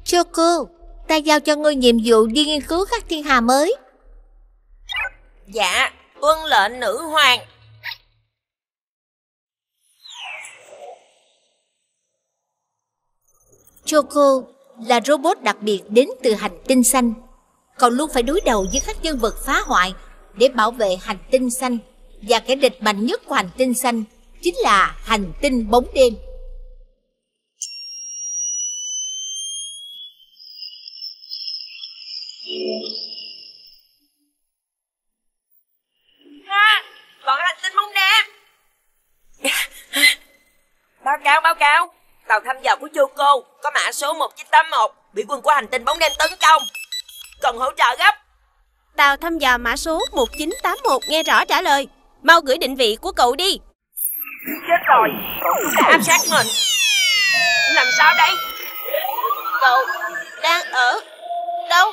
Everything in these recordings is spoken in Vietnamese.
Choco, ta giao cho ngươi nhiệm vụ đi nghiên cứu các thiên hà mới. Dạ, tuân lệnh nữ hoàng. Choco là robot đặc biệt đến từ hành tinh xanh, còn luôn phải đối đầu với các nhân vật phá hoại để bảo vệ hành tinh xanh. Và kẻ địch mạnh nhất của hành tinh xanh chính là hành tinh bóng đêm. Còn hành tinh bóng đêm. Báo cáo. Tàu thăm dò của Choco có mã số 1981 bị quân của hành tinh bóng đêm tấn công. Cần hỗ trợ gấp. Tàu thăm dò mã số 1981 nghe rõ trả lời. Mau gửi định vị của cậu đi. Chết rồi, cậu chúng đã áp sát mình. Làm sao đây? Cậu đang ở đâu?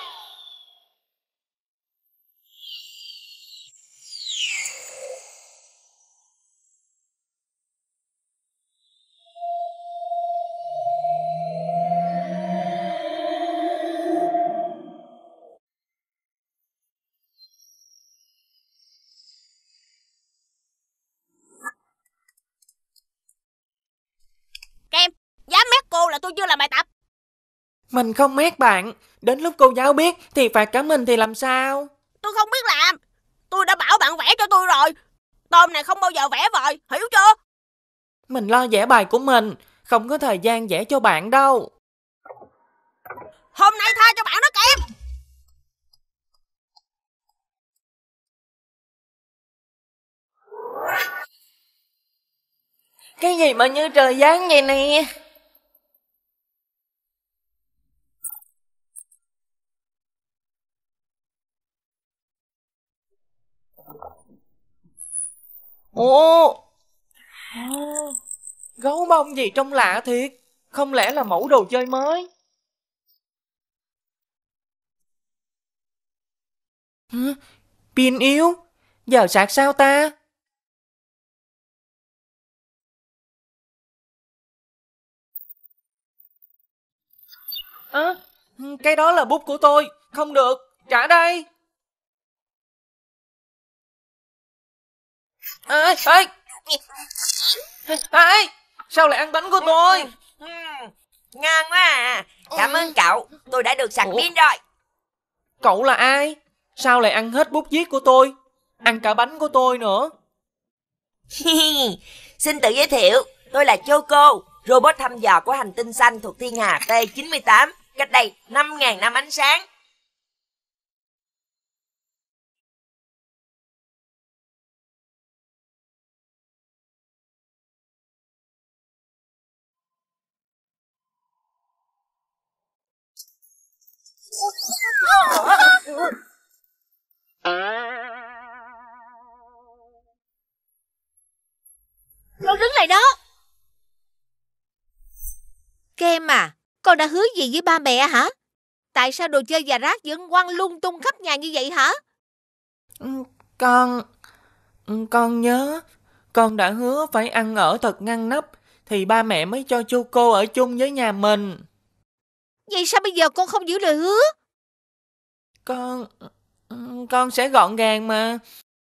Kem, dám mét cô là tôi chưa làm bài tập. Mình không mét bạn. Đến lúc cô giáo biết thì phạt cả mình thì làm sao? Tôi không biết làm. Tôi đã bảo bạn vẽ cho tôi rồi. Tôm này không bao giờ vẽ vời, hiểu chưa? Mình lo vẽ bài của mình, không có thời gian vẽ cho bạn đâu. Hôm nay tha cho bạn đó Kem. Cái gì mà như trời giáng vậy nè? Ồ, gấu bông gì trông lạ thiệt. Không lẽ là mẫu đồ chơi mới? Hả? Pin yếu. Giờ sạc sao ta? Cái đó là bút của tôi. Không được, trả đây. Ê, sao lại ăn bánh của tôi? Ngon quá à. Cảm ơn cậu, tôi đã được sạc pin rồi. Cậu là ai? Sao lại ăn hết bút viết của tôi? Ăn cả bánh của tôi nữa. Xin tự giới thiệu, tôi là Choco, robot thăm dò của hành tinh xanh thuộc thiên hà T98, cách đây 5.000 năm ánh sáng. Con đứng lại đó. Kem à, con đã hứa gì với ba mẹ hả? Tại sao đồ chơi và rác vẫn quăng lung tung khắp nhà như vậy hả? Con nhớ, con đã hứa phải ăn ở thật ngăn nắp thì ba mẹ mới cho Choco ở chung với nhà mình. Vậy sao bây giờ con không giữ lời hứa? Con sẽ gọn gàng mà.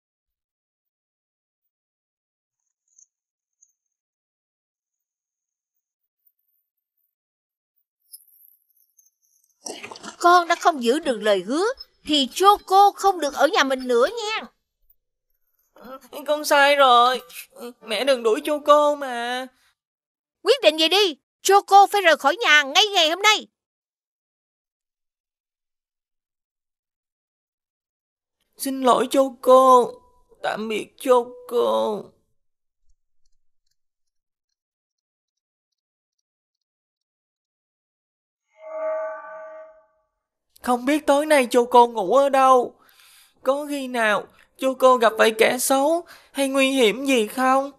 Con đã không giữ được lời hứa thì Choco không được ở nhà mình nữa nha. Con sai rồi. Mẹ đừng đuổi Choco mà. Quyết định vậy đi, Choco phải rời khỏi nhà ngay ngày hôm nay. Xin lỗi Choco. Tạm biệt Choco. Không biết tối nay Choco ngủ ở đâu? Có khi nào Choco gặp phải kẻ xấu hay nguy hiểm gì không?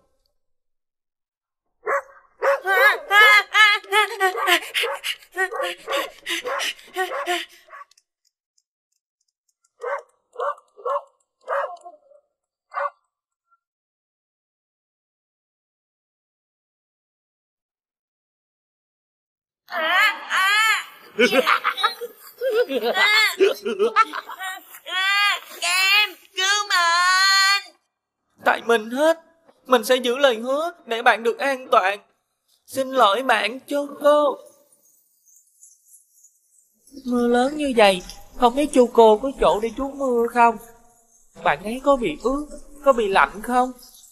Kem, cứu mình! Tại mình hết. Mình sẽ giữ lời hứa để bạn được an toàn. Xin lỗi bạn Choco. Mưa lớn như vậy, không biết Choco có chỗ để trú mưa không? Bạn ấy có bị ướt, có bị lạnh không?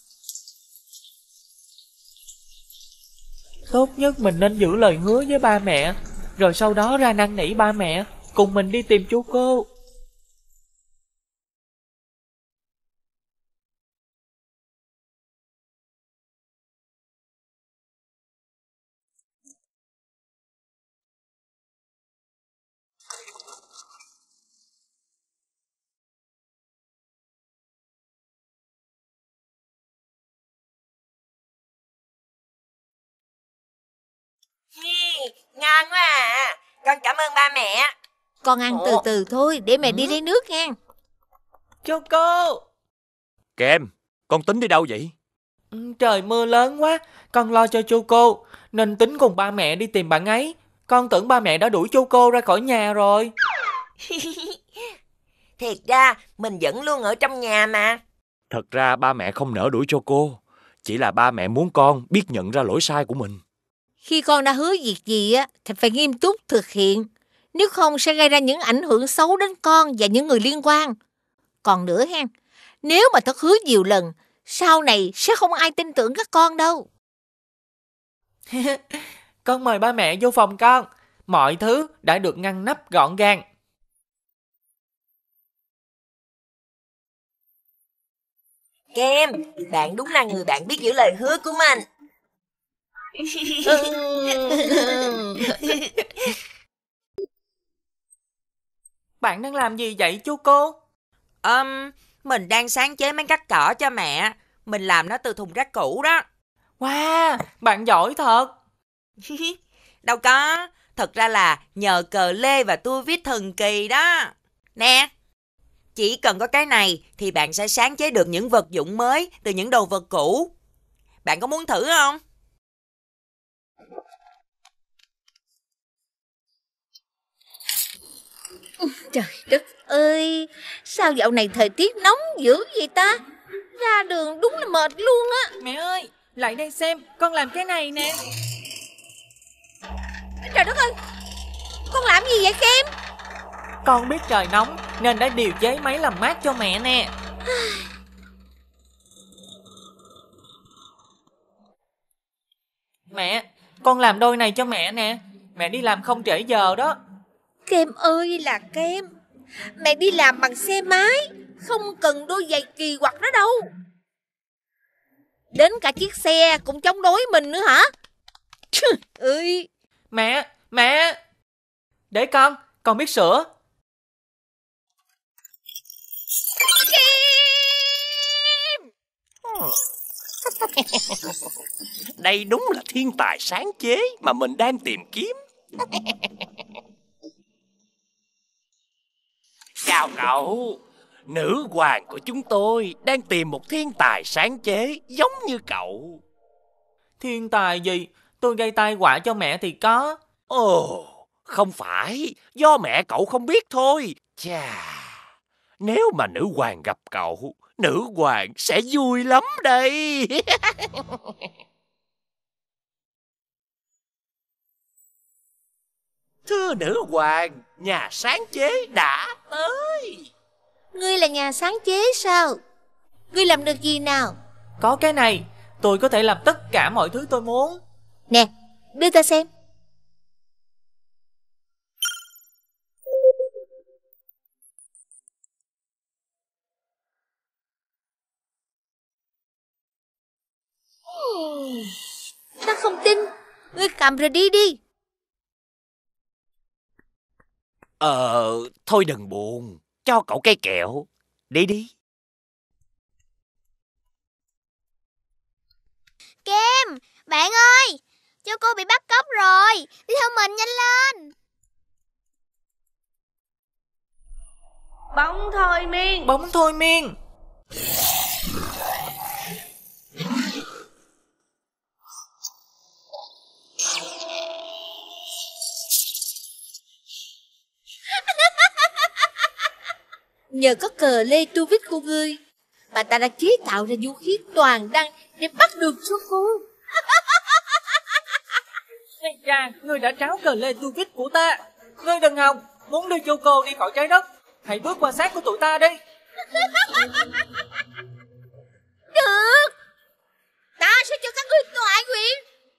Tốt nhất mình nên giữ lời hứa với ba mẹ, rồi sau đó ra năn nỉ ba mẹ cùng mình đi tìm Choco. Ngon quá à. Con cảm ơn ba mẹ. Con ăn từ từ thôi, để mẹ đi lấy nước nha. Choco! Kem, con tính đi đâu vậy? Trời mưa lớn quá, con lo cho Choco, nên tính cùng ba mẹ đi tìm bạn ấy. Con tưởng ba mẹ đã đuổi Choco ra khỏi nhà rồi. Thiệt ra, mình vẫn luôn ở trong nhà mà. Thật ra ba mẹ không nỡ đuổi Choco, chỉ là ba mẹ muốn con biết nhận ra lỗi sai của mình. Khi con đã hứa việc gì á thì phải nghiêm túc thực hiện, nếu không sẽ gây ra những ảnh hưởng xấu đến con và những người liên quan. Còn nữa ha, nếu mà thất hứa nhiều lần, sau này sẽ không ai tin tưởng các con đâu. Con mời ba mẹ vô phòng con. Mọi thứ đã được ngăn nắp gọn gàng. Kem, bạn đúng là người bạn biết giữ lời hứa của mình. Bạn đang làm gì vậy Choco? Mình đang sáng chế mấy cắt cỏ cho mẹ. Mình làm nó từ thùng rác cũ đó. Wow, bạn giỏi thật. Đâu có, thật ra là nhờ cờ lê và tua viết thần kỳ đó. Nè, chỉ cần có cái này thì bạn sẽ sáng chế được những vật dụng mới từ những đồ vật cũ. Bạn có muốn thử không? Trời đất ơi, sao dạo này thời tiết nóng dữ vậy ta? Ra đường đúng là mệt luôn á. Mẹ ơi, lại đây xem, con làm cái này nè. Trời đất ơi, con làm gì vậy Kem? Con biết trời nóng nên đã điều chế máy làm mát cho mẹ nè. Mẹ, con làm đôi này cho mẹ nè. Mẹ đi làm không trễ giờ đó. Kem ơi là Kem, mẹ đi làm bằng xe máy, không cần đôi giày kỳ quặc đó đâu. Đến cả chiếc xe cũng chống đối mình nữa hả? Ơi. Mẹ. Để con biết sửa. Đây đúng là thiên tài sáng chế mà mình đang tìm kiếm. Chào cậu, nữ hoàng của chúng tôi đang tìm một thiên tài sáng chế giống như cậu. Thiên tài gì? Tôi gây tai họa cho mẹ thì có. Ồ, không phải, do mẹ cậu không biết thôi. Chà, nếu mà nữ hoàng gặp cậu, nữ hoàng sẽ vui lắm đây. Thưa nữ hoàng, nhà sáng chế đã tới. Ngươi là nhà sáng chế sao? Ngươi làm được gì nào? Có cái này, tôi có thể làm tất cả mọi thứ tôi muốn. Nè, đưa ta xem. Ta không tin. Ngươi cầm rồi đi đi. Thôi đừng buồn, cho cậu cái kẹo. Đi đi. Kem, bạn ơi, cho cô bị bắt cóc rồi. Đi theo mình nhanh lên. Bóng thôi miên. Bóng thôi miên. nhờ có cờ lê tu vít của ngươi mà ta đã chế tạo ra vũ khí toàn đăng để bắt được Choco. Ây cha, ngươi đã tráo cờ lê tu vít của ta. Ngươi đừng hòng, muốn đưa Choco đi khỏi trái đất. Hãy bước qua xác của tụi ta đi. Được, ta sẽ cho các ngươi tọa nguyện.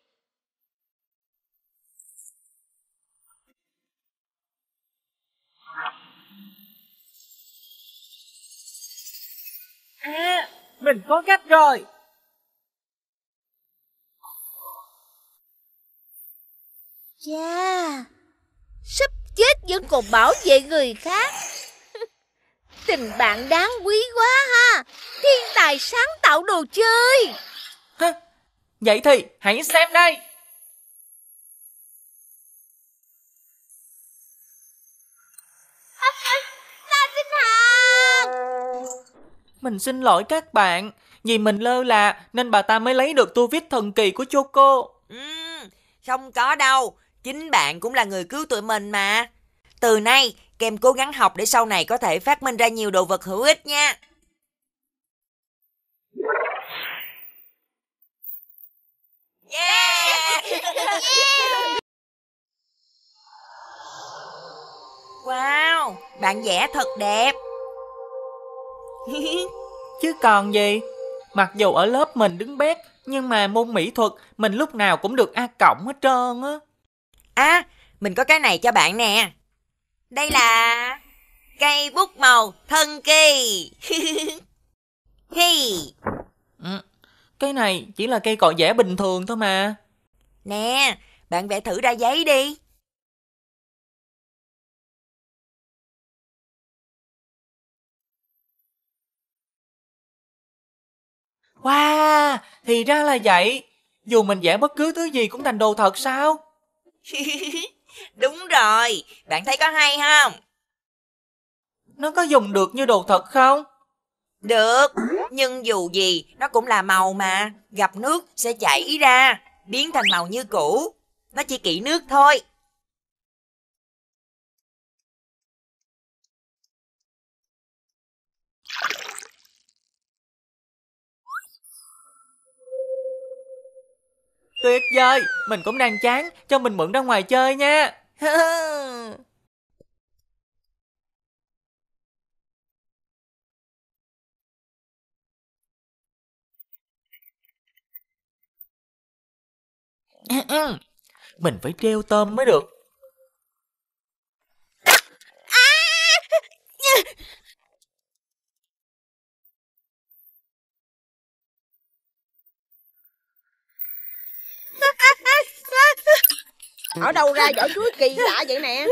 À, mình có cách rồi. Chà, sắp chết vẫn còn bảo vệ người khác. Tình bạn đáng quý quá ha. Thiên tài sáng tạo đồ chơi. Hả? Vậy thì hãy xem đây. Ta xin hàng. Mình xin lỗi các bạn, vì mình lơ là nên bà ta mới lấy được tua vít thần kỳ của Choco. Không có đâu, chính bạn cũng là người cứu tụi mình mà. Từ nay, Kem cố gắng học để sau này có thể phát minh ra nhiều đồ vật hữu ích nha. Yeah! Wow, bạn vẽ thật đẹp. Chứ còn gì. Mặc dù ở lớp mình đứng bét, nhưng mà môn mỹ thuật mình lúc nào cũng được A cộng hết trơn á. À, mình có cái này cho bạn nè. Đây là cây bút màu thần kỳ. Hi. Cái này chỉ là cây cọ vẽ bình thường thôi mà. Nè, bạn vẽ thử ra giấy đi. Wow, thì ra là vậy. Dù mình vẽ bất cứ thứ gì cũng thành đồ thật sao? Đúng rồi, bạn thấy có hay không? Nó có dùng được như đồ thật không? Được, nhưng dù gì nó cũng là màu mà. Gặp nước sẽ chảy ra, biến thành màu như cũ. Nó chỉ kỹ nước thôi. Tuyệt vời, mình cũng đang chán, cho mình mượn ra ngoài chơi nha. Mình phải treo tôm mới được. Ở đâu ra vỏ chuối kỳ lạ vậy nè?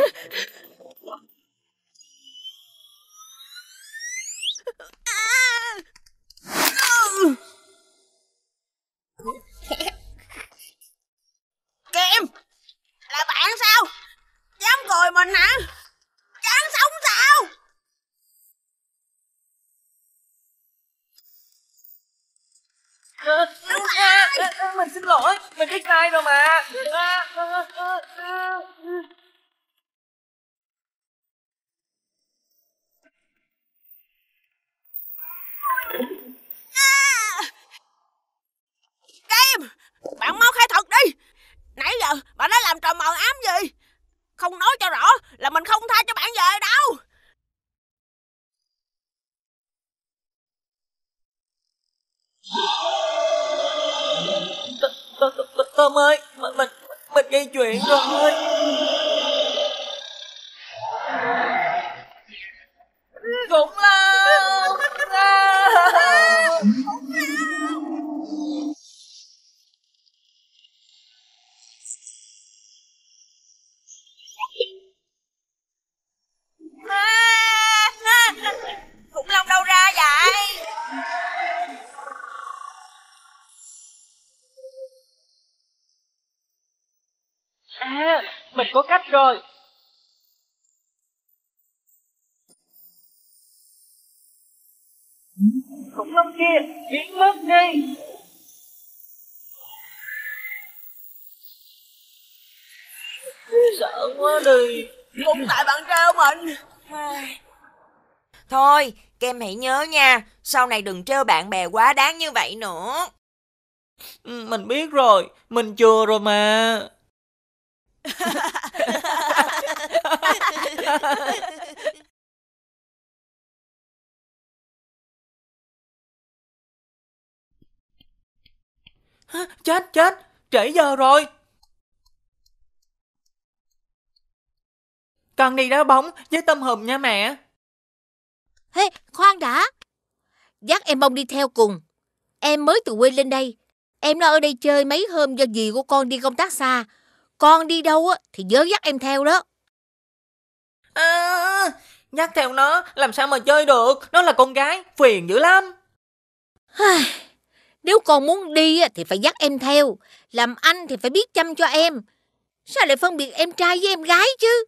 Kem, là bạn sao? Dám cười mình hả? Chán sống sao? Mình xin lỗi, mình biết sai rồi mà. Kem, bạn mau khai thật đi. Nãy giờ bạn đã làm trò mờ ám gì? Không nói cho rõ là mình không tha cho bạn về đâu. Tôm ơi, mình gây chuyện rồi. Khủng long. Khủng long đâu ra vậy? À, mình có cách rồi. Khủng long kia, biến mất đi. Sợ quá đi. Cũng tại bạn trêu mình. Thôi, Kem hãy nhớ nha, sau này đừng trêu bạn bè quá đáng như vậy nữa. Mình biết rồi, mình chừa rồi mà. Chết, trễ giờ rồi. Con đi đá bóng với tôm hùm nha mẹ. Ê, khoan đã. Dắt em Bông đi theo cùng. Em mới từ quê lên đây. Em nó ở đây chơi mấy hôm do dì của con đi công tác xa. Con đi đâu á thì nhớ dắt em theo đó. Dắt theo nó làm sao mà chơi được. Nó là con gái, phiền dữ lắm. Nếu con muốn đi á thì phải dắt em theo. Làm anh thì phải biết chăm cho em. Sao lại phân biệt em trai với em gái chứ?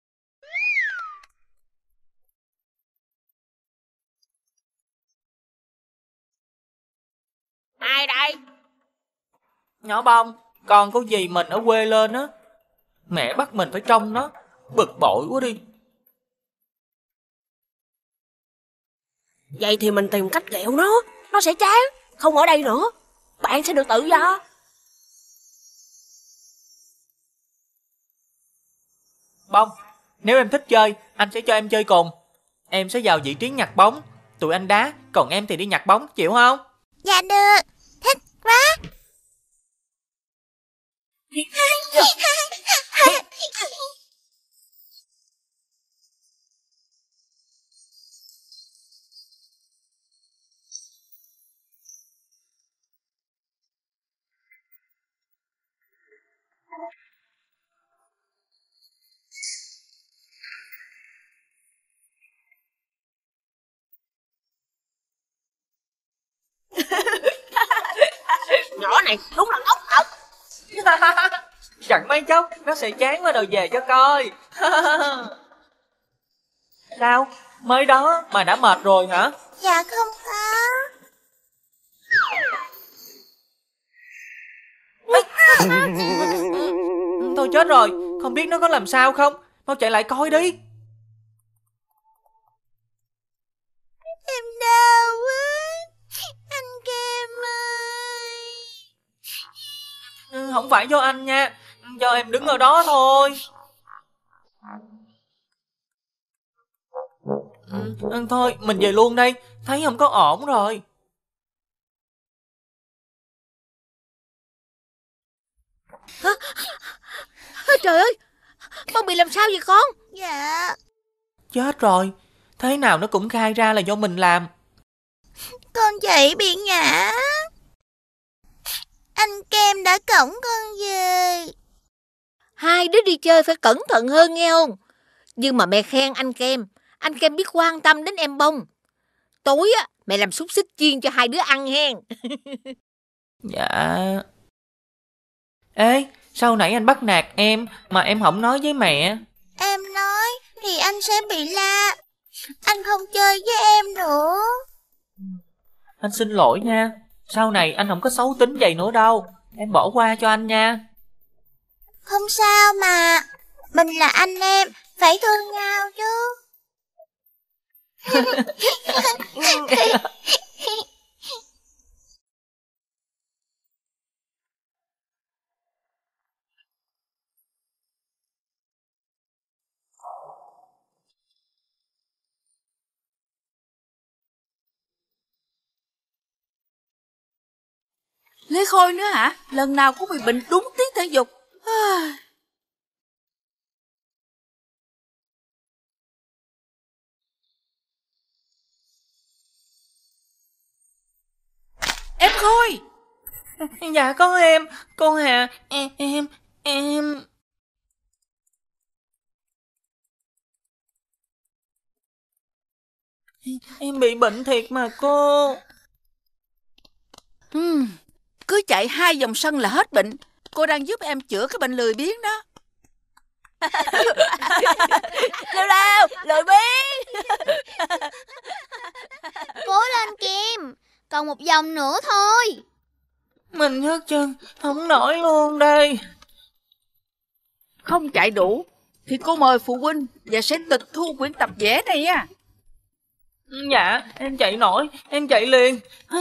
Ai đây? Nhỏ Bông, con của dì mình ở quê lên á. Mẹ bắt mình phải trông nó. Bực bội quá đi. Vậy thì mình tìm cách ghẹo nó sẽ chán, không ở đây nữa. Bạn sẽ được tự do. Bông, nếu em thích chơi, anh sẽ cho em chơi cùng. Em sẽ vào vị trí nhặt bóng. Tụi anh đá, còn em thì đi nhặt bóng, chịu không? Dạ được, thích quá. Nhỏ này đúng là ngốc thật. Chẳng mấy chốc, nó sẽ chán và đòi về cho coi. Sao? Mới đó mà đã mệt rồi hả? Dạ không có. Tôi chết rồi, không biết nó có làm sao không? Mau chạy lại coi đi. Em đau quá. Anh Kem ơi. Không phải do anh nha, do em đứng ở đó thôi. Thôi, mình về luôn đây, thấy không có ổn rồi. Trời ơi, Bông bị làm sao vậy con? Dạ. Chết rồi, thế nào nó cũng khai ra là do mình làm. Con chạy bị ngã. Anh Kem đã cõng con về. Hai đứa đi chơi phải cẩn thận hơn nghe không? Nhưng mà mẹ khen anh Kem biết quan tâm đến em Bông. Tối á, mẹ làm xúc xích chiên cho hai đứa ăn hen. Dạ. Ê, sau nãy anh bắt nạt em mà em không nói với mẹ. Em nói thì anh sẽ bị la. Anh không chơi với em nữa. Anh xin lỗi nha, sau này anh không có xấu tính vậy nữa đâu. Em bỏ qua cho anh nha. Không sao mà. Mình là anh em, phải thương nhau chứ. Lê Khôi nữa hả? Lần nào cũng bị bệnh đúng tiết thể dục. Em Khôi! Dạ có em, cô Hà, em... Em bị bệnh thiệt mà cô. Cứ chạy 2 vòng sân là hết bệnh. Cô đang giúp em chữa cái bệnh lười biếng đó. Lêu lười biếng. Cố lên Kim, còn một vòng nữa thôi. Mình nhấc chân, không nổi luôn đây. Không chạy đủ thì cô mời phụ huynh và sẽ tịch thu quyển tập vẽ này á. Dạ, em chạy nổi, em chạy liền.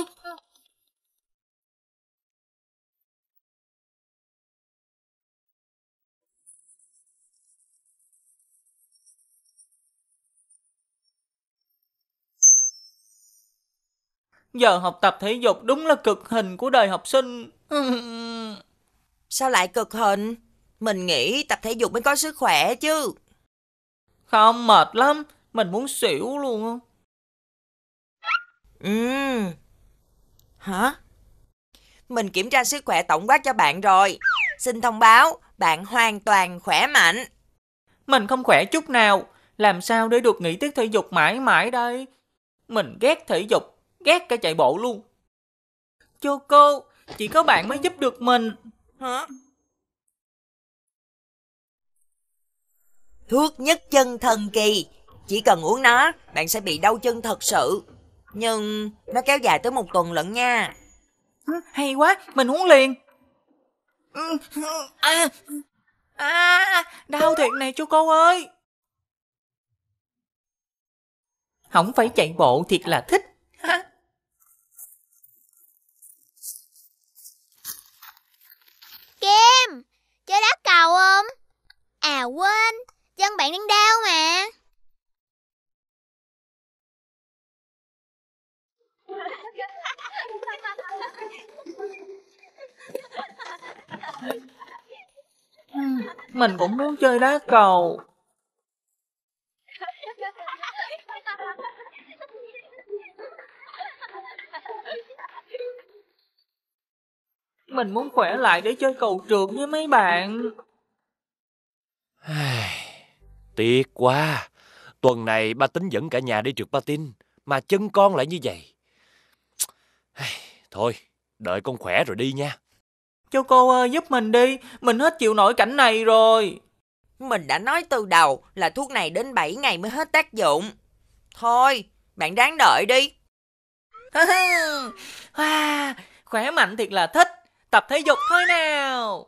Giờ học tập thể dục đúng là cực hình của đời học sinh. Sao lại cực hình? Mình nghĩ tập thể dục mới có sức khỏe chứ. Không, mệt lắm, mình muốn xỉu luôn. Hả? Mình kiểm tra sức khỏe tổng quát cho bạn rồi. Xin thông báo, bạn hoàn toàn khỏe mạnh. Mình không khỏe chút nào, làm sao để được nghỉ tiết thể dục mãi mãi đây? Mình ghét thể dục, ghét cả chạy bộ luôn. Choco, chỉ có bạn mới giúp được mình. Hả? Thuốc nhất chân thần kỳ. Chỉ cần uống nó, bạn sẽ bị đau chân thật sự. Nhưng nó kéo dài tới 1 tuần lận nha. Hay quá, mình uống liền. Đau thiệt này Choco ơi. Không phải chạy bộ thiệt là thích. Kem, chơi đá cầu không? À quên, chân bạn đang đau mà. Mình cũng muốn chơi đá cầu. Mình muốn khỏe lại để chơi cầu trượt với mấy bạn. Tiếc quá. Tuần này ba tính dẫn cả nhà đi trượt patin, mà chân con lại như vậy. Thôi, đợi con khỏe rồi đi nha. Choco ơi, giúp mình đi, mình hết chịu nổi cảnh này rồi. Mình đã nói từ đầu là thuốc này đến 7 ngày mới hết tác dụng. Thôi, bạn ráng đợi đi. Wow, khỏe mạnh thiệt là thích. Tập thể dục thôi nào.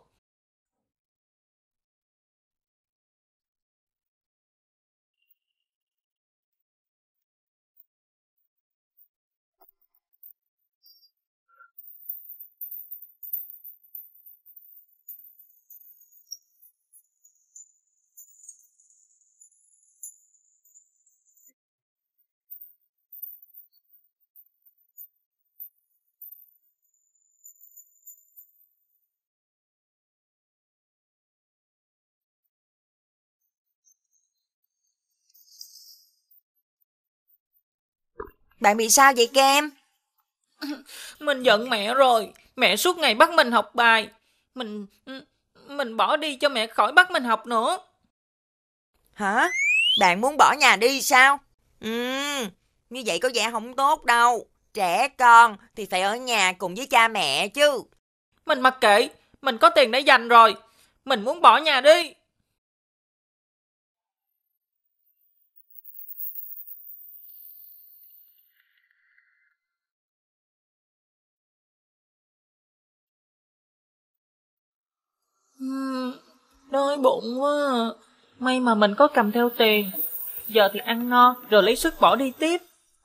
Bạn bị sao vậy Kem? Mình giận mẹ rồi. Mẹ suốt ngày bắt mình học bài. Mình bỏ đi cho mẹ khỏi bắt mình học nữa. Hả? Bạn muốn bỏ nhà đi sao? Như vậy có vẻ không tốt đâu. Trẻ con thì phải ở nhà cùng với cha mẹ chứ. Mình mặc kệ. Mình có tiền để dành rồi. Mình muốn bỏ nhà đi. Đói bụng quá à. May mà mình có cầm theo tiền. Giờ thì ăn no rồi lấy sức bỏ đi tiếp.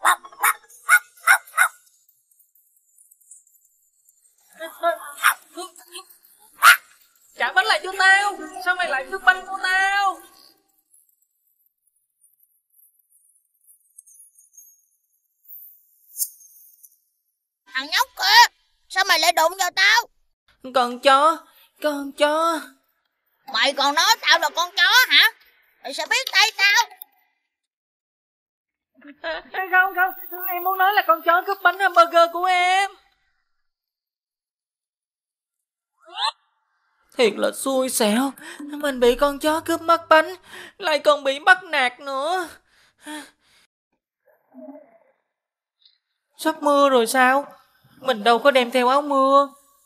Trả bánh lại cho tao. Sao mày lại cướp bánh của tao? Thằng nhóc kia, sao mày lại đụng vào tao? Con chó. Mày còn nói tao là con chó hả? Mày sẽ biết tay tao. Không, em muốn nói là con chó cướp bánh hamburger của em. Thiệt là xui xẻo. Mình bị con chó cướp mất bánh, lại còn bị bắt nạt nữa. Sắp mưa rồi sao? Mình đâu có đem theo áo mưa.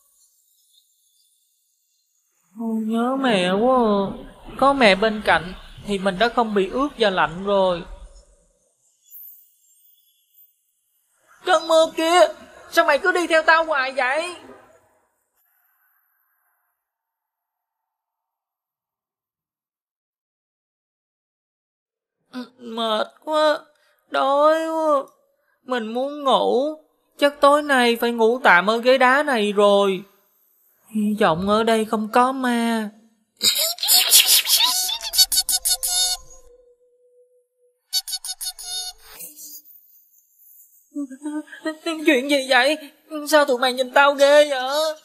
Nhớ mẹ quá à. Có mẹ bên cạnh thì mình đã không bị ướt và lạnh rồi. Cơn mưa kia, sao mày cứ đi theo tao hoài vậy? Mệt quá, Đói quá. Mình muốn ngủ. Chắc tối nay phải ngủ tạm ở ghế đá này rồi. Hy vọng ở đây không có ma. Chuyện gì vậy? Sao tụi mày nhìn tao ghê vậy?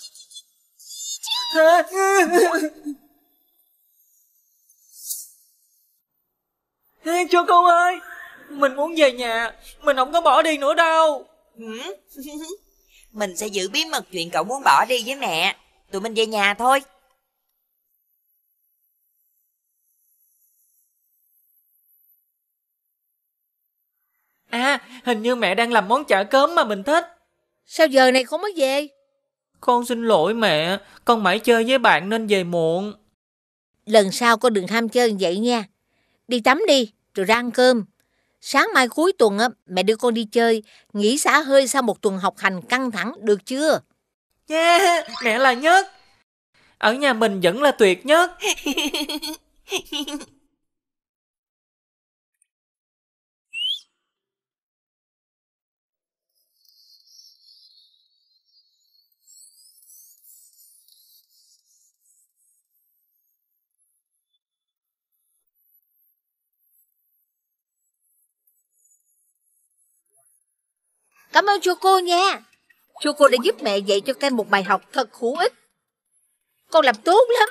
Choco ơi, mình muốn về nhà. Mình không có bỏ đi nữa đâu. Mình sẽ giữ bí mật chuyện cậu muốn bỏ đi với mẹ. Tụi mình về nhà thôi. À, hình như mẹ đang làm món chả cớm mà mình thích. Sao giờ này không mới về? Con xin lỗi mẹ, con mãi chơi với bạn nên về muộn. Lần sau con đừng ham chơi như vậy nha. Đi tắm đi, rồi ra ăn cơm. Sáng mai cuối tuần mẹ đưa con đi chơi, nghỉ xả hơi sau một tuần học hành căng thẳng, được chưa? Yeah, mẹ là nhất. Ở nhà mình vẫn là tuyệt nhất. Cảm ơn Choco nha. Choco đã giúp mẹ dạy cho Ken một bài học thật hữu ích. Con làm tốt lắm.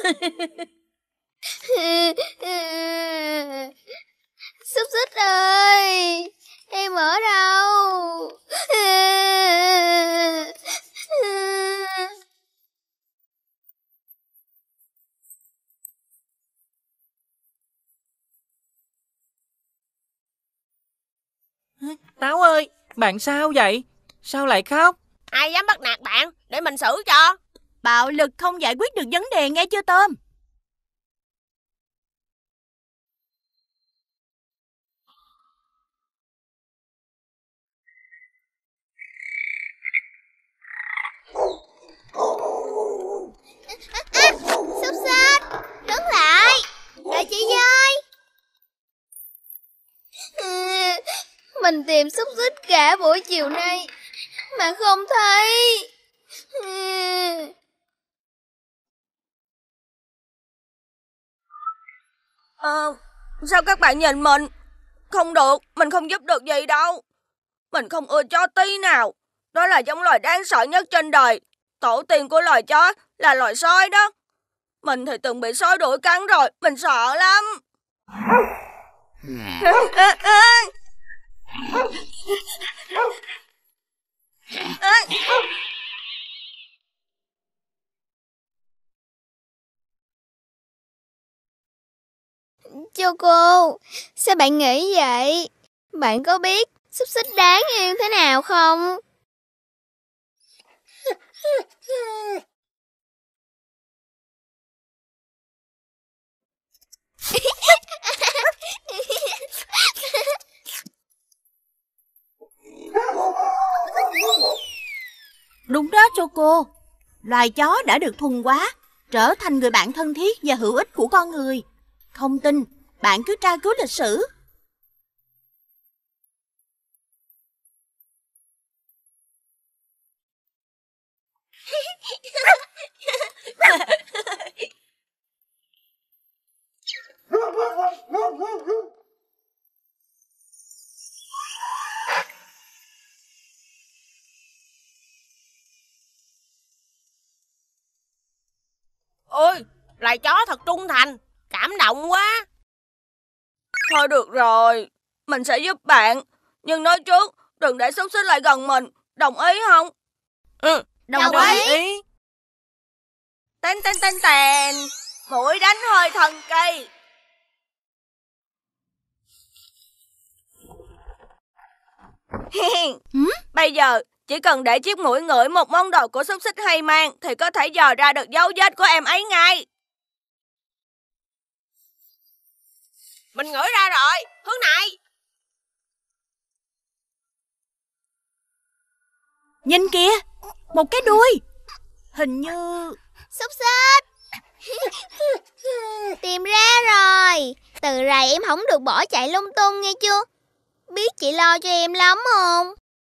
Xúc xích ơi, em ở đâu? Táo ơi, bạn sao vậy? Sao lại khóc? Ai dám bắt nạt bạn, để mình xử cho. Bạo lực không giải quyết được vấn đề nghe chưa Tôm? Xúc xích, đứng lại. Đợi chị với. Mình tìm xúc xích cả buổi chiều nay mà không thấy. Sao các bạn nhìn mình? Không được, mình không giúp được gì đâu. Mình không ưa chó tí nào. Đó là giống loài đáng sợ nhất trên đời. Tổ tiên của loài chó là loài sói đó. Mình thì từng bị sói đuổi cắn rồi, mình sợ lắm. Choco, sao bạn nghĩ vậy? Bạn có biết xúc xích đáng yêu thế nào không? Đúng đó Choco. Loài chó đã được thuần hóa, trở thành người bạn thân thiết và hữu ích của con người. Không tin, bạn cứ tra cứu lịch sử. Ôi, loài chó thật trung thành. Cảm động quá. Thôi được rồi, mình sẽ giúp bạn. Nhưng nói trước, đừng để xúc xích lại gần mình. Đồng ý không? Ừ, Đồng ý. Tên tên tên tèn. Mũi đánh hơi thần kỳ. Bây giờ chỉ cần để chiếc mũi ngửi một món đồ của xúc xích hay mang thì có thể dò ra được dấu vết của em ấy ngay. Mình ngửi ra rồi, hướng này. Nhìn kìa, một cái đuôi. Hình như... Xúc xích. Tìm ra rồi. Từ rày em không được bỏ chạy lung tung nghe chưa? biết chị lo cho em lắm không?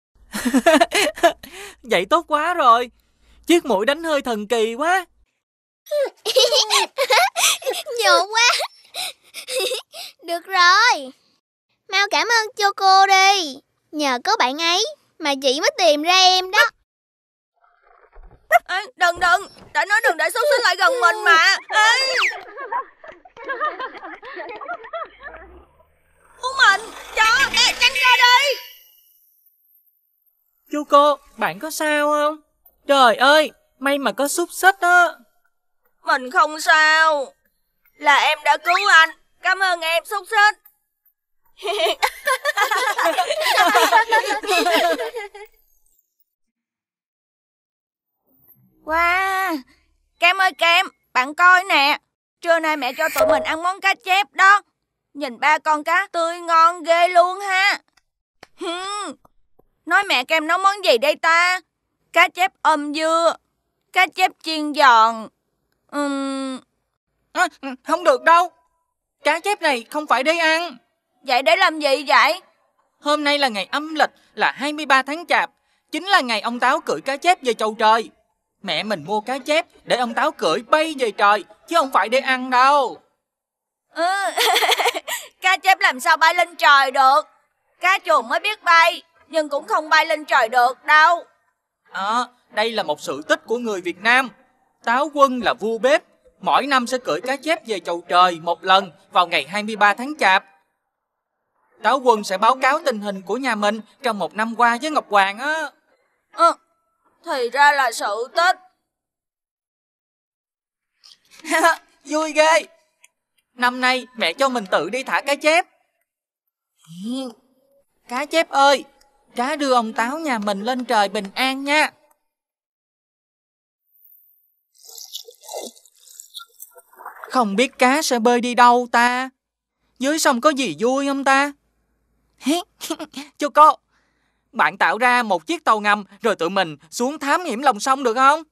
Vậy tốt quá rồi. Chiếc mũi đánh hơi thần kỳ quá. Nhột quá. Được rồi, mau cảm ơn Choco đi. Nhờ có bạn ấy mà chị mới tìm ra em đó. Ê, đừng, đã nói đừng để xúc xích lại gần mình mà. Ê. Của mình, cho, tránh ra đi. Choco, bạn có sao không? Trời ơi, may mà có xúc xích đó. Mình không sao. Là em đã cứu anh. Cảm ơn em xúc xích. Wow, Kem ơi Kem, bạn coi nè. Trưa nay mẹ cho tụi mình ăn món cá chép đó. Nhìn ba con cá tươi ngon ghê luôn ha. Nói mẹ Kem nấu món gì đây ta? Cá chép dưa, cá chép chiên giòn. Không được đâu. Cá chép này không phải để ăn. Vậy để làm gì vậy? Hôm nay là ngày âm lịch, là 23 tháng Chạp. Chính là ngày ông Táo cưỡi cá chép về chầu trời. Mẹ mình mua cá chép để ông Táo cưỡi bay về trời, chứ không phải để ăn đâu. Cá chép làm sao bay lên trời được? Cá chuồn mới biết bay, nhưng cũng không bay lên trời được đâu. Đây là một sự tích của người Việt Nam. Táo Quân là vua bếp, mỗi năm sẽ cưỡi cá chép về chầu trời một lần vào ngày 23 tháng Chạp. Táo Quân sẽ báo cáo tình hình của nhà mình trong một năm qua với Ngọc Hoàng á. Thì ra là sự tích. Vui ghê. Năm nay mẹ cho mình tự đi thả cá chép. Cá chép ơi, cá đưa ông Táo nhà mình lên trời bình an nha. Không biết cá sẽ bơi đi đâu ta? Dưới sông có gì vui không ta? Choco, bạn tạo ra một chiếc tàu ngầm rồi tụi mình xuống thám hiểm lòng sông được không?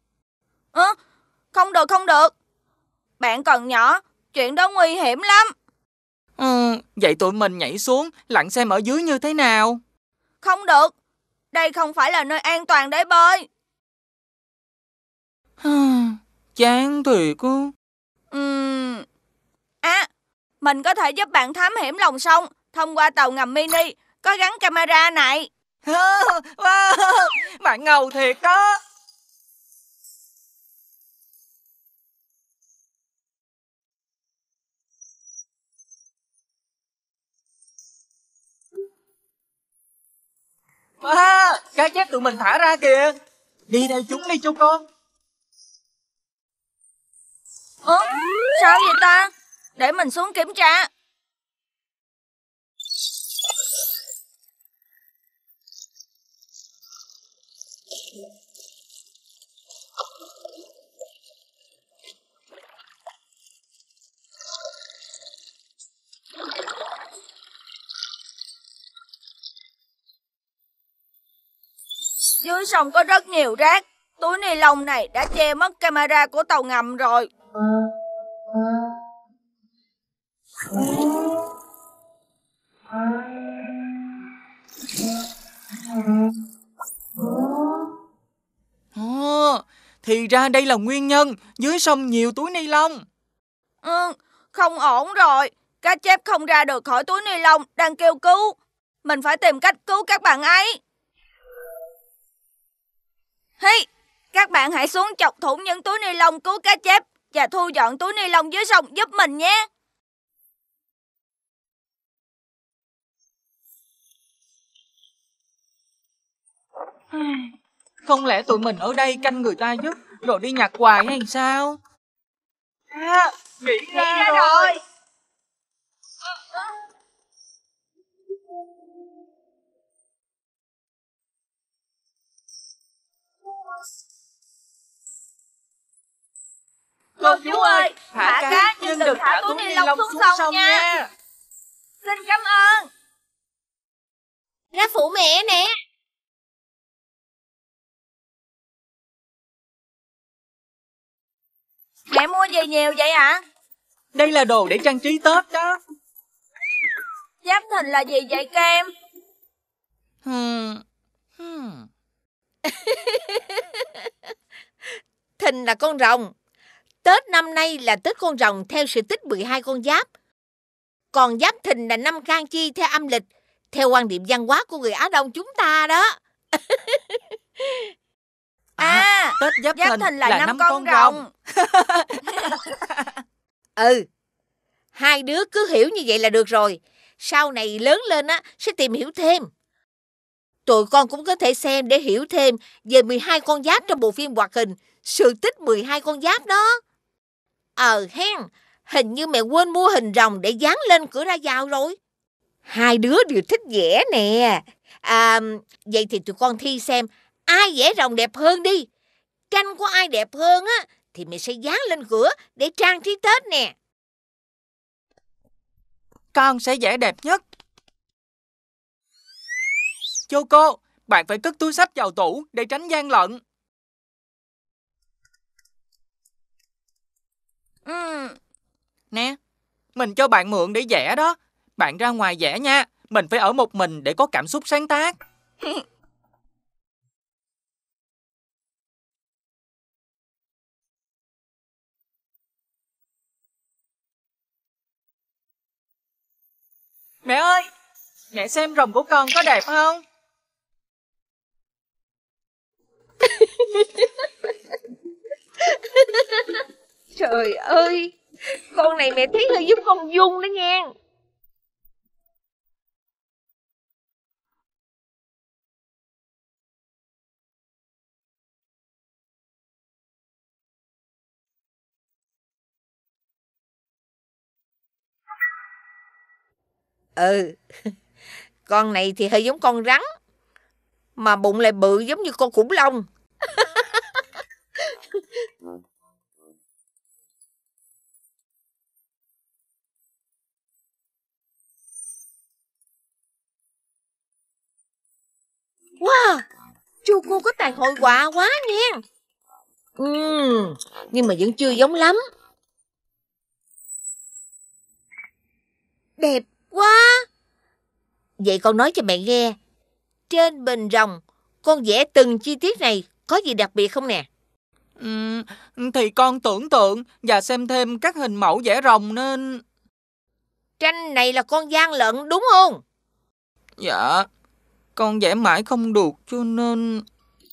Không được. Bạn còn nhỏ, chuyện đó nguy hiểm lắm. Vậy tụi mình nhảy xuống lặn xem ở dưới như thế nào? Không được, đây không phải là nơi an toàn để bơi. Chán thiệt á. Mình có thể giúp bạn thám hiểm lòng sông thông qua tàu ngầm mini có gắn camera này. Wow, bạn ngầu thiệt đó. Cá chép tụi mình thả ra kìa. Đi theo chúng đi Choco. Sao vậy ta? Để mình xuống kiểm tra. Dưới sông có rất nhiều rác. Túi ni lông này đã che mất camera của tàu ngầm rồi. Thì ra đây là nguyên nhân. Dưới sông nhiều túi ni lông. Không ổn rồi. Cá chép không ra được khỏi túi ni lông, đang kêu cứu. Mình phải tìm cách cứu các bạn ấy. Hey, các bạn hãy xuống chọc thủng những túi ni lông cứu cá chép và thu dọn túi ni lông dưới sông giúp mình nhé. Không lẽ tụi mình ở đây canh người ta giúp rồi đi nhặt hoài hay sao? Nghĩ ra rồi. Cô chú ơi, thả cá nhưng đừng thả túi ni lông xuống sông nha. Xin cảm ơn. Ra phụ mẹ nè. Mẹ mua gì nhiều vậy ạ? Đây là đồ để trang trí Tết đó. Giáp Thìn là gì vậy Kem? Thìn là con rồng. Tết năm nay là Tết con rồng theo sự tích 12 con giáp. Còn Giáp Thìn là năm can chi theo âm lịch, theo quan niệm văn hóa của người Á Đông chúng ta đó. Tết Giáp Thìn là năm con rồng. Hai đứa cứ hiểu như vậy là được rồi. Sau này lớn lên á sẽ tìm hiểu thêm. Tụi con cũng có thể xem để hiểu thêm về 12 con giáp trong bộ phim hoạt hình Sự tích 12 con giáp đó. Hình như mẹ quên mua hình rồng để dán lên cửa ra vào rồi. Hai đứa đều thích vẽ nè. Vậy thì tụi con thi xem ai vẽ rồng đẹp hơn đi. Tranh của ai đẹp hơn á thì mẹ sẽ dán lên cửa để trang trí Tết nè. Con sẽ vẽ đẹp nhất. Choco, bạn phải cất túi xách vào tủ để tránh gian lận. Nè, mình cho bạn mượn để vẽ đó. Bạn ra ngoài vẽ nha. Mình phải ở một mình để có cảm xúc sáng tác. Mẹ ơi, mẹ xem rồng của con có đẹp không? Trời ơi, con này mẹ thấy hơi giúp con Dung đó nha. Con này thì hơi giống con rắn, mà bụng lại bự giống như con khủng long. Wow, Choco có tài hội họa quá nha. Nhưng mà vẫn chưa giống lắm. Đẹp quá. Vậy con nói cho mẹ nghe, trên bình rồng con vẽ từng chi tiết này có gì đặc biệt không nè? Thì con tưởng tượng và xem thêm các hình mẫu vẽ rồng nên... Tranh này là con gian lận đúng không? Dạ, con vẽ mãi không được cho nên...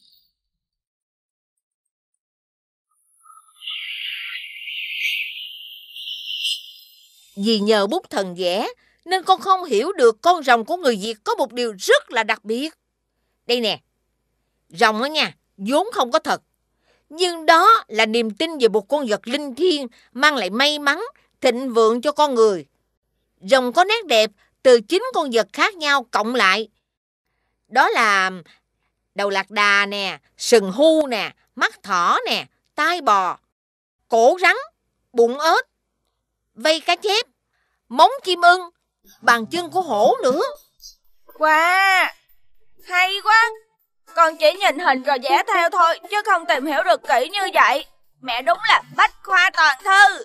Vì nhờ bút thần vẽ nên con không hiểu được con rồng của người Việt có một điều rất là đặc biệt. Đây nè, rồng á nha, vốn không có thật. Nhưng đó là niềm tin về một con vật linh thiêng mang lại may mắn, thịnh vượng cho con người. Rồng có nét đẹp từ 9 con vật khác nhau cộng lại. Đó là đầu lạc đà nè, sừng hu nè, mắt thỏ nè, tai bò, cổ rắn, bụng ếch, vây cá chép, móng chim ưng, bàn chân của hổ nữa. Wow, hay quá. Con chỉ nhìn hình rồi vẽ theo thôi, chứ không tìm hiểu được kỹ như vậy. Mẹ đúng là bách khoa toàn thư.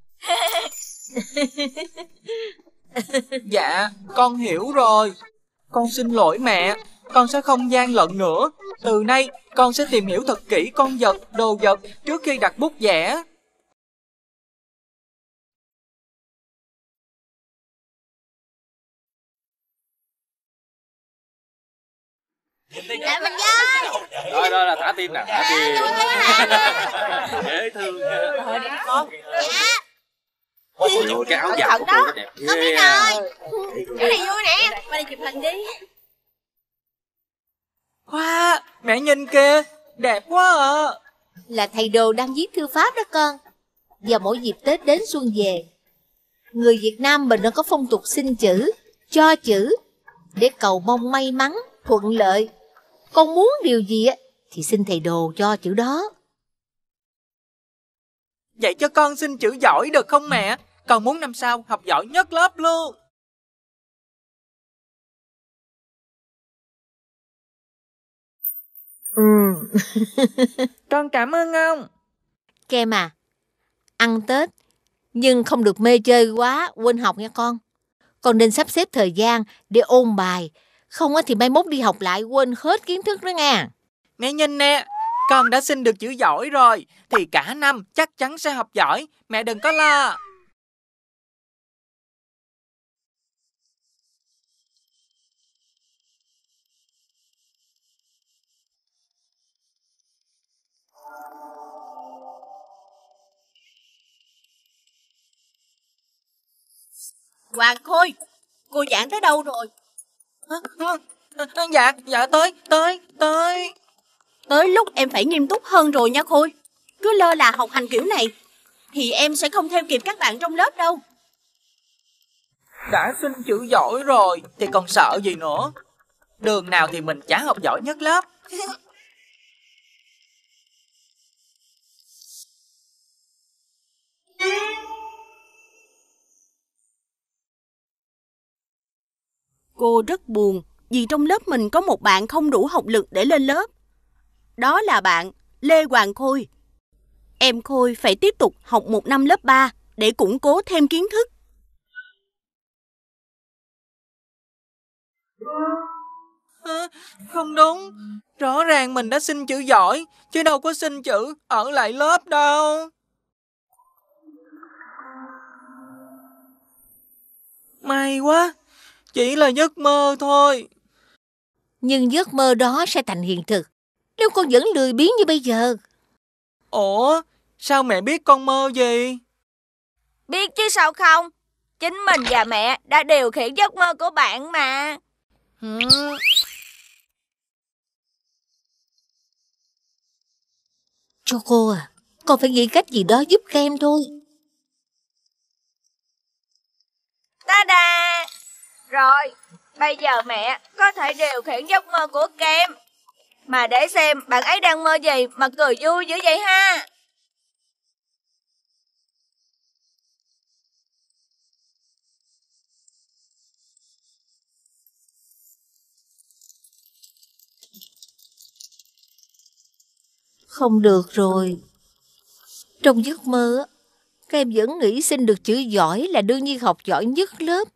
Dạ, con hiểu rồi. Con xin lỗi mẹ, con sẽ không gian lận nữa. Từ nay, con sẽ tìm hiểu thật kỹ con vật, đồ vật trước khi đặt bút vẽ. Lại mình với. Đó là thả tim nè, thả tim. Dễ thương. Con. Ôi, cái áo dài của cô nó đẹp ghê. Con biết rồi. Cái này vui nè, qua đây chụp hình đi. Wow, mẹ nhìn kìa, đẹp quá à. Là thầy Đồ đang viết thư pháp đó con. Vào mỗi dịp Tết đến xuân về, người Việt Nam mình nó có phong tục xin chữ, cho chữ để cầu mong may mắn, thuận lợi. Con muốn điều gì á thì xin thầy Đồ cho chữ đó. Vậy cho con xin chữ giỏi được không mẹ? Con muốn năm sau học giỏi nhất lớp luôn. Con cảm ơn ông. Kem à, ăn Tết nhưng không được mê chơi quá, quên học nha con. Con nên sắp xếp thời gian để ôn bài, Không thì mai mốt đi học lại quên hết kiến thức đó nha. Mẹ nhìn nè, con đã xin được chữ giỏi rồi, thì cả năm chắc chắn sẽ học giỏi, mẹ đừng có lo. Hoàng Khôi, cô Giảng tới đâu rồi? Dạ tới. Tới lúc em phải nghiêm túc hơn rồi nha Khôi. Cứ lơ là học hành kiểu này thì em sẽ không theo kịp các bạn trong lớp đâu. Đã xin chữ giỏi rồi thì còn sợ gì nữa. Đường nào thì mình chả học giỏi nhất lớp. Cô rất buồn vì trong lớp mình có một bạn không đủ học lực để lên lớp. Đó là bạn Lê Hoàng Khôi. Em Khôi phải tiếp tục học một năm lớp 3 để củng cố thêm kiến thức. Không đúng, rõ ràng mình đã xin chữ giỏi, chứ đâu có xin chữ ở lại lớp đâu. May quá, chỉ là giấc mơ thôi. Nhưng giấc mơ đó sẽ thành hiện thực nếu con vẫn lười biếng như bây giờ. Ủa, sao mẹ biết con mơ gì? Biết chứ sao không? Chính mình và mẹ đã điều khiển giấc mơ của bạn mà. Choco à, con phải nghĩ cách gì đó giúp Kem thôi. Ta-da! Rồi, bây giờ mẹ có thể điều khiển giấc mơ của Kem. Mà để xem bạn ấy đang mơ gì mà cười vui dữ vậy ha. Không được rồi. Trong giấc mơ, các em vẫn nghĩ xin được chữ giỏi là đương nhiên học giỏi nhất lớp.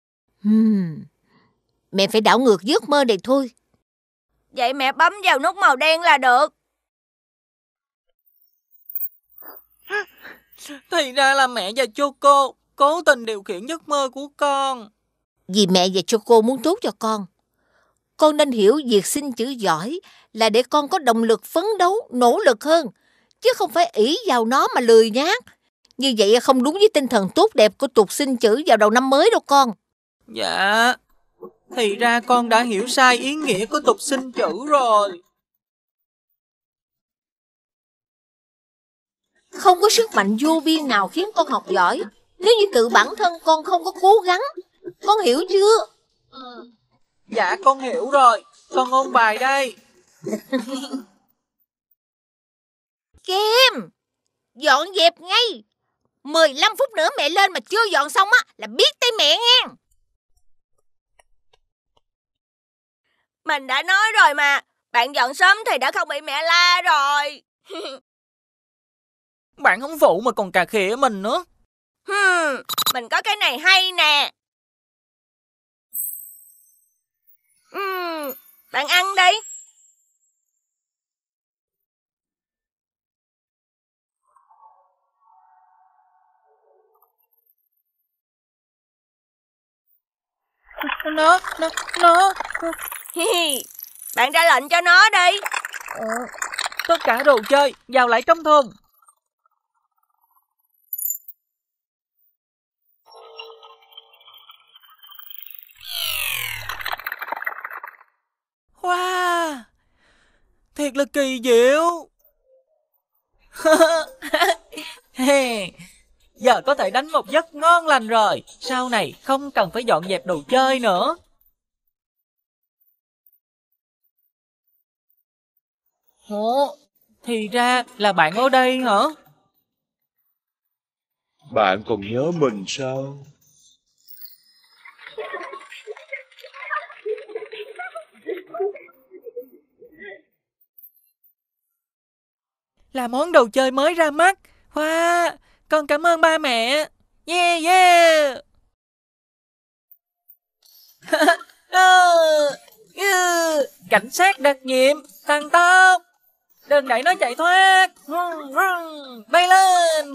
Mẹ phải đảo ngược giấc mơ này thôi. Vậy mẹ bấm vào nút màu đen là được. Thì ra là mẹ và Choco cố tình điều khiển giấc mơ của con. Vì mẹ và Choco muốn tốt cho con. Con nên hiểu việc xin chữ giỏi là để con có động lực phấn đấu, nỗ lực hơn, chứ không phải ỷ vào nó mà lười nhác. Như vậy không đúng với tinh thần tốt đẹp của tục xin chữ vào đầu năm mới đâu con. Dạ, thì ra con đã hiểu sai ý nghĩa của tục xin chữ rồi. Không có sức mạnh vô biên nào khiến con học giỏi nếu như tự bản thân con không có cố gắng. Con hiểu chưa? Dạ con hiểu rồi, con ôn bài đây. Kem, dọn dẹp ngay. 15 phút nữa mẹ lên mà chưa dọn xong á là biết tay mẹ nghe. Mình đã nói rồi mà, bạn dọn sớm thì đã không bị mẹ la rồi. Bạn không phụ mà còn cà khịa mình nữa. Mình có cái này hay nè. Bạn ăn đi. Nó. Bạn ra lệnh cho nó đi. Tất cả đồ chơi vào lại trong thùng. Wow, thiệt là kỳ diệu. Giờ có thể đánh một giấc ngon lành rồi. Sau này không cần phải dọn dẹp đồ chơi nữa. Ủa, thì ra là bạn ở đây hả? Bạn còn nhớ mình sao? Là món đồ chơi mới ra mắt. Wow, con cảm ơn ba mẹ. Yeah. Cảnh sát đặc nhiệm, tăng tốc. Đừng đẩy nó chạy thoát. Bay lên.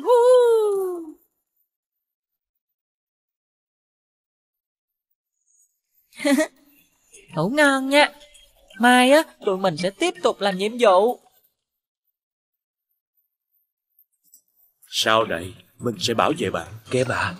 Ngủ ngon nha. Mai á, tụi mình sẽ tiếp tục làm nhiệm vụ. Sau này mình sẽ bảo vệ bạn, kem ạ.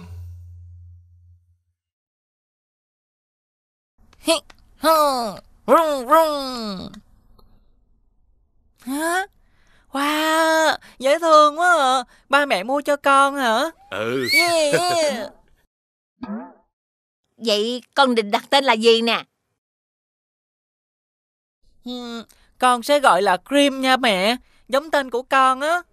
Hả? Wow, dễ thương quá à. Ba mẹ mua cho con hả? Ừ. Yeah. Vậy con định đặt tên là gì nè? Con sẽ gọi là Cream nha mẹ. Giống tên của con á.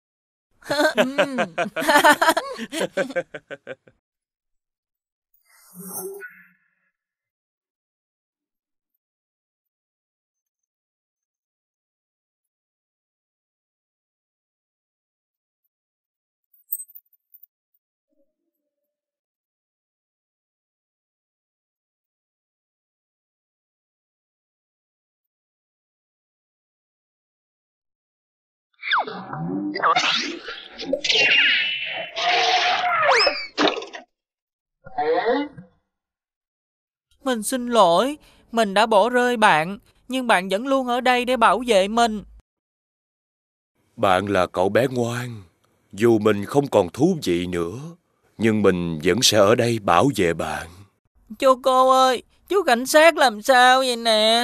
Mình xin lỗi, mình đã bỏ rơi bạn, nhưng bạn vẫn luôn ở đây để bảo vệ mình. Bạn là cậu bé ngoan. Dù mình không còn thú vị nữa, nhưng mình vẫn sẽ ở đây bảo vệ bạn. Choco ơi, chú cảnh sát làm sao vậy nè?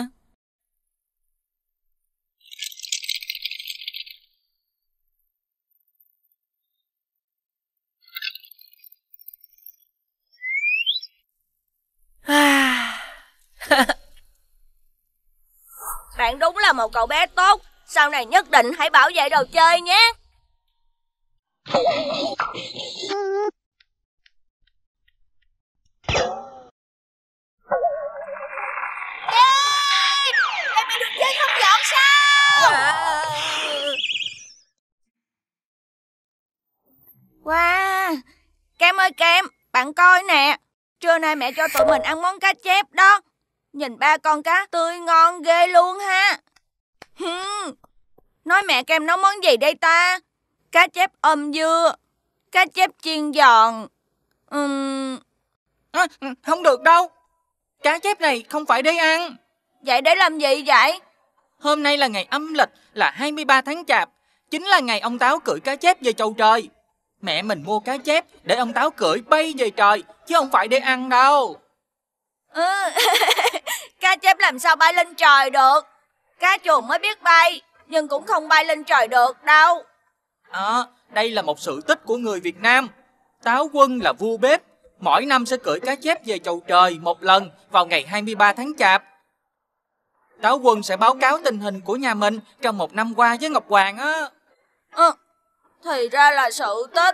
Bạn đúng là một cậu bé tốt. Sau này nhất định hãy bảo vệ đồ chơi nhé. Em bị đường dây không dọn sao? Wow, Kem ơi Kem, bạn coi nè. Trưa nay mẹ cho tụi mình ăn món cá chép đó. Nhìn ba con cá tươi ngon ghê luôn ha. Nói mẹ Kem nấu món gì đây ta? Cá chép dưa, cá chép chiên giòn. Không được đâu. Cá chép này không phải để ăn. Vậy để làm gì vậy? Hôm nay là ngày âm lịch, là 23 tháng Chạp. Chính là ngày ông Táo cưỡi cá chép về chầu trời. Mẹ mình mua cá chép để ông Táo cưỡi bay về trời, chứ không phải để ăn đâu. Cá chép làm sao bay lên trời được? Cá chuồn mới biết bay, nhưng cũng không bay lên trời được đâu. Đây là một sự tích của người Việt Nam. Táo Quân là vua bếp, mỗi năm sẽ cưỡi cá chép về chầu trời một lần vào ngày 23 tháng Chạp. Táo Quân sẽ báo cáo tình hình của nhà mình trong một năm qua với Ngọc Hoàng á. Thì ra là sự tích.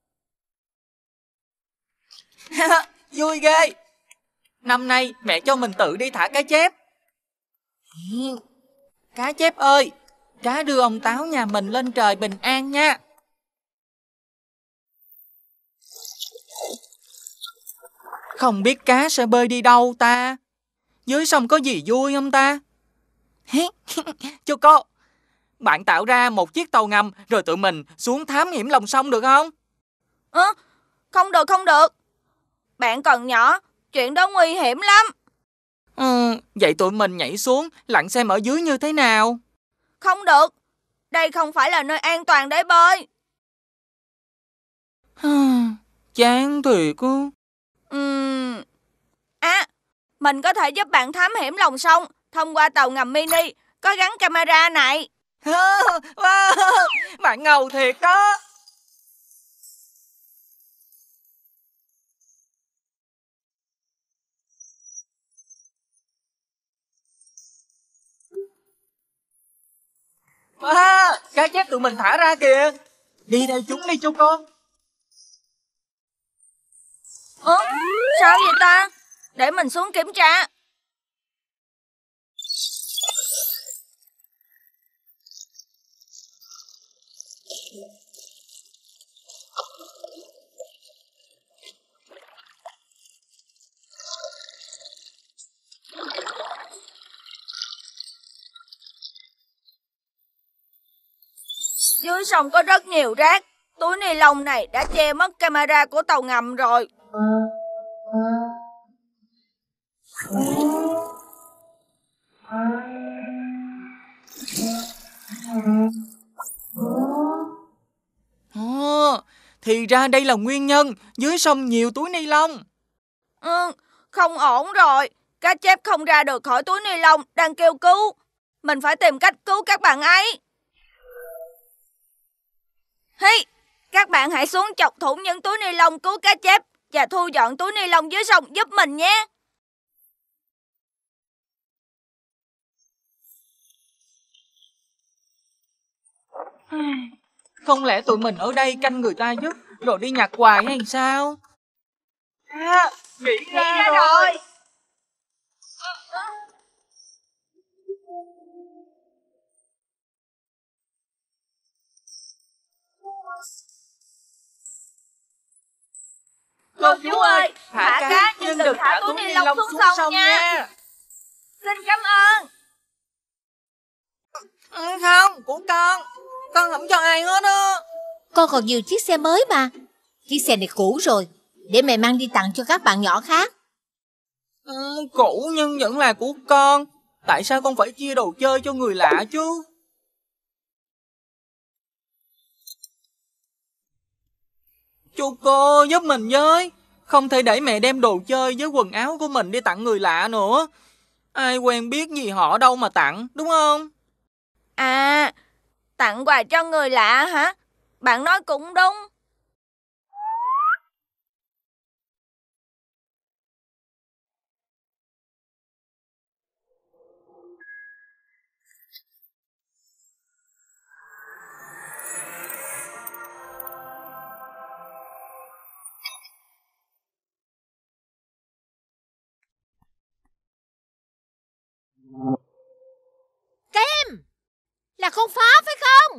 Vui ghê. Năm nay mẹ cho mình tự đi thả cá chép. Cá chép ơi, cá đưa ông Táo nhà mình lên trời bình an nha. Không biết cá sẽ bơi đi đâu ta? Dưới sông có gì vui không ta? Choco, bạn tạo ra một chiếc tàu ngầm rồi tụi mình xuống thám hiểm lòng sông được không? Không được, không được. Bạn còn nhỏ, chuyện đó nguy hiểm lắm. Vậy tụi mình nhảy xuống lặn xem ở dưới như thế nào? Không được. Đây không phải là nơi an toàn để bơi. Chán thiệt á. Mình có thể giúp bạn thám hiểm lòng sông thông qua tàu ngầm mini có gắn camera này. Wow, bạn ngầu thiệt đó. Cá chép tụi mình thả ra kìa. Đi theo chúng đi Choco. Sao vậy ta? Để mình xuống kiểm tra. Dưới sông có rất nhiều rác. Túi ni lông này đã che mất camera của tàu ngầm rồi. Thì ra đây là nguyên nhân, dưới sông nhiều túi ni lông. Không ổn rồi. Cá chép không ra được khỏi túi ni lông, đang kêu cứu. Mình phải tìm cách cứu các bạn ấy. Hey, các bạn hãy xuống chọc thủng những túi ni lông cứu cá chép và thu dọn túi ni lông dưới sông giúp mình nhé. Không lẽ tụi mình ở đây canh người ta giúp rồi đi nhặt hoài hay sao? Nghĩ ra rồi. Cô chú ơi, thả cá nhưng đừng thả túi ni lông xuống sông nha. Xin cảm ơn. Không, của con không cho ai hết á. Con còn nhiều chiếc xe mới mà. Chiếc xe này cũ rồi, để mẹ mang đi tặng cho các bạn nhỏ khác. Cũ nhưng vẫn là của con. Tại sao con phải chia đồ chơi cho người lạ chứ? Chú cô giúp mình với. Không thể để mẹ đem đồ chơi với quần áo của mình đi tặng người lạ nữa. Ai quen biết gì họ đâu mà tặng, đúng không? À, tặng quà cho người lạ hả? Bạn nói cũng đúng. Kem, là con phá phải không?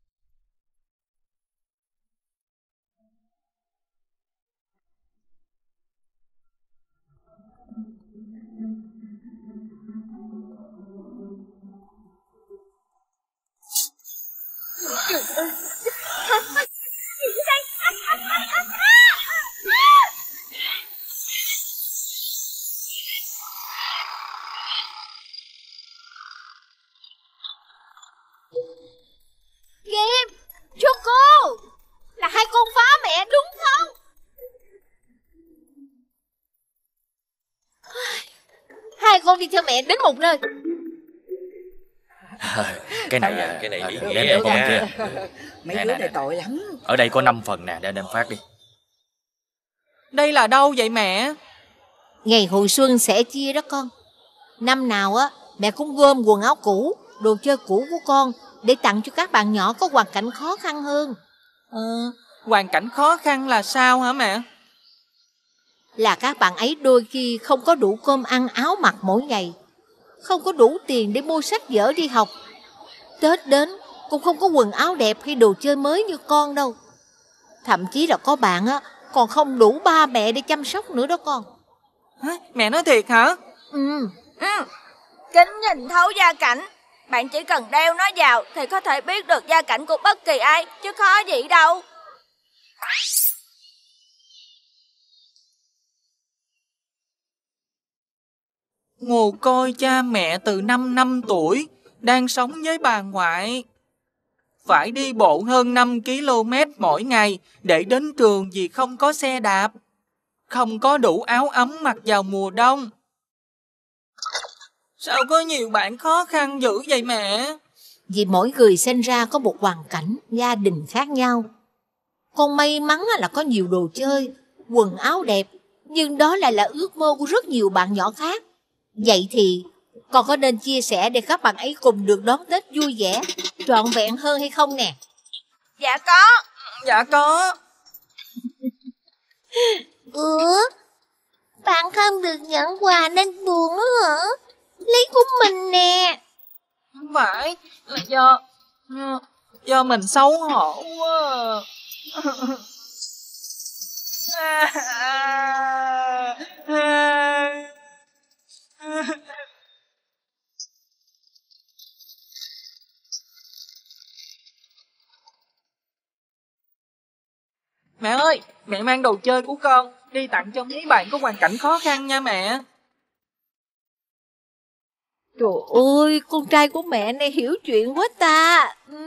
Kem, Choco, là hai con phá mẹ đúng không? Hai con đi theo mẹ đến một nơi. Cái này ý nghĩa đem nha. kia. Mấy đứa này tội lắm. Ở đây có 5 phần nè, để đem phát đi. Đây là đâu vậy mẹ? Ngày hội xuân sẽ chia đó con. Năm nào á, mẹ cũng gom quần áo cũ, đồ chơi cũ của con để tặng cho các bạn nhỏ có hoàn cảnh khó khăn hơn. Hoàn cảnh khó khăn là sao hả mẹ? Là các bạn ấy đôi khi không có đủ cơm ăn áo mặc mỗi ngày, không có đủ tiền để mua sách vở đi học. Tết đến cũng không có quần áo đẹp hay đồ chơi mới như con đâu. Thậm chí là có bạn á còn không đủ ba mẹ để chăm sóc nữa đó con. Mẹ nói thiệt hả? Kính nhìn thấu gia cảnh. Bạn chỉ cần đeo nó vào thì có thể biết được gia cảnh của bất kỳ ai, chứ khó gì đâu. Mồ côi cha mẹ từ 5 năm tuổi, đang sống với bà ngoại. Phải đi bộ hơn 5 km mỗi ngày để đến trường vì không có xe đạp. Không có đủ áo ấm mặc vào mùa đông. Sao có nhiều bạn khó khăn dữ vậy mẹ? Vì mỗi người sinh ra có một hoàn cảnh, gia đình khác nhau. Con may mắn là có nhiều đồ chơi, quần áo đẹp, nhưng đó lại là ước mơ của rất nhiều bạn nhỏ khác. Vậy thì con có nên chia sẻ để các bạn ấy cùng được đón Tết vui vẻ, trọn vẹn hơn hay không nè? Dạ có. Dạ có. Ủa, bạn không được nhận quà nên buồn đó hả? Lấy của mình nè. Không phải, là do mình xấu hổ quá. Mẹ ơi, mẹ mang đồ chơi của con đi tặng cho mấy bạn có hoàn cảnh khó khăn nha mẹ. Trời ơi, con trai của mẹ này hiểu chuyện quá ta.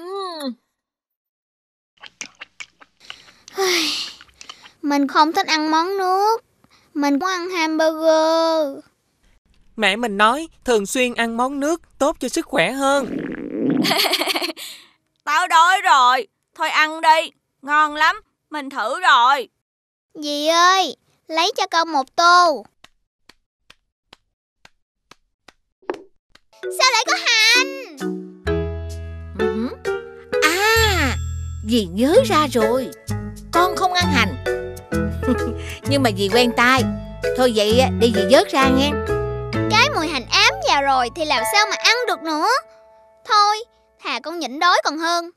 Mình không thích ăn món nước, mình muốn ăn hamburger. Mẹ mình nói thường xuyên ăn món nước tốt cho sức khỏe hơn. Tao đói rồi, thôi ăn đi, ngon lắm, mình thử rồi. Dì ơi, lấy cho con một tô. Sao lại có hành? À, dì nhớ ra rồi, con không ăn hành. Nhưng mà dì quen tay. Thôi vậy để dì vớt ra nghe. Cái mùi hành ám vào rồi thì làm sao mà ăn được nữa. Thôi, thà con nhịn đói còn hơn.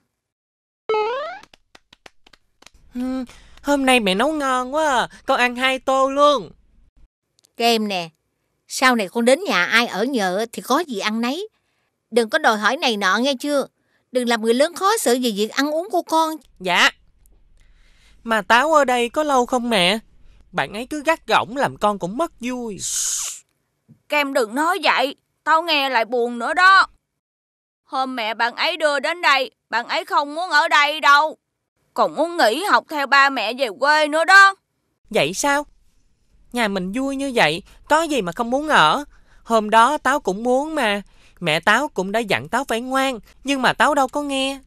Hôm nay mẹ nấu ngon quá à. Con ăn 2 tô luôn. Kem nè, sau này con đến nhà ai ở nhờ thì có gì ăn nấy. Đừng có đòi hỏi này nọ nghe chưa. Đừng làm người lớn khó xử về việc ăn uống của con. Dạ. Mà Táo ở đây có lâu không mẹ? Bạn ấy cứ gắt gỏng làm con cũng mất vui. Kem đừng nói vậy, tao nghe lại buồn nữa đó. Hôm mẹ bạn ấy đưa đến đây, bạn ấy không muốn ở đây đâu. Còn muốn nghỉ học theo ba mẹ về quê nữa đó. Vậy sao? Nhà mình vui như vậy, có gì mà không muốn ở. Hôm đó Táo cũng muốn mà. Mẹ Táo cũng đã dặn Táo phải ngoan, nhưng mà Táo đâu có nghe.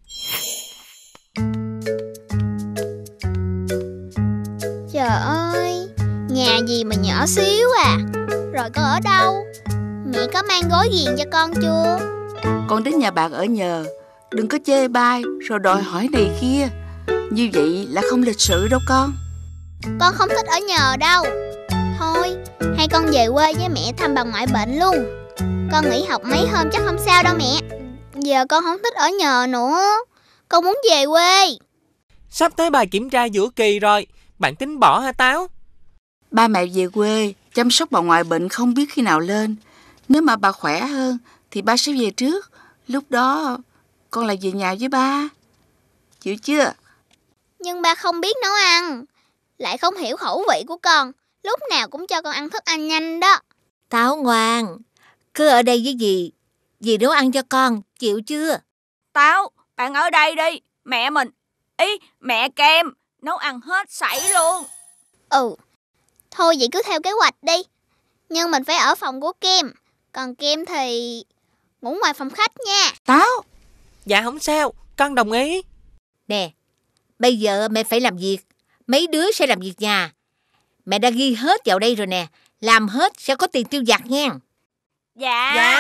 Trời ơi, nhà gì mà nhỏ xíu à. Rồi con ở đâu? Mẹ có mang gối ghiền cho con chưa? Con đến nhà bạn ở nhờ, đừng có chê bai rồi đòi hỏi này kia. Như vậy là không lịch sự đâu con. Con không thích ở nhờ đâu. Thôi, hay con về quê với mẹ thăm bà ngoại bệnh luôn. Con nghỉ học mấy hôm chắc không sao đâu mẹ. Giờ con không thích ở nhờ nữa. Con muốn về quê. Sắp tới bài kiểm tra giữa kỳ rồi. Bạn tính bỏ hả Táo? Ba mẹ về quê chăm sóc bà ngoại bệnh không biết khi nào lên. Nếu mà bà khỏe hơn thì ba sẽ về trước. Lúc đó con lại về nhà với ba. Chịu chưa? Nhưng ba không biết nấu ăn, lại không hiểu khẩu vị của con. Lúc nào cũng cho con ăn thức ăn nhanh đó. Táo ngoan, cứ ở đây với dì. Dì nấu ăn cho con, chịu chưa? Táo, bạn ở đây đi. Mẹ mình, mẹ Kem nấu ăn hết sảy luôn. Thôi vậy cứ theo kế hoạch đi. Nhưng mình phải ở phòng của Kem. Còn Kem thì ngủ ngoài phòng khách nha. Táo. Dạ không sao, con đồng ý. Nè, bây giờ mẹ phải làm việc. Mấy đứa sẽ làm việc nhà. Mẹ đã ghi hết vào đây rồi nè. Làm hết sẽ có tiền tiêu vặt nha. Dạ. Dạ.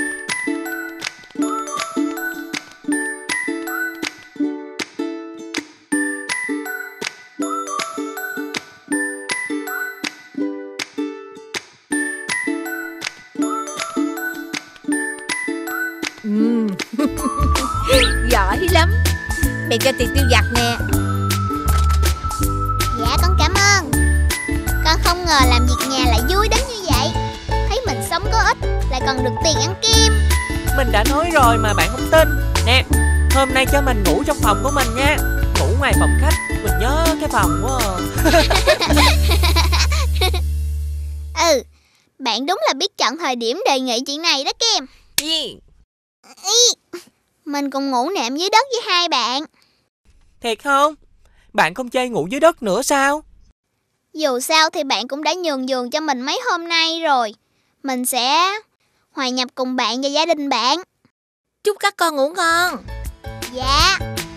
Giỏi lắm. Mẹ cho tiền tiêu vặt nè. Dạ con cảm ơn. Con không ngờ làm việc nhà lại vui đến như vậy. Thấy mình sống có ích lại còn được tiền ăn kem. Mình đã nói rồi mà bạn không tin. Nè, hôm nay cho mình ngủ trong phòng của mình nha. Ngủ ngoài phòng khách, mình nhớ cái phòng quá à. Bạn đúng là biết chọn thời điểm đề nghị chuyện này đó Kem. Mình cùng ngủ nệm dưới đất với hai bạn. Thiệt không? Bạn không chơi ngủ dưới đất nữa sao? Dù sao thì bạn cũng đã nhường giường cho mình mấy hôm nay rồi. Mình sẽ hòa nhập cùng bạn và gia đình bạn. Chúc các con ngủ ngon. Dạ.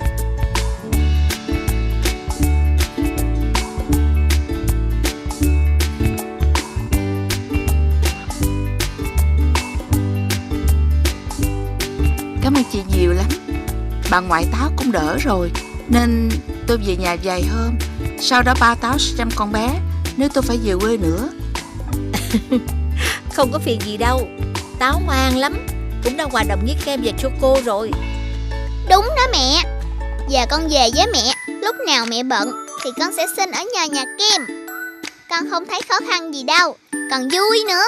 Cảm ơn chị nhiều lắm. Bà ngoại Táo cũng đỡ rồi, nên tôi về nhà vài hôm. Sau đó ba Táo sẽ chăm con bé nếu tôi phải về quê nữa. Không có phiền gì đâu. Táo ngoan lắm, cũng đã hòa đồng với Kem và Choco rồi. Đúng đó mẹ. Giờ con về với mẹ. Lúc nào mẹ bận thì con sẽ xin ở nhờ nhà Kem. Con không thấy khó khăn gì đâu, còn vui nữa.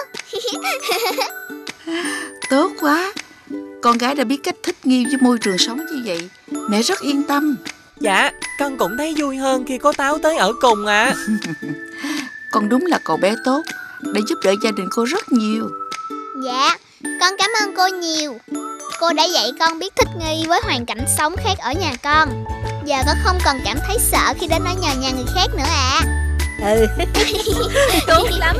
Tốt quá. Con gái đã biết cách thích nghi với môi trường sống như vậy. Mẹ rất yên tâm. Dạ, con cũng thấy vui hơn khi có Táo tới ở cùng ạ. Con đúng là cậu bé tốt, đã giúp đỡ gia đình cô rất nhiều. Dạ, con cảm ơn cô nhiều. Cô đã dạy con biết thích nghi với hoàn cảnh sống khác ở nhà con. Giờ con không còn cảm thấy sợ khi đến ở nhờ nhà người khác nữa ạ. Tốt lắm.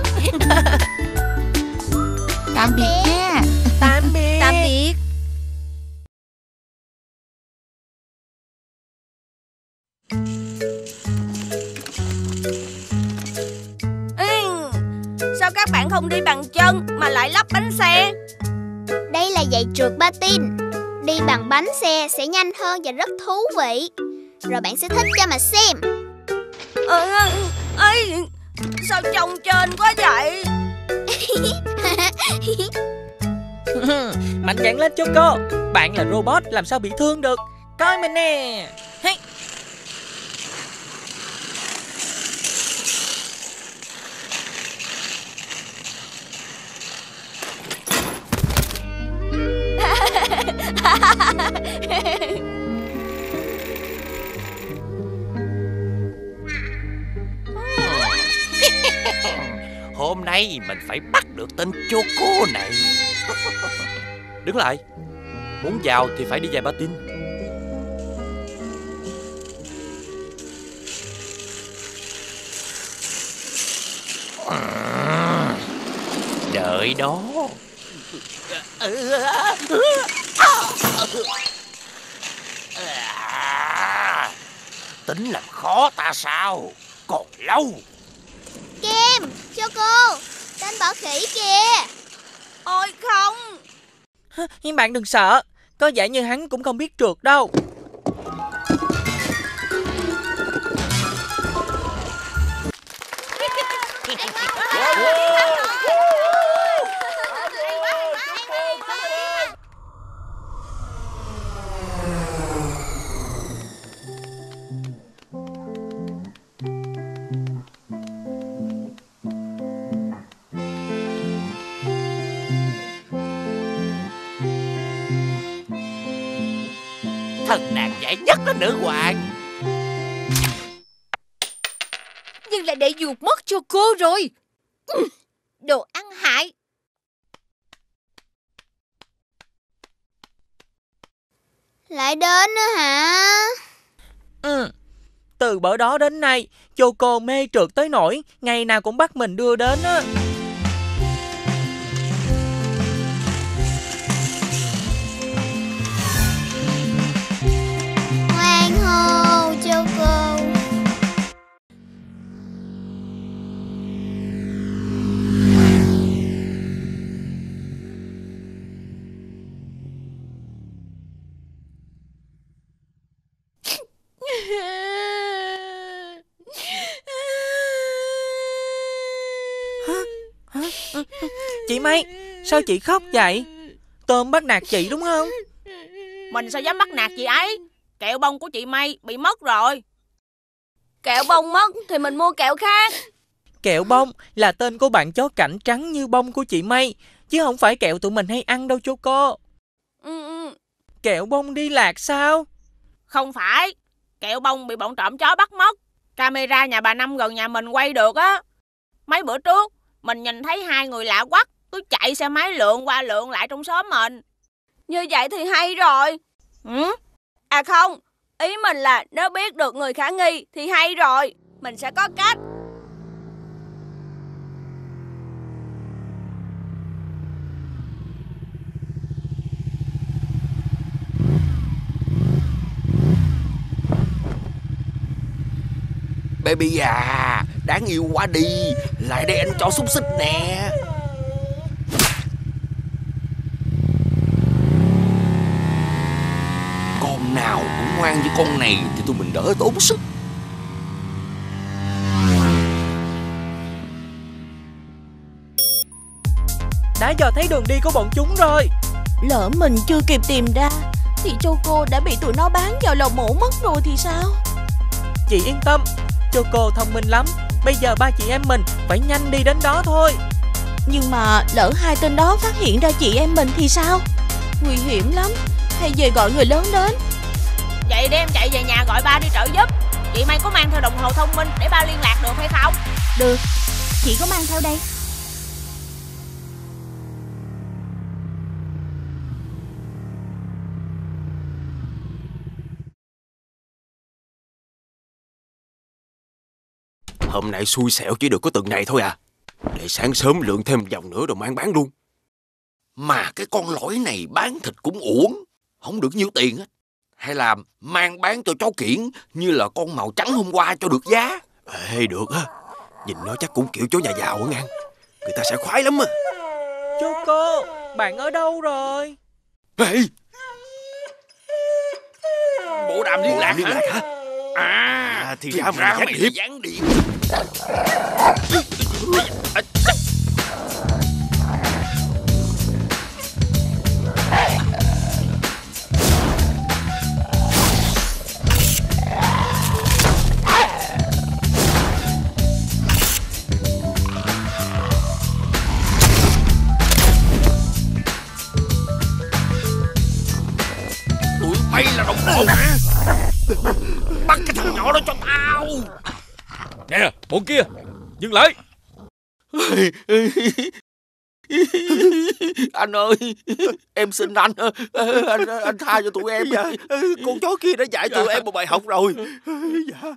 Tạm biệt nha. Tạm biệt. Tạm biệt. Sao các bạn không đi bằng chân mà lại lắp bánh xe? Đây là giày trượt patin. Đi bằng bánh xe sẽ nhanh hơn và rất thú vị. Rồi bạn sẽ thích cho mà xem. Sao trông trên quá vậy? Mạnh dạn lên Choco. Bạn là robot làm sao bị thương được. Coi mình nè. Hey. Hôm nay mình phải bắt được tên Choco này. Đứng lại. Muốn vào thì phải đi giày patin. Đợi đó. Tính làm khó ta sao? Còn lâu. Kem, Choco, tên bỏ khỉ kìa. Ôi không. Nhưng bạn đừng sợ. Có vẻ như hắn cũng không biết trượt đâu. Thần nàng giải nhất là nữ hoàng. Nhưng lại để vụt mất cho cô rồi. Đồ ăn hại. Lại đến nữa hả? Từ bữa đó đến nay, Choco mê trượt tới nỗi ngày nào cũng bắt mình đưa đến á. Hoan hô, Choco. Chị May, sao chị khóc vậy? Tôm bắt nạt chị đúng không? Mình sao dám bắt nạt chị ấy? Kẹo bông của chị May bị mất rồi. Kẹo bông mất thì mình mua kẹo khác. Kẹo bông là tên của bạn chó cảnh trắng như bông của chị May, chứ không phải kẹo tụi mình hay ăn đâu Choco. Kẹo bông đi lạc sao? Không phải. Kẹo bông bị bọn trộm chó bắt mất. Camera nhà bà Năm gần nhà mình quay được á. Mấy bữa trước mình nhìn thấy hai người lạ quắc cứ chạy xe máy lượn qua lượn lại trong xóm mình. Như vậy thì hay rồi. À không, ý mình là nếu biết được người khả nghi thì hay rồi. Mình sẽ có cách. Baby à, đáng yêu quá đi. Lại đây anh cho xúc xích nè. Con nào cũng ngoan như con này thì tụi mình đỡ tốn sức. Đã dò thấy đường đi của bọn chúng rồi. Lỡ mình chưa kịp tìm ra thì Choco đã bị tụi nó bán vào lò mổ mất rồi thì sao? Chị yên tâm, Choco thông minh lắm. Bây giờ ba chị em mình phải nhanh đi đến đó thôi. Nhưng mà lỡ hai tên đó phát hiện ra chị em mình thì sao? Nguy hiểm lắm. Hay về gọi người lớn đến. Vậy để em chạy về nhà gọi ba đi trợ giúp. Chị May có mang theo đồng hồ thông minh để ba liên lạc được hay không? Được, chị có mang theo đây. Hôm nay xui xẻo chỉ được có từng này thôi à. Để sáng sớm lượn thêm vòng nữa rồi mang bán luôn. Mà cái con lõi này bán thịt cũng uổng, không được nhiêu tiền hết. Hay là mang bán cho chó kiển như là con màu trắng hôm qua cho được giá. Ê, được á. Nhìn nó chắc cũng kiểu chó nhà giàu á ngang. Người ta sẽ khoái lắm á. Choco, bạn ở đâu rồi? Ê, bộ đàm liên lạc hả? Thì ra mình gián điệp. Tụi bay là đồng bọn hả? Bắt cái thằng nhỏ đó cho tao. Nè, bọn kia, dừng lại. Anh ơi, em xin anh tha cho tụi em nha. Con chó kia đã dạy tụi em một bài học rồi. Dạ.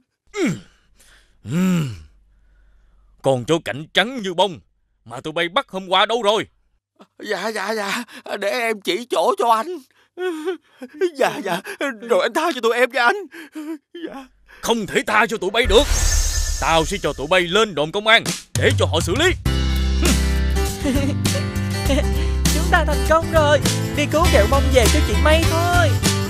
Con chó cảnh trắng như bông mà tụi bay bắt hôm qua đâu rồi? Dạ, để em chỉ chỗ cho anh. Dạ, rồi anh tha cho tụi em nha anh. Dạ. Không thể tha cho tụi bay được. Tao sẽ cho tụi bay lên đồn công an để cho họ xử lý. Chúng ta thành công rồi. Đi cứu kẹo bông về cho chị May thôi.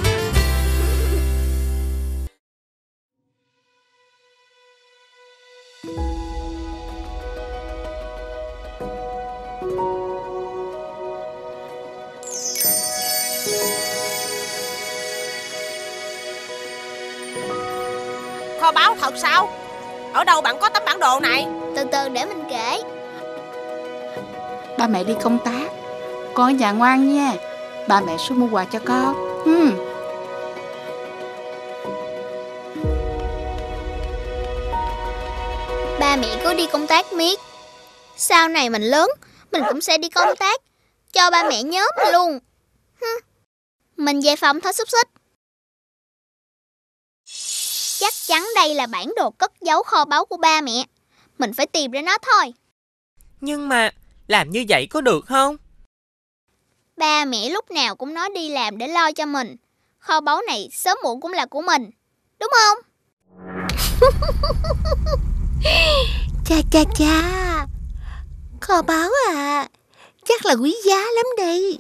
Kho báu thật sao? Ở đâu bạn có tấm bản đồ này? Từ từ để mình kể. Ba mẹ đi công tác, con ở nhà ngoan nha. Ba mẹ xuống mua quà cho con. Ba mẹ cứ đi công tác miết. Sau này mình lớn, mình cũng sẽ đi công tác. Cho ba mẹ nhớ mình luôn. Mình về phòng thôi xúc xích. Chắc chắn đây là bản đồ cất giấu kho báu của ba mẹ. Mình phải tìm ra nó thôi. Nhưng mà làm như vậy có được không? Ba mẹ lúc nào cũng nói đi làm để lo cho mình. Kho báu này sớm muộn cũng là của mình, đúng không? Cha, kho báu à, chắc là quý giá lắm đây.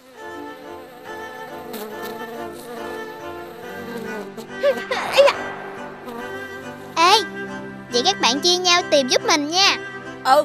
Ê, vậy các bạn chia nhau tìm giúp mình nha. Ừ.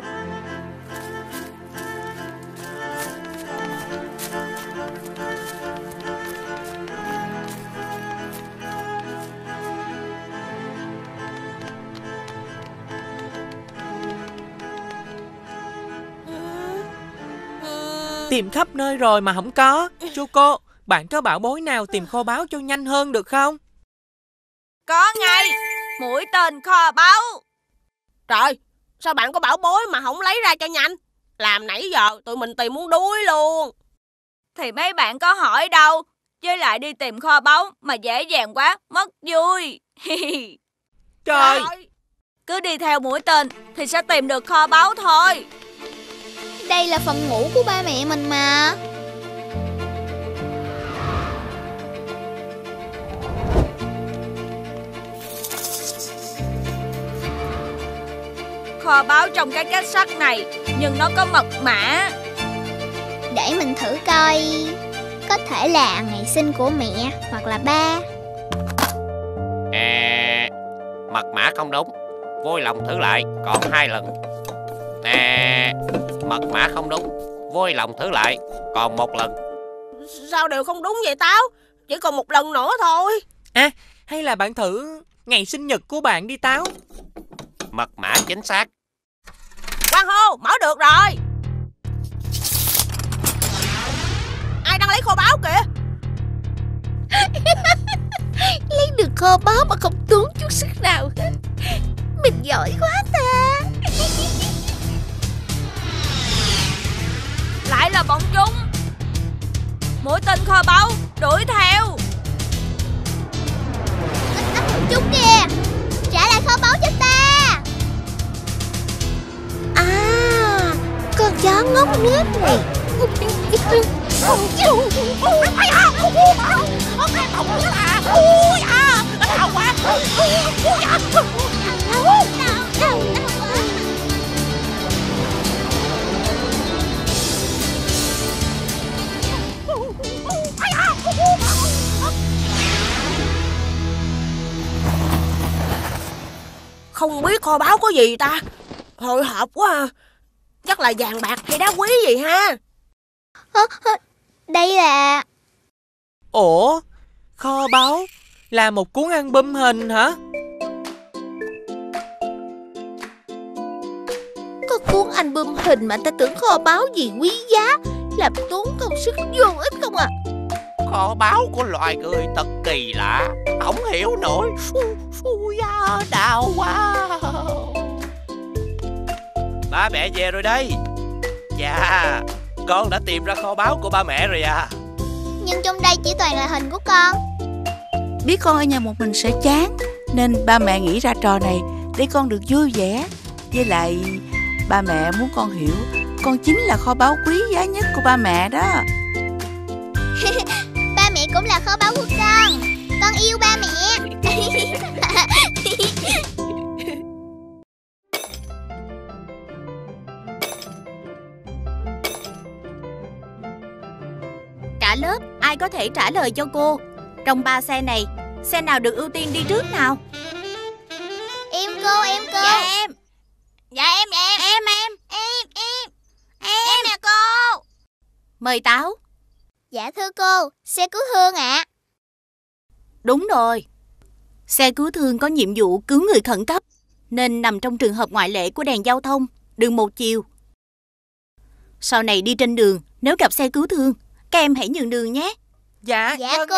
Tìm khắp nơi rồi mà không có. Choco, bạn có bảo bối nào tìm kho báu cho nhanh hơn được không? Có ngay, mũi tên kho báu. Trời, sao bạn có bảo bối mà không lấy ra cho nhanh? Làm nãy giờ tụi mình tìm muốn đuối luôn. Thì mấy bạn có hỏi đâu. Với lại đi tìm kho báu mà dễ dàng quá, mất vui. Trời, cứ đi theo mũi tên thì sẽ tìm được kho báu thôi. Đây là phần ngủ của ba mẹ mình mà. Kho báu trong cái két sắt này, nhưng nó có mật mã. Để mình thử coi. Có thể là ngày sinh của mẹ hoặc là ba. Mật mã không đúng. Vui lòng thử lại, còn 2 lần. Mật mã không đúng. Vui lòng thử lại, còn 1 lần. Sao đều không đúng vậy Táo? Chỉ còn 1 lần nữa thôi. À, hay là bạn thử ngày sinh nhật của bạn đi Táo. Mật mã chính xác. Quang hô, mở được rồi. Ai đang lấy kho báu kìa? kho báu mà không tốn chút sức nào hết. Mình giỏi quá ta. Lại là bọn chúng. Mũi tên kho báu đuổi theo. Chúng kìa, trả lại kho báu cho ta. À, con chó ngốc nghếch này. Không biết kho báu có gì ta. Hồi hộp quá à. Chắc là vàng bạc hay đá quý gì ha. Đây là... Ủa, kho báu là một cuốn album hình hả? Có cuốn album hình mà ta tưởng kho báu gì quý giá, làm tốn công sức vô ích không à. Kho báu của loài người thật kỳ lạ, không hiểu nổi. Đau quá. Ba mẹ về rồi đây. Chà, con đã tìm ra kho báu của ba mẹ rồi à. Nhưng trong đây chỉ toàn là hình của con. Biết con ở nhà một mình sẽ chán, nên ba mẹ nghĩ ra trò này để con được vui vẻ. Với lại ba mẹ muốn con hiểu con chính là kho báu quý giá nhất của ba mẹ đó. Ba mẹ cũng là kho báu của con. Con yêu ba mẹ. Cả lớp ai có thể trả lời cho cô? Trong 3 xe này, xe nào được ưu tiên đi trước nào? Em cô. Dạ em. Dạ em. Em nè cô. Mời Táo. Dạ thưa cô, xe cứu thương ạ. Đúng rồi. Xe cứu thương có nhiệm vụ cứu người khẩn cấp, nên nằm trong trường hợp ngoại lệ của đèn giao thông, đường một chiều. Sau này đi trên đường, nếu gặp xe cứu thương, các em hãy nhường đường nhé. Dạ cô.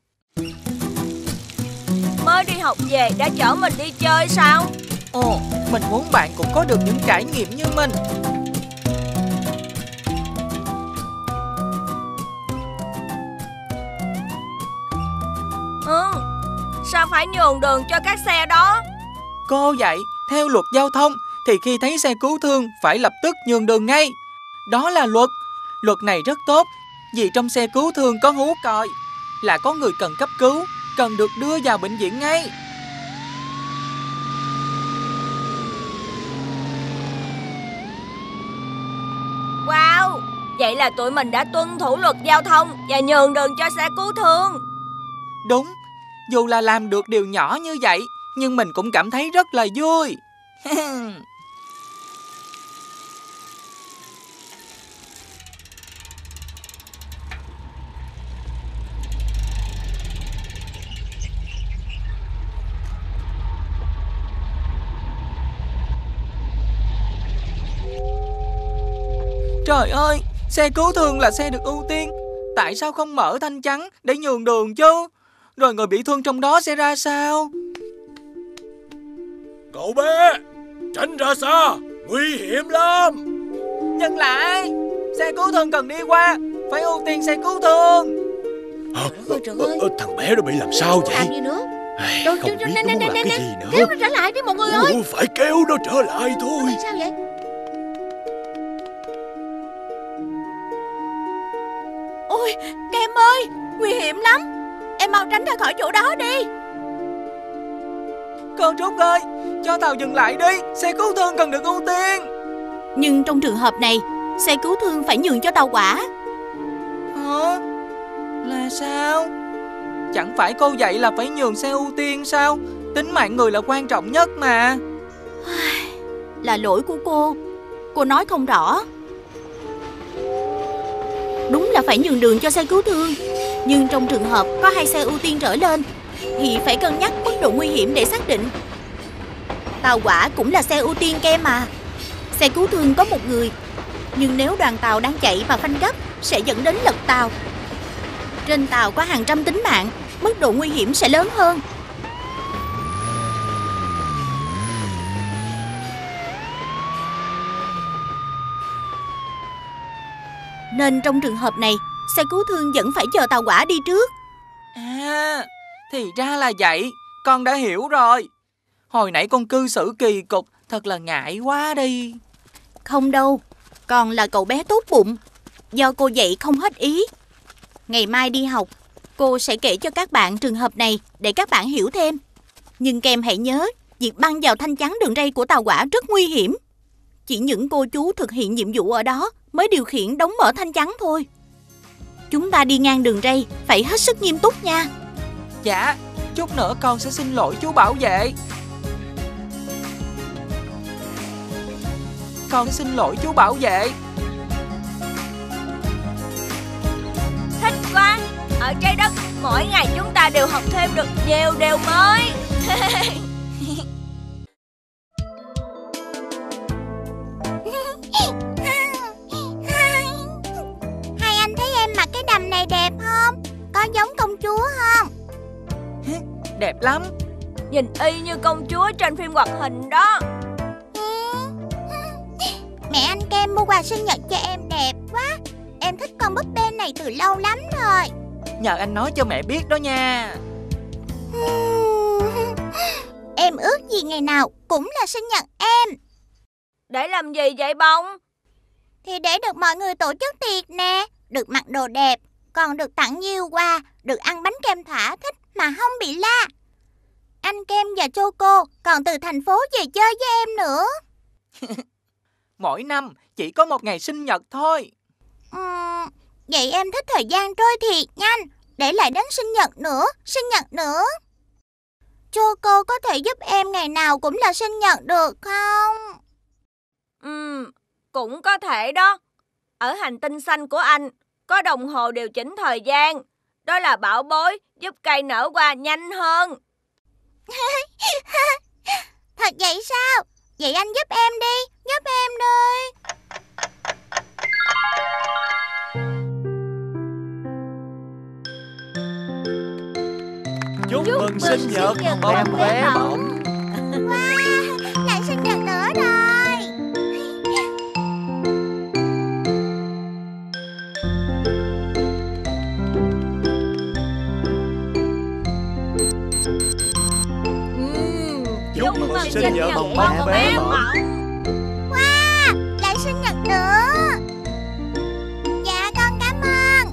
Mới đi học về đã chở mình đi chơi sao? Ồ, mình muốn bạn cũng có được những trải nghiệm như mình. Sao phải nhường đường cho các xe đó? Cô dạy, theo luật giao thông thì khi thấy xe cứu thương phải lập tức nhường đường ngay. Đó là luật. Luật này rất tốt vì trong xe cứu thương có hú còi, là có người cần cấp cứu, cần được đưa vào bệnh viện ngay. Wow, vậy là tụi mình đã tuân thủ luật giao thông và nhường đường cho xe cứu thương. Đúng, dù là làm được điều nhỏ như vậy, nhưng mình cũng cảm thấy rất là vui. Trời ơi, xe cứu thương là xe được ưu tiên. Tại sao không mở thanh chắn để nhường đường chứ? Rồi người bị thương trong đó sẽ ra sao? Cậu bé, tránh ra xa, nguy hiểm lắm. Dừng lại, xe cứu thương cần đi qua, phải ưu tiên xe cứu thương. Trời ơi, Thằng bé nó bị làm sao vậy? làm gì nữa? Không biết nó muốn làm cái gì nữa. Kéo nó trở lại đi mọi người ơi. Phải kéo nó trở lại thôi. Sao vậy? Ôi, các em ơi, nguy hiểm lắm. Em mau tránh ra khỏi chỗ đó đi. Cô Trúc ơi, cho tàu dừng lại đi, xe cứu thương cần được ưu tiên. Nhưng trong trường hợp này, xe cứu thương phải nhường cho tàu hỏa. Hả? Là sao? Chẳng phải cô dạy là phải nhường xe ưu tiên sao? Tính mạng người là quan trọng nhất mà. Là lỗi của cô nói không rõ. Đúng là phải nhường đường cho xe cứu thương, nhưng trong trường hợp có 2 xe ưu tiên trở lên thì phải cân nhắc mức độ nguy hiểm để xác định. Tàu hỏa cũng là xe ưu tiên các em mà. Xe cứu thương có 1 người, nhưng nếu đoàn tàu đang chạy và phanh gấp sẽ dẫn đến lật tàu. Trên tàu có hàng trăm tính mạng, mức độ nguy hiểm sẽ lớn hơn. Nên trong trường hợp này, xe cứu thương vẫn phải chờ tàu hỏa đi trước. À, thì ra là vậy. Con đã hiểu rồi. Hồi nãy con cư xử kỳ cục, thật là ngại quá đi. Không đâu, con là cậu bé tốt bụng. Do cô dạy không hết ý. Ngày mai đi học, cô sẽ kể cho các bạn trường hợp này để các bạn hiểu thêm. Nhưng các em hãy nhớ, việc băng vào thanh chắn đường ray của tàu hỏa rất nguy hiểm. Chỉ những cô chú thực hiện nhiệm vụ ở đó mới điều khiển đóng mở thanh chắn thôi. Chúng ta đi ngang đường ray phải hết sức nghiêm túc nha. Dạ, chút nữa con sẽ xin lỗi chú bảo vệ. Con sẽ xin lỗi chú bảo vệ. Thích quá. Ở trái đất, mỗi ngày chúng ta đều học thêm được nhiều điều mới. Hai anh thấy em mặc cái đầm này đẹp không? Có giống công chúa không? Đẹp lắm. Nhìn y như công chúa trên phim hoạt hình đó. Mẹ anh Kem mua quà sinh nhật cho em đẹp quá. Em thích con búp bê này từ lâu lắm rồi. Nhờ anh nói cho mẹ biết đó nha. Em ước gì ngày nào cũng là sinh nhật em. Để làm gì vậy Bông? Thì để được mọi người tổ chức tiệc nè. Được mặc đồ đẹp, còn được tặng nhiều quà, được ăn bánh kem thỏa thích mà không bị la. Anh Kem và Choco còn từ thành phố về chơi với em nữa. Mỗi năm chỉ có một ngày sinh nhật thôi. Vậy em thích thời gian trôi thiệt nhanh. Để lại đến sinh nhật nữa. Choco có thể giúp em ngày nào cũng là sinh nhật được không? Cũng có thể đó. Ở hành tinh xanh của anh có đồng hồ điều chỉnh thời gian. Đó là bảo bối giúp cây nở hoa nhanh hơn. Thật vậy sao? Vậy anh giúp em đi. Giúp em đi. Chúc mừng sinh nhật bông bé bỏng. Wow, lại sinh nhật nữa rồi. Chúc mừng sinh nhật bông bé bỏng. Wow, lại sinh nhật nữa. Dạ con cảm ơn.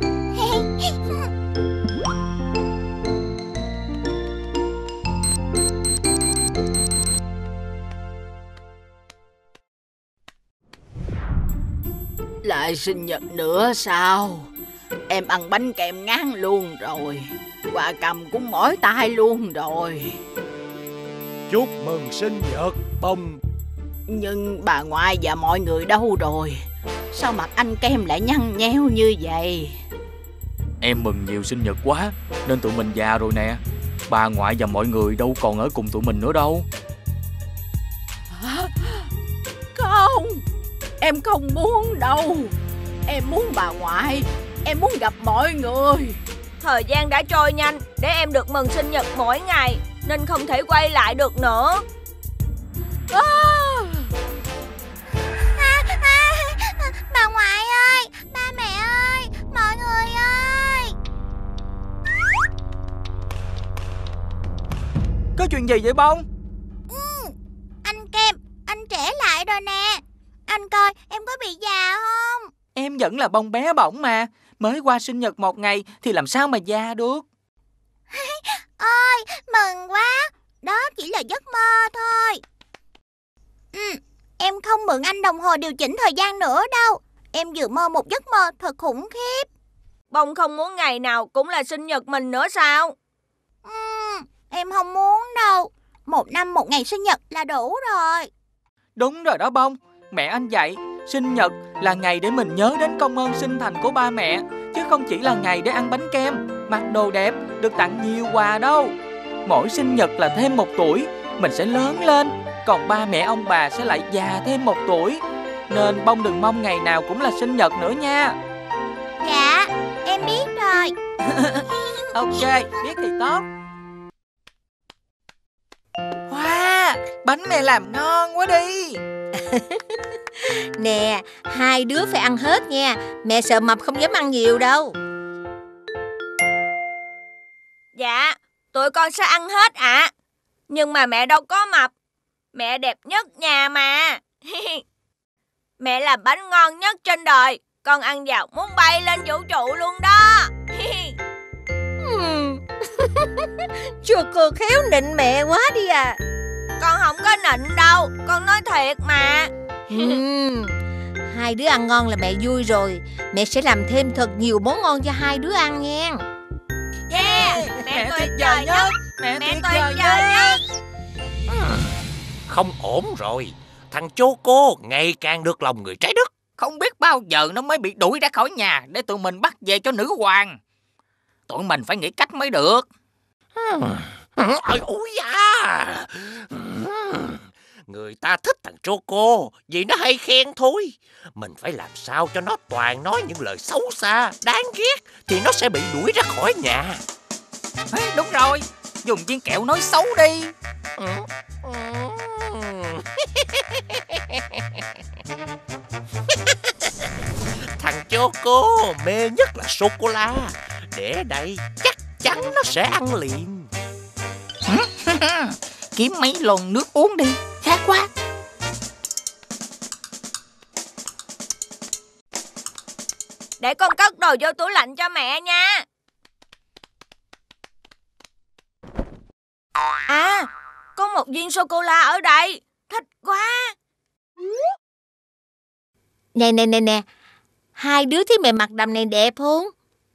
Lại sinh nhật nữa sao? Em ăn bánh kem ngán luôn rồi. Quà cầm cũng mỏi tay luôn rồi. Chúc mừng sinh nhật bông. Nhưng bà ngoại và mọi người đâu rồi? Sao mặt anh Kem lại nhăn nheo như vậy? Em mừng nhiều sinh nhật quá nên tụi mình già rồi nè. Bà ngoại và mọi người đâu còn ở cùng tụi mình nữa đâu. Hả? Không, em không muốn đâu. Em muốn bà ngoại. Em muốn gặp mọi người. Thời gian đã trôi nhanh để em được mừng sinh nhật mỗi ngày, nên không thể quay lại được nữa. Bà ngoại ơi, ba mẹ ơi, mọi người ơi. Có chuyện gì vậy Bông? Anh Kem, anh trẻ lại rồi nè. Anh coi em có bị già không? Em vẫn là bông bé bỏng mà. Mới qua sinh nhật một ngày thì làm sao mà già được. Ôi, mừng quá. Đó chỉ là giấc mơ thôi. Em không mượn anh đồng hồ điều chỉnh thời gian nữa đâu. Em vừa mơ một giấc mơ thật khủng khiếp. Bông không muốn ngày nào cũng là sinh nhật mình nữa sao? Em không muốn đâu. Một năm một ngày sinh nhật là đủ rồi. Đúng rồi đó Bông. Mẹ anh dạy, sinh nhật là ngày để mình nhớ đến công ơn sinh thành của ba mẹ, chứ không chỉ là ngày để ăn bánh kem, mặc đồ đẹp, được tặng nhiều quà đâu. Mỗi sinh nhật là thêm một tuổi, mình sẽ lớn lên, còn ba mẹ ông bà sẽ lại già thêm một tuổi. Nên Bông đừng mong ngày nào cũng là sinh nhật nữa nha. Dạ, em biết rồi. Ok, biết thì tốt. Wow, bánh mẹ làm ngon quá đi. Nè, hai đứa phải ăn hết nha. Mẹ sợ mập không dám ăn nhiều đâu. Dạ, tụi con sẽ ăn hết ạ. Nhưng mà mẹ đâu có mập. Mẹ đẹp nhất nhà mà. Mẹ làm bánh ngon nhất trên đời. Con ăn vào muốn bay lên vũ trụ luôn đó. Choco khéo nịnh mẹ quá đi à. Con không có nịnh đâu, con nói thiệt mà. Hai đứa ăn ngon là mẹ vui rồi. Mẹ sẽ làm thêm thật nhiều món ngon cho hai đứa ăn nha. Yeah, mẹ tuyệt vời nhất. Mẹ tuyệt vời nhất. Không ổn rồi. Thằng Choco ngày càng được lòng người trái đất. Không biết bao giờ nó mới bị đuổi ra khỏi nhà để tụi mình bắt về cho nữ hoàng. Tụi mình phải nghĩ cách mới được. Ôi da. Người ta thích thằng Choco vì nó hay khen thôi. Mình phải làm sao cho nó toàn nói những lời xấu xa, đáng ghét thì nó sẽ bị đuổi ra khỏi nhà. Đúng rồi, dùng viên kẹo nói xấu đi. Thằng Choco mê nhất là sô-cô-la. Để đây chắc chắn nó sẽ ăn liền. Kiếm mấy lon nước uống đi, khát quá. Để con cất đồ vô tủ lạnh cho mẹ nha. À, có một viên sô-cô-la ở đây. Thích quá. Nè, hai đứa thấy mẹ mặc đầm này đẹp không?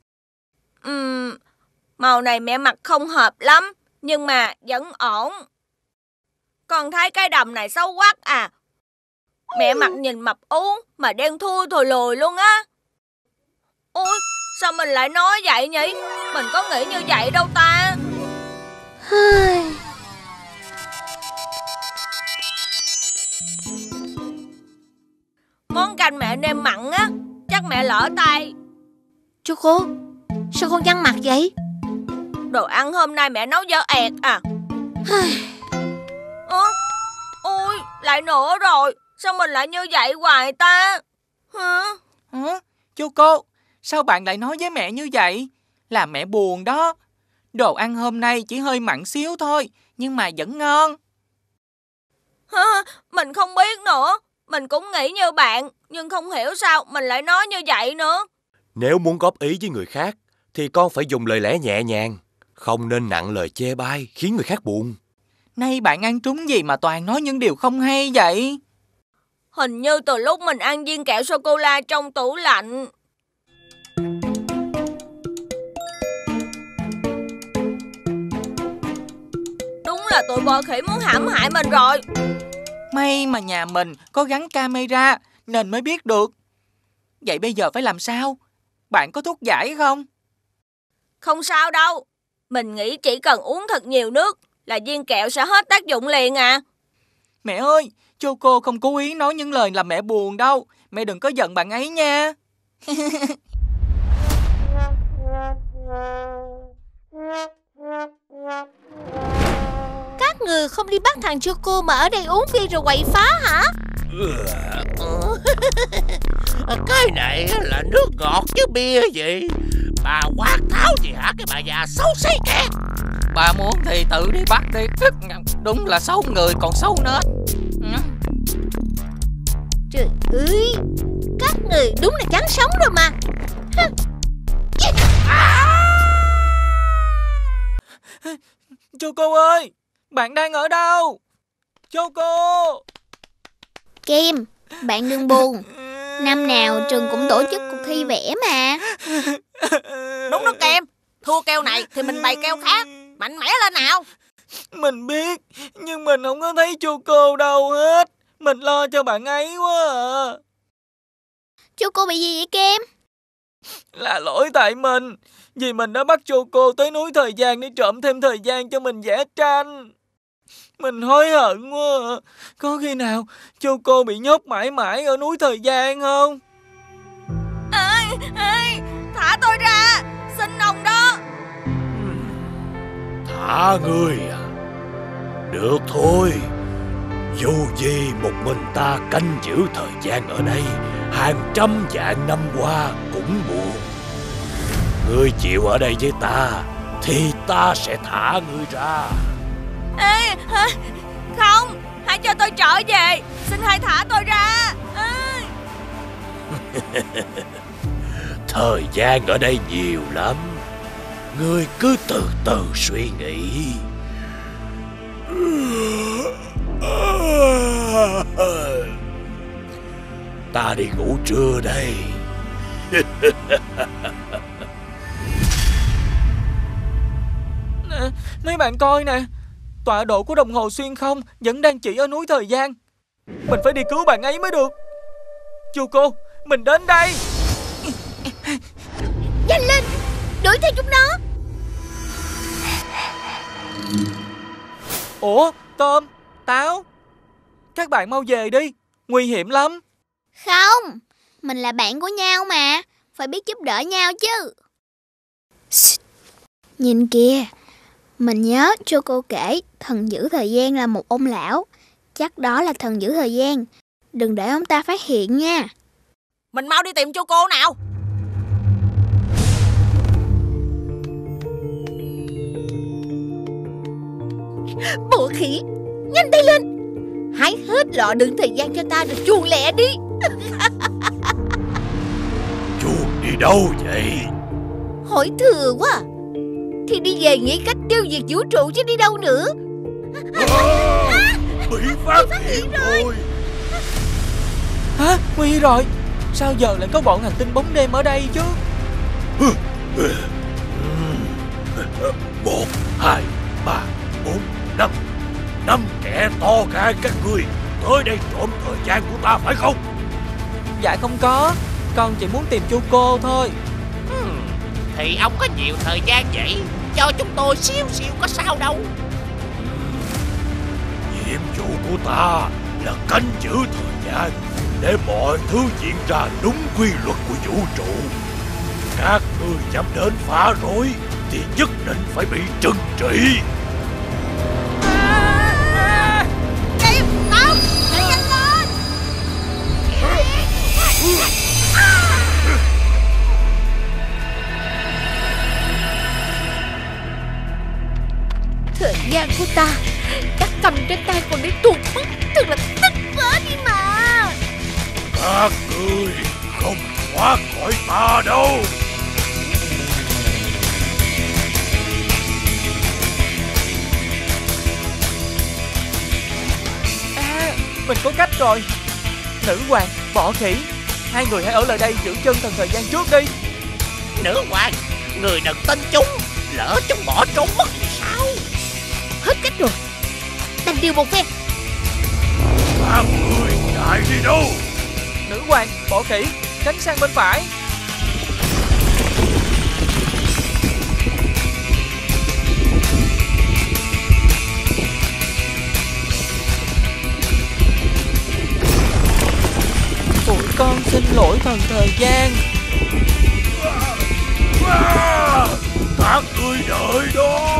Màu này mẹ mặc không hợp lắm, nhưng mà vẫn ổn. Con thấy cái đầm này xấu quắc à. Mẹ mặc nhìn mập ú mà đen thui thùi lùi luôn á. Ôi, sao mình lại nói vậy nhỉ? Mình có nghĩ như vậy đâu ta. Món canh mẹ nêm mặn á, chắc mẹ lỡ tay. Choco, sao con nhăn mặt vậy? Đồ ăn hôm nay mẹ nấu dở ẹt à. Ôi, lại nữa rồi. Sao mình lại như vậy hoài ta? Choco, sao bạn lại nói với mẹ như vậy? Làm mẹ buồn đó. Đồ ăn hôm nay chỉ hơi mặn xíu thôi, nhưng mà vẫn ngon. Mình không biết nữa. Mình cũng nghĩ như bạn, nhưng không hiểu sao mình lại nói như vậy nữa. Nếu muốn góp ý với người khác thì con phải dùng lời lẽ nhẹ nhàng, không nên nặng lời chê bai khiến người khác buồn. Nay bạn ăn trúng gì mà toàn nói những điều không hay vậy? Hình như từ lúc mình ăn viên kẹo sô-cô-la trong tủ lạnh. Đúng là tụi bò khỉ muốn hãm hại mình rồi. May mà nhà mình có gắn camera nên mới biết được. Vậy bây giờ phải làm sao? Bạn có thuốc giải không? Không sao đâu. Mình nghĩ chỉ cần uống thật nhiều nước là viên kẹo sẽ hết tác dụng liền à. Mẹ ơi, Choco không cố ý nói những lời làm mẹ buồn đâu. Mẹ đừng có giận bạn ấy nha. Các người không đi bắt thằng Choco mà ở đây uống bia rồi quậy phá hả? Cái này là nước ngọt chứ bia gì? Bà quát tháo gì hả cái bà già xấu xí kìa. Bà muốn thì tự đi bắt đi. Đúng là xấu người còn xấu nết. Trời ơi, các người đúng là chán sống rồi mà. Choco ơi, bạn đang ở đâu? Choco! Kim, bạn đừng buồn. Năm nào trường cũng tổ chức cuộc thi vẽ mà. Đúng đó Kim. Thua keo này thì mình bày keo khác. Mạnh mẽ lên nào. Mình biết, nhưng mình không có thấy Choco đâu hết. Mình lo cho bạn ấy quá à. Choco bị gì vậy Kim? Là lỗi tại mình. Vì mình đã bắt Choco tới núi thời gian để trộm thêm thời gian cho mình vẽ tranh. Mình hối hận quá à. Có khi nào Choco bị nhốt mãi mãi ở núi thời gian không? Ê, thả tôi ra. Xin ông đó. Thả người à? Được thôi. Dù gì một mình ta canh giữ thời gian ở đây hàng trăm vạn năm qua cũng buồn. Ngươi chịu ở đây với ta thì ta sẽ thả ngươi ra. Ê, không, hãy cho tôi trở về. Xin hãy thả tôi ra. Thời gian ở đây nhiều lắm. Ngươi cứ từ từ suy nghĩ. Ta đi ngủ trưa đây. Nè, mấy bạn coi nè, tọa độ của đồng hồ xuyên không vẫn đang chỉ ở núi thời gian. Mình phải đi cứu bạn ấy mới được. Choco, mình đến đây. Nhanh lên, đuổi theo chúng nó. Ủa, Tôm, Táo, các bạn mau về đi, nguy hiểm lắm. Không, mình là bạn của nhau mà, phải biết giúp đỡ nhau chứ. Nhìn kìa, mình nhớ Choco kể thần giữ thời gian là một ông lão. Chắc đó là thần giữ thời gian. Đừng để ông ta phát hiện nha. Mình mau đi tìm Choco nào. Bộ khỉ, nhanh tay lên. Hái hết lọ đựng thời gian cho ta rồi chuồn lẹ đi. Chuồn đi đâu vậy? Hỏi thừa quá. Thì đi về nghĩ cách tiêu diệt vũ trụ chứ đi đâu nữa. Bị phát hiện rồi. Hả? Nguy rồi. Sao giờ lại có bọn hành tinh bóng đêm ở đây chứ? 1, 2, 3, 4, 5. 5 kẻ to gan các ngươi tới đây trộm thời gian của ta phải không? Dạ không có, con chỉ muốn tìm Choco thôi. Thì ông có nhiều thời gian vậy, cho chúng tôi xíu có sao đâu. Nhiệm vụ của ta là canh giữ thời gian để mọi thứ diễn ra đúng quy luật của vũ trụ. Các ngươi dám đến phá rối thì nhất định phải bị trừng trị. Kim, Tông, nhanh lên. Thời gian của ta đã cầm trên tay còn để tuột mất. Thật là tức quá đi mà. Các ngươi không thoát khỏi ta đâu. Mình có cách rồi. Nữ hoàng, Bọ Khỉ, hai người hãy ở lại đây giữ chân thần thời gian trước đi. Nữ hoàng, người đừng tin chúng. Lỡ chúng bỏ trốn mất thì sao? Hết cách rồi. Đành điều một phen. Các ngươi chạy đi đâu? Nữ hoàng, Bọ Khỉ, tránh sang bên phải. Tụi con xin lỗi thần thời gian. Các ngươi đợi đó.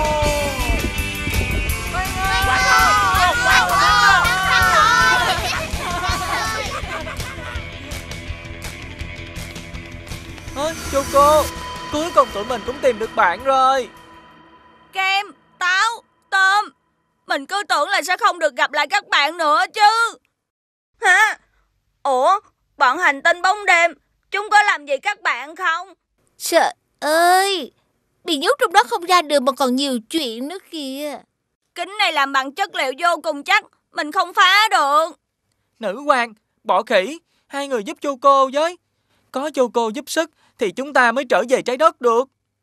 Choco, cuối cùng tụi mình cũng tìm được bạn rồi. Kem, Táo, Tôm, mình cứ tưởng là sẽ không được gặp lại các bạn nữa chứ. Hả? Ủa, bọn hành tinh bóng đêm, chúng có làm gì các bạn không? Trời ơi, bị nhốt trong đó không ra được mà còn nhiều chuyện nữa kìa. Kính này làm bằng chất liệu vô cùng chắc, mình không phá được. Nữ hoàng, Bọ Khỉ, hai người giúp Choco với. Có Choco giúp sức thì chúng ta mới trở về trái đất được.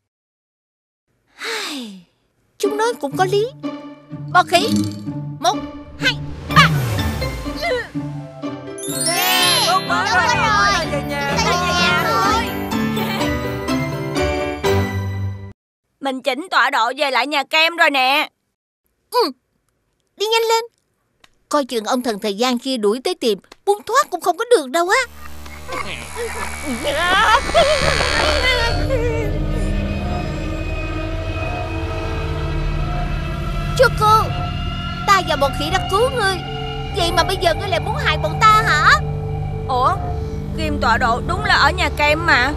Chúng nói cũng có lý. Bọ Khỉ, 1, 2, 3. Đúng rồi. Về nhà. thôi. Mình chỉnh tọa độ về lại nhà Kem rồi nè. Đi nhanh lên. Coi chừng ông thần thời gian kia đuổi tới tìm, muốn thoát cũng không có được đâu á. Choco, ta và Bọ Khỉ đã cứu ngươi. gì mà bây giờ ngươi lại muốn hại bọn ta hả? Ủa, ghim tọa độ đúng là ở nhà Kem mà.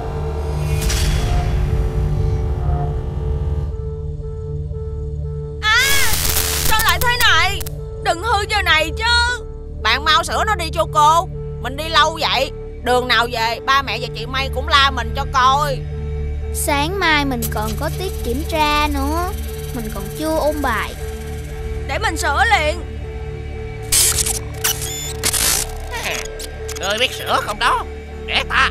Sao lại thế này? Đừng hư giờ này chứ. Bạn mau sửa nó đi cho cô. Mình đi lâu vậy, đường nào về ba mẹ và chị May cũng la mình cho coi. Sáng mai mình còn có tiết kiểm tra nữa, mình còn chưa ôn bài. Để mình sửa liền. Ngươi biết sửa không đó? Để ta.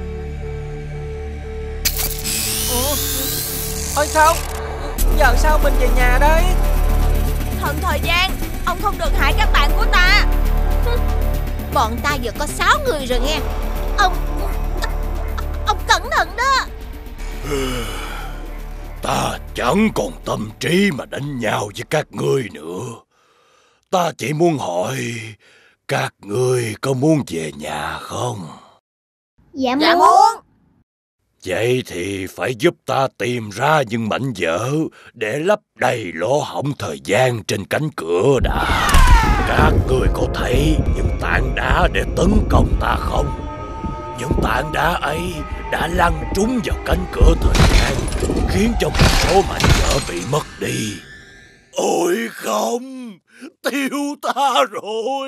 Ôi không, giờ sao mình về nhà đây? Thần thời gian, ông không được hại các bạn của ta. Bọn ta giờ có 6 người rồi nghe. Ông cẩn thận đó. Ta chẳng còn tâm trí mà đánh nhau với các ngươi nữa. Ta chỉ muốn hỏi các ngươi có muốn về nhà không? Dạ muốn. Vậy thì phải giúp ta tìm ra những mảnh vỡ để lấp đầy lỗ hổng thời gian trên cánh cửa đã. Các ngươi có thấy những tảng đá để tấn công ta không? Những tảng đá ấy đã lăn trúng vào cánh cửa thời gian, khiến cho một số mảnh vỡ bị mất đi. Ôi không, tiêu ta rồi.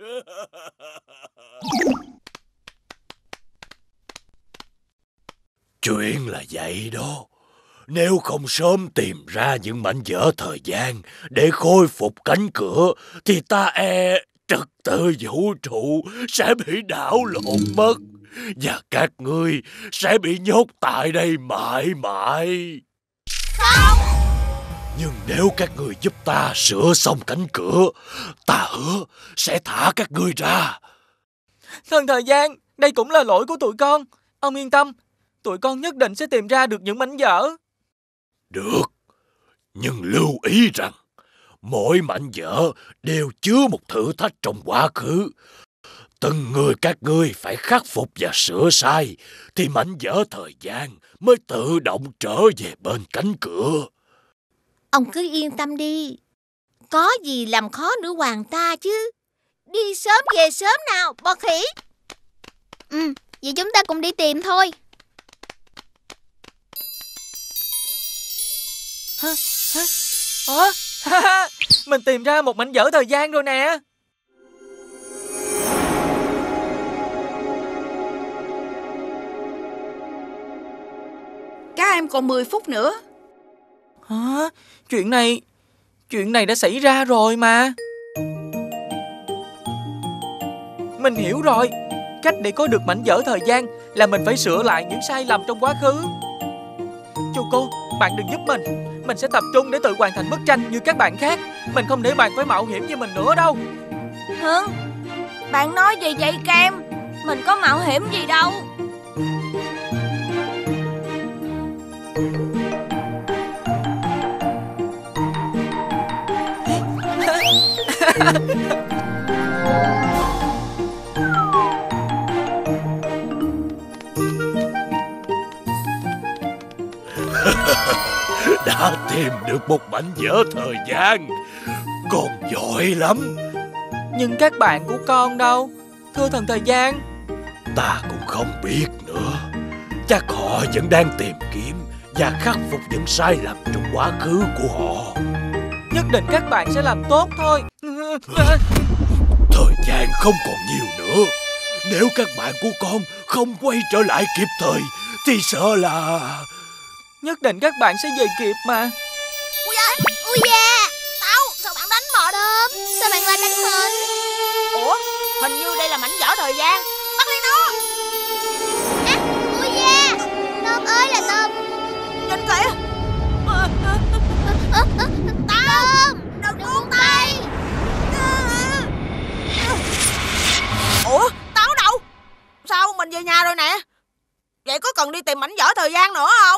Chuyện là vậy đó. Nếu không sớm tìm ra những mảnh vỡ thời gian để khôi phục cánh cửa, thì ta trật tự vũ trụ sẽ bị đảo lộn mất. Và các ngươi sẽ bị nhốt tại đây mãi mãi. Không. Nhưng nếu các ngươi giúp ta sửa xong cánh cửa, ta hứa sẽ thả các ngươi ra. Thần thời gian, đây cũng là lỗi của tụi con. Ông yên tâm, tụi con nhất định sẽ tìm ra được những mảnh vỡ. Được, nhưng lưu ý rằng mỗi mảnh vỡ đều chứa một thử thách trong quá khứ. Từng người các ngươi phải khắc phục và sửa sai, thì mảnh vỡ thời gian mới tự động trở về bên cánh cửa. Ông cứ yên tâm đi. Có gì làm khó nữ hoàng ta chứ. Đi sớm về sớm nào, bò khỉ. Vậy chúng ta cùng đi tìm thôi. Mình tìm ra một mảnh vỡ thời gian rồi nè. Các em còn 10 phút nữa. Hả? Chuyện này đã xảy ra rồi mà. Mình hiểu rồi. Cách để có được mảnh vỡ thời gian là mình phải sửa lại những sai lầm trong quá khứ. Choco, bạn đừng giúp mình. Mình sẽ tập trung để tự hoàn thành bức tranh như các bạn khác. Mình không để bạn phải mạo hiểm như mình nữa đâu. Hưng, bạn nói gì vậy Kem? Mình có mạo hiểm gì đâu. Đã tìm được một mảnh vỡ thời gian. Con giỏi lắm. Nhưng các bạn của con đâu, thưa thần thời gian? Ta cũng không biết nữa. Chắc họ vẫn đang tìm kiếm và khắc phục những sai lầm trong quá khứ của họ. Nhất định các bạn sẽ làm tốt thôi. Thời gian không còn nhiều nữa. Nếu các bạn của con không quay trở lại kịp thời thì sợ là... Nhất định các bạn sẽ về kịp mà. Ui da, Táo, sao bạn đánh mình? Tôm, sao bạn lại đánh mình? Ủa, hình như đây là mảnh vỡ thời gian. Bắt lấy nó. Ui da, Tôm ơi là Tôm. Nhìn kìa. Tôm, đừng buông tay. Ủa, Táo đâu? Sao mình về nhà rồi nè? Vậy có cần đi tìm mảnh vỡ thời gian nữa không?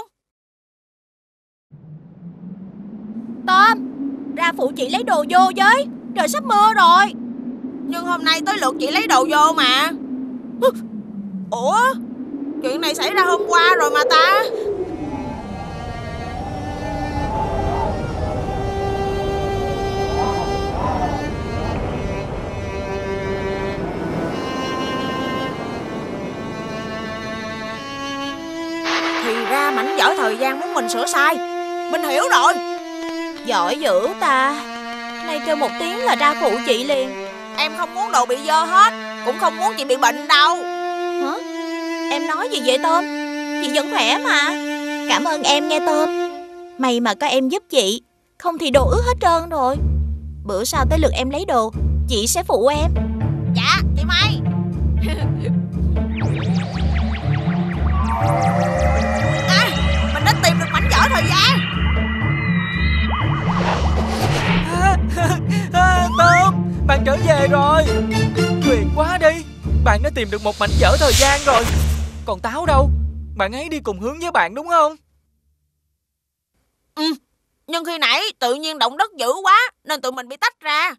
Tôm, ra phụ chị lấy đồ vô với. Trời sắp mưa rồi. Nhưng hôm nay tới lượt chị lấy đồ vô mà. Ủa, chuyện này xảy ra hôm qua rồi mà ta. ra mảnh vỡ thời gian muốn mình sửa sai. Mình hiểu rồi. Giỏi dữ ta. Nay kêu một tiếng là ra phụ chị liền. Em không muốn đồ bị dơ hết, cũng không muốn chị bị bệnh đâu. Hả? Em nói gì vậy Tôm? Chị vẫn khỏe mà. Cảm ơn em nghe Tôm. May mà có em giúp chị, không thì đồ ướt hết trơn rồi. Bữa sau tới lượt em lấy đồ, chị sẽ phụ em. Dạ, chị Mai. Mình đã tìm được mảnh vỡ thời gian. Tôm, bạn trở về rồi. Tuyệt quá đi. Bạn đã tìm được một mảnh vỡ thời gian rồi. Còn Táo đâu? Bạn ấy đi cùng hướng với bạn đúng không? Ừ, nhưng khi nãy tự nhiên động đất dữ quá nên tụi mình bị tách ra.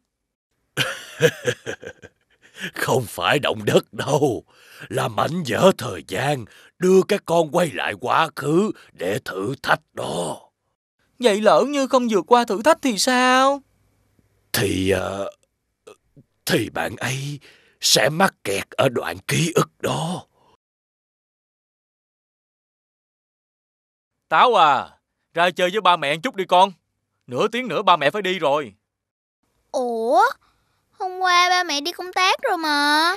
Không phải động đất đâu, là mảnh vỡ thời gian đưa các con quay lại quá khứ để thử thách đó. Vậy lỡ như không vượt qua thử thách thì sao? Thì bạn ấy sẽ mắc kẹt ở đoạn ký ức đó. Táo à, ra chơi với ba mẹ một chút đi con. Nửa tiếng nữa ba mẹ phải đi rồi. Ủa? Hôm qua ba mẹ đi công tác rồi mà.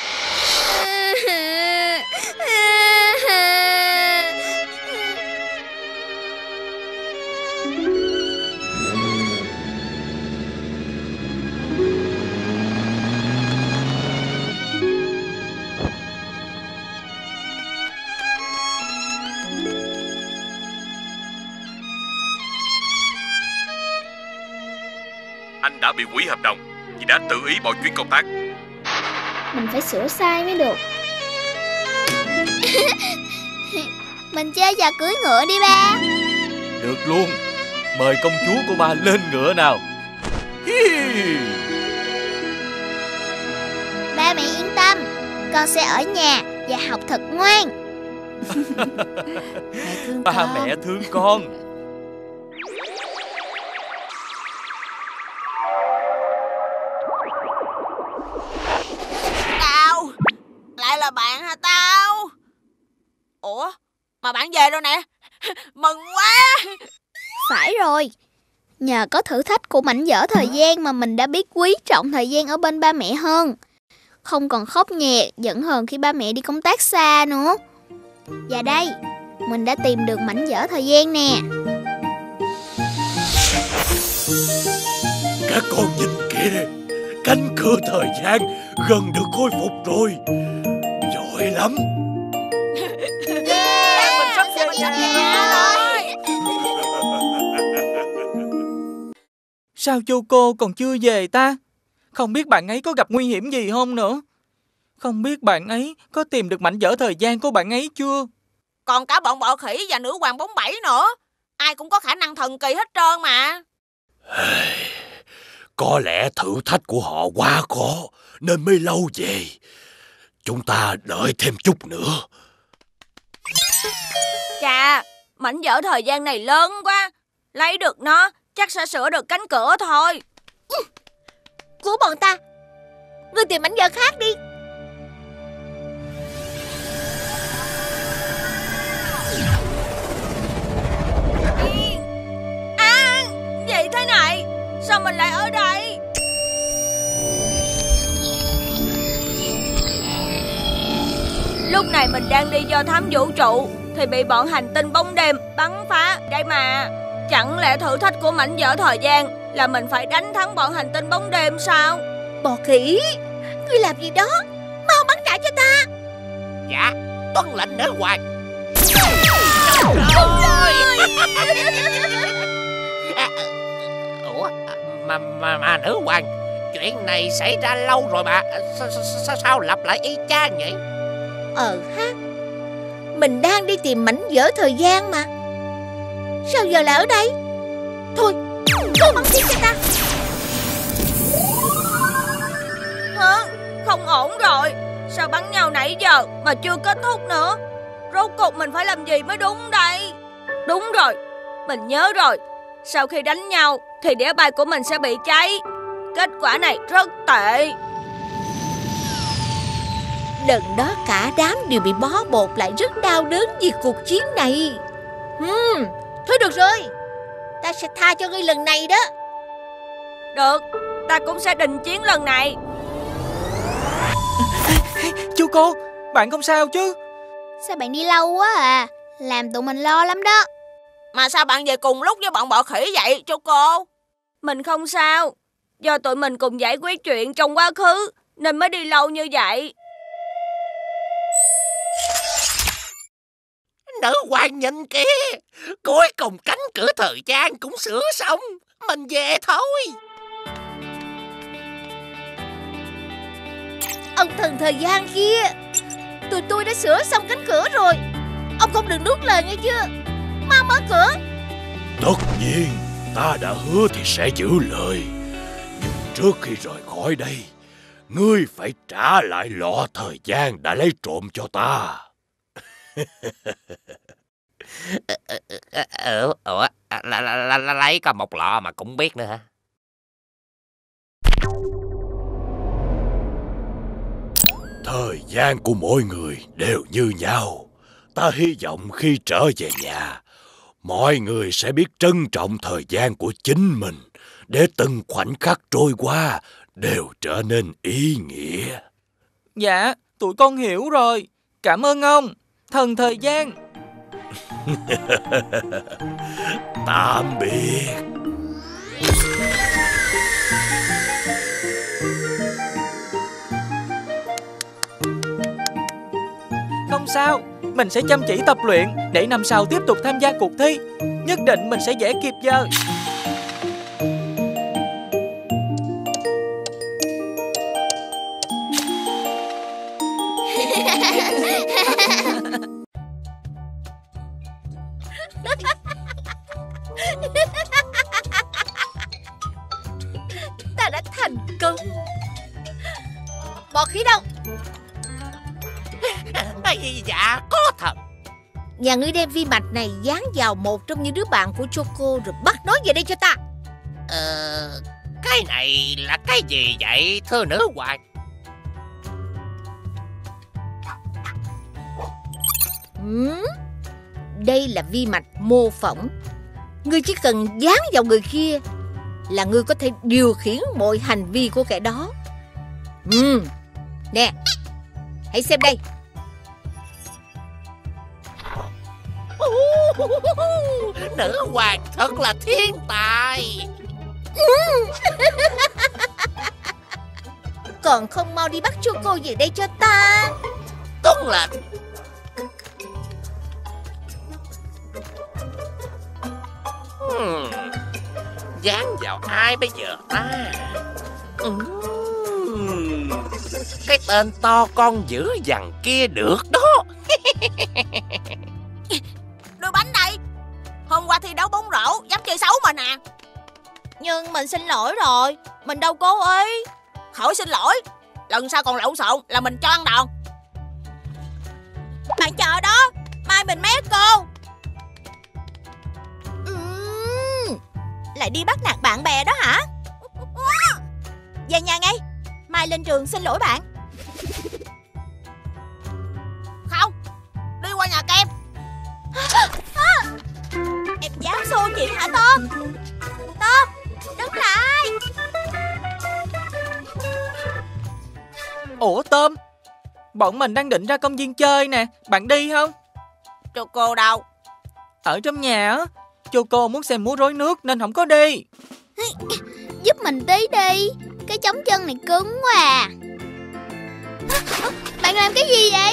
Anh đã bị hủy hợp đồng vì đã tự ý bỏ chuyến công tác. Mình phải sửa sai mới được. Mình chơi trò cưỡi ngựa đi ba. Được luôn. Mời công chúa của ba lên ngựa nào. Ba mẹ yên tâm, con sẽ ở nhà và học thật ngoan. Ba mẹ thương con. Tao, lại là bạn hả Tao? Ủa, mà bạn về rồi nè. Mừng quá. Phải rồi, nhờ có thử thách của mảnh vỡ thời gian mà mình đã biết quý trọng thời gian ở bên ba mẹ hơn. Không còn khóc nhè, giận hờn khi ba mẹ đi công tác xa nữa. Và đây, mình đã tìm được mảnh vỡ thời gian nè. Các con nhìn kìa, cánh cửa thời gian gần được khôi phục rồi. Giỏi lắm. Mình sắp về nhà rồi. Sao Choco còn chưa về ta? Không biết bạn ấy có gặp nguy hiểm gì không nữa. Không biết bạn ấy có tìm được mảnh vỡ thời gian của bạn ấy chưa. Còn cả bọn bọ khỉ và nữ hoàng bóng bẩy nữa. Ai cũng có khả năng thần kỳ hết trơn mà. Có lẽ thử thách của họ quá khó nên mới lâu về. Chúng ta đợi thêm chút nữa. Chà, mảnh vỡ thời gian này lớn quá. Lấy được nó chắc sẽ sửa được cánh cửa thôi. Của bọn ta. Ngươi tìm mảnh vỡ khác đi. À, gì thế này? Sao mình lại ở đây? Lúc này mình đang đi do thám vũ trụ thì bị bọn hành tinh bóng đêm bắn phá đây mà. Chẳng lẽ thử thách của mảnh vỡ thời gian là mình phải đánh thắng bọn hành tinh bóng đêm sao? Bò khỉ, ngươi làm gì đó? Mau bắn trả cho ta. Dạ, tuân lệnh nữ hoàng. Ủa, mà nữ hoàng, chuyện này xảy ra lâu rồi mà. Sao lặp lại y chang vậy? Ha, mình đang đi tìm mảnh vỡ thời gian mà. Sao giờ lại ở đây? Thôi, cứ bắn tiếp cho ta. Hả? Không ổn rồi. Sao bắn nhau nãy giờ mà chưa kết thúc nữa? Rốt cuộc mình phải làm gì mới đúng đây? Đúng rồi, mình nhớ rồi. Sau khi đánh nhau thì đĩa bay của mình sẽ bị cháy. Kết quả này rất tệ. Lần đó cả đám đều bị bó bột lại rất đau đớn vì cuộc chiến này. Thôi được rồi, ta sẽ tha cho ngươi lần này đó. Được, ta cũng sẽ đình chiến lần này. Choco, bạn không sao chứ? Sao bạn đi lâu quá à? Làm tụi mình lo lắm đó. Mà sao bạn về cùng lúc với bọn bọ khỉ vậy Choco? Mình không sao. Do tụi mình cùng giải quyết chuyện trong quá khứ nên mới đi lâu như vậy. Nữ hoàng nhìn kìa, cuối cùng cánh cửa thời gian cũng sửa xong. Mình về thôi. Ông thần thời gian kia, tụi tôi đã sửa xong cánh cửa rồi. Ông không được nuốt lời nghe chưa? Mau mở cửa. Tất nhiên, ta đã hứa thì sẽ giữ lời. Nhưng trước khi rời khỏi đây, ngươi phải trả lại lọ thời gian đã lấy trộm cho ta. Ủa, lấy có một lọ mà cũng biết nữa hả? Thời gian của mỗi người đều như nhau. Ta hy vọng khi trở về nhà, mọi người sẽ biết trân trọng thời gian của chính mình, để từng khoảnh khắc trôi qua đều trở nên ý nghĩa. Dạ, tụi con hiểu rồi. Cảm ơn ông, thần thời gian. Tạm biệt. Không sao, mình sẽ chăm chỉ tập luyện để năm sau tiếp tục tham gia cuộc thi. Nhất định mình sẽ vẽ kịp giờ. Ta đã thành công. Bọ khỉ đâu? Dạ, có thật. Nhà ngươi đem vi mạch này dán vào một trong những đứa bạn của Choco rồi bắt nó về đây cho ta. Cái này là cái gì vậy thưa nữ hoàng? Đây là vi mạch mô phỏng. Ngươi chỉ cần dán vào người kia là ngươi có thể điều khiển mọi hành vi của kẻ đó. Nè, hãy xem đây. Nữ hoàng thật là thiên tài. Còn không mau đi bắt Choco về đây cho ta. Tuân lệnh. Dán vào ai bây giờ ta? Cái tên to con dữ dằn kia được đó. Đôi bánh này, hôm qua thi đấu bóng rổ dám chơi xấu mà nè. Nhưng mình xin lỗi rồi, mình đâu cố ý. Khỏi xin lỗi, lần sau còn lộn xộn là mình cho ăn đòn. Bạn chờ đó, mai mình mét cô. Lại đi bắt nạt bạn bè đó hả? Về nhà ngay, mai lên trường xin lỗi bạn. Không, đi qua nhà kem. Em dám xô chuyện hả Tôm? Tôm, đứng lại. Ủa Tôm, bọn mình đang định ra công viên chơi nè, bạn đi không? Choco đâu? Ở trong nhà á, Choco muốn xem múa rối nước nên không có đi. Giúp mình tí đi, cái chống chân này cứng quá à. Bạn làm cái gì vậy?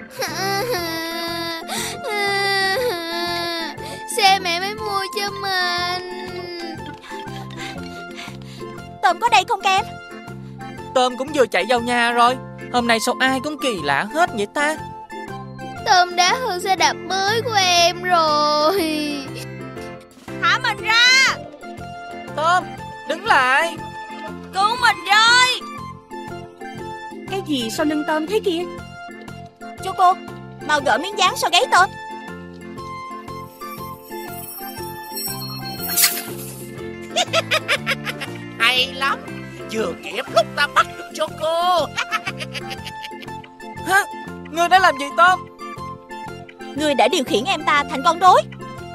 Xe mẹ mới mua cho mình. Tôm có đây không Kem? Tôm cũng vừa chạy vào nhà rồi. Hôm nay sao ai cũng kỳ lạ hết vậy ta? Tôm đã hư xe đạp mới của em rồi. Thả mình ra. Tôm, đứng lại. Cứu mình với. Cái gì sau lưng Tôm thế kia? Choco, mau gỡ miếng dán sau gáy Tôm. Hay lắm, vừa kịp lúc ta bắt được Choco. Hả? Ngươi đã làm gì Tôm? Ngươi đã điều khiển em ta thành con rối.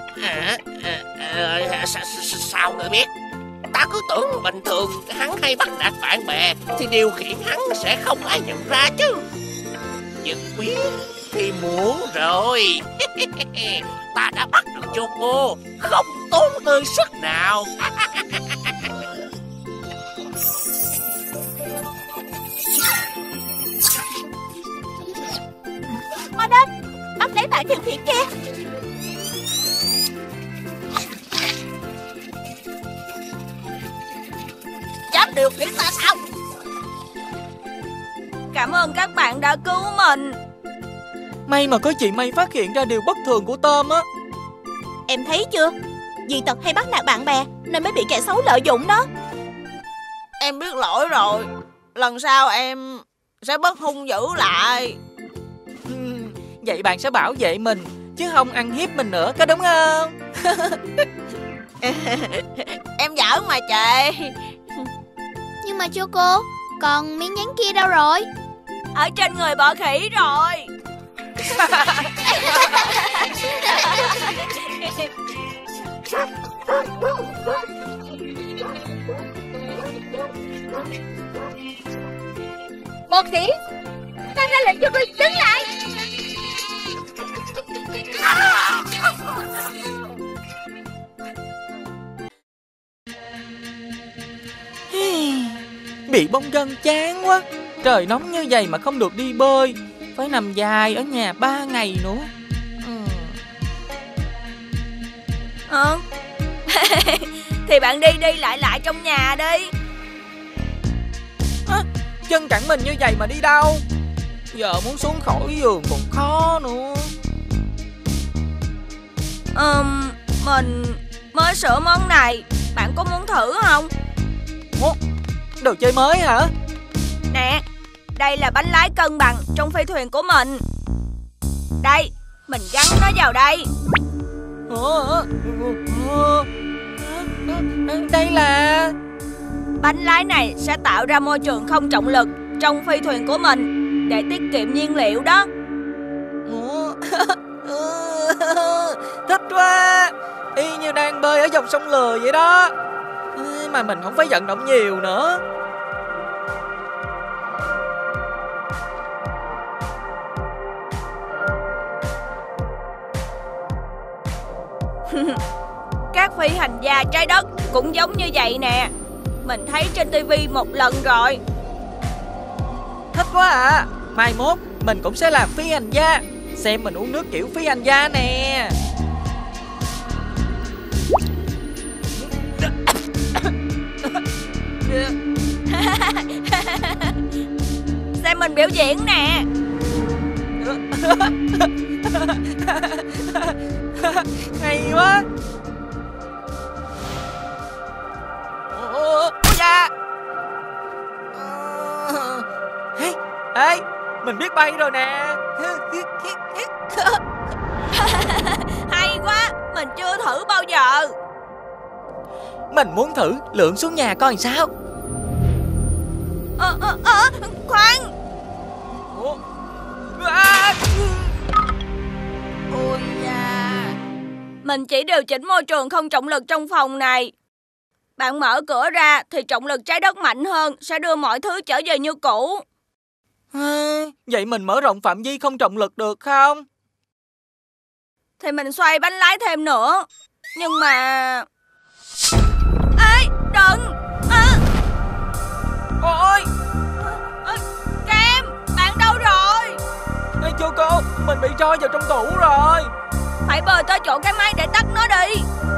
Sao ngươi biết? Ta cứ tưởng bình thường hắn hay bắt nạt bạn bè thì điều khiển hắn sẽ không ai nhận ra chứ. Giật biến thì muộn rồi. Ta đã bắt được Choco, không tốn hơi sức nào. Mau đến, bắt lấy bạn điều khiển kia. Dám điều khiển ta sao? Cảm ơn các bạn đã cứu mình. May mà có chị May phát hiện ra điều bất thường của Tôm á. Em thấy chưa? Dị tật hay bắt nạt bạn bè nên mới bị kẻ xấu lợi dụng đó. Em biết lỗi rồi. Lần sau em sẽ bớt hung dữ lại. Vậy bạn sẽ bảo vệ mình chứ không ăn hiếp mình nữa, có đúng không? Em giỡn mà chị. Nhưng mà Choco, còn miếng dán kia đâu rồi? Ở trên người bọ khỉ rồi. Bọ khỉ, ta ra lệnh cho ngươi đứng lại. Bị bong gân chán quá. Trời nóng như vậy mà không được đi bơi, phải nằm dài ở nhà 3 ngày nữa. Thì bạn đi lại trong nhà đi. Chân cẳng mình như vậy mà đi đâu? Giờ muốn xuống khỏi giường còn khó nữa. Mình mới sửa món này, bạn có muốn thử không? Đồ chơi mới hả? Nè, đây là bánh lái cân bằng trong phi thuyền của mình. Đây, mình gắn nó vào đây. Đây là... Bánh lái này sẽ tạo ra môi trường không trọng lực trong phi thuyền của mình để tiết kiệm nhiên liệu đó. Thích quá. Y như đang bơi ở dòng sông lười vậy đó. Mà mình không phải vận động nhiều nữa. Các phi hành gia trái đất cũng giống như vậy nè. Mình thấy trên tivi một lần rồi. Thích quá à. Mai mốt mình cũng sẽ làm phi hành gia. Xem mình uống nước kiểu phi hành gia nè. Xem mình biểu diễn nè. Hay quá. Dạ. Ê, mình biết bay rồi nè. Hay quá, mình chưa thử bao giờ. Mình muốn thử lượn xuống nhà coi sao. Khoan. Ôi da. Mình chỉ điều chỉnh môi trường không trọng lực trong phòng này. Bạn mở cửa ra thì trọng lực trái đất mạnh hơn, sẽ đưa mọi thứ trở về như cũ. Vậy mình mở rộng phạm vi không trọng lực được không? Thì mình xoay bánh lái thêm nữa. Nhưng mà... Ê, đừng. Ôi. Cam, bạn đâu rồi? Ê Choco, mình bị trôi vào trong tủ rồi. Phải bơi tới chỗ cái máy để tắt nó đi.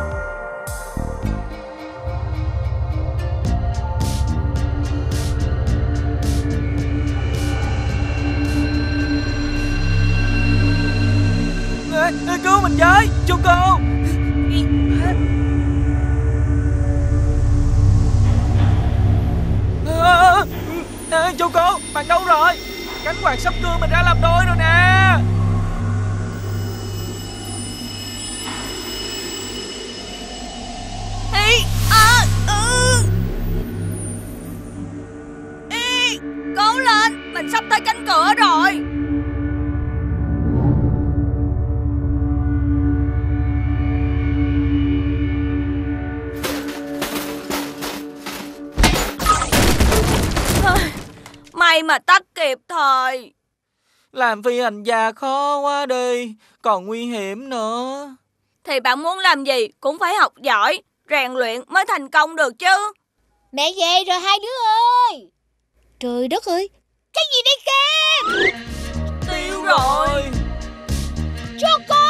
Cứu mình với, Choco. Choco, bạn đâu rồi? Cánh quạt sắp đưa mình ra làm đôi rồi nè. Cố lên, mình sắp tới cánh cửa rồi. mà tắt kịp thời. Làm phi hành gia khó quá đi, còn nguy hiểm nữa. Thì bạn muốn làm gì cũng phải học giỏi, rèn luyện mới thành công được chứ. Mẹ về rồi hai đứa ơi. Trời đất ơi, cái gì đây Kem? Tiêu rồi. Choco.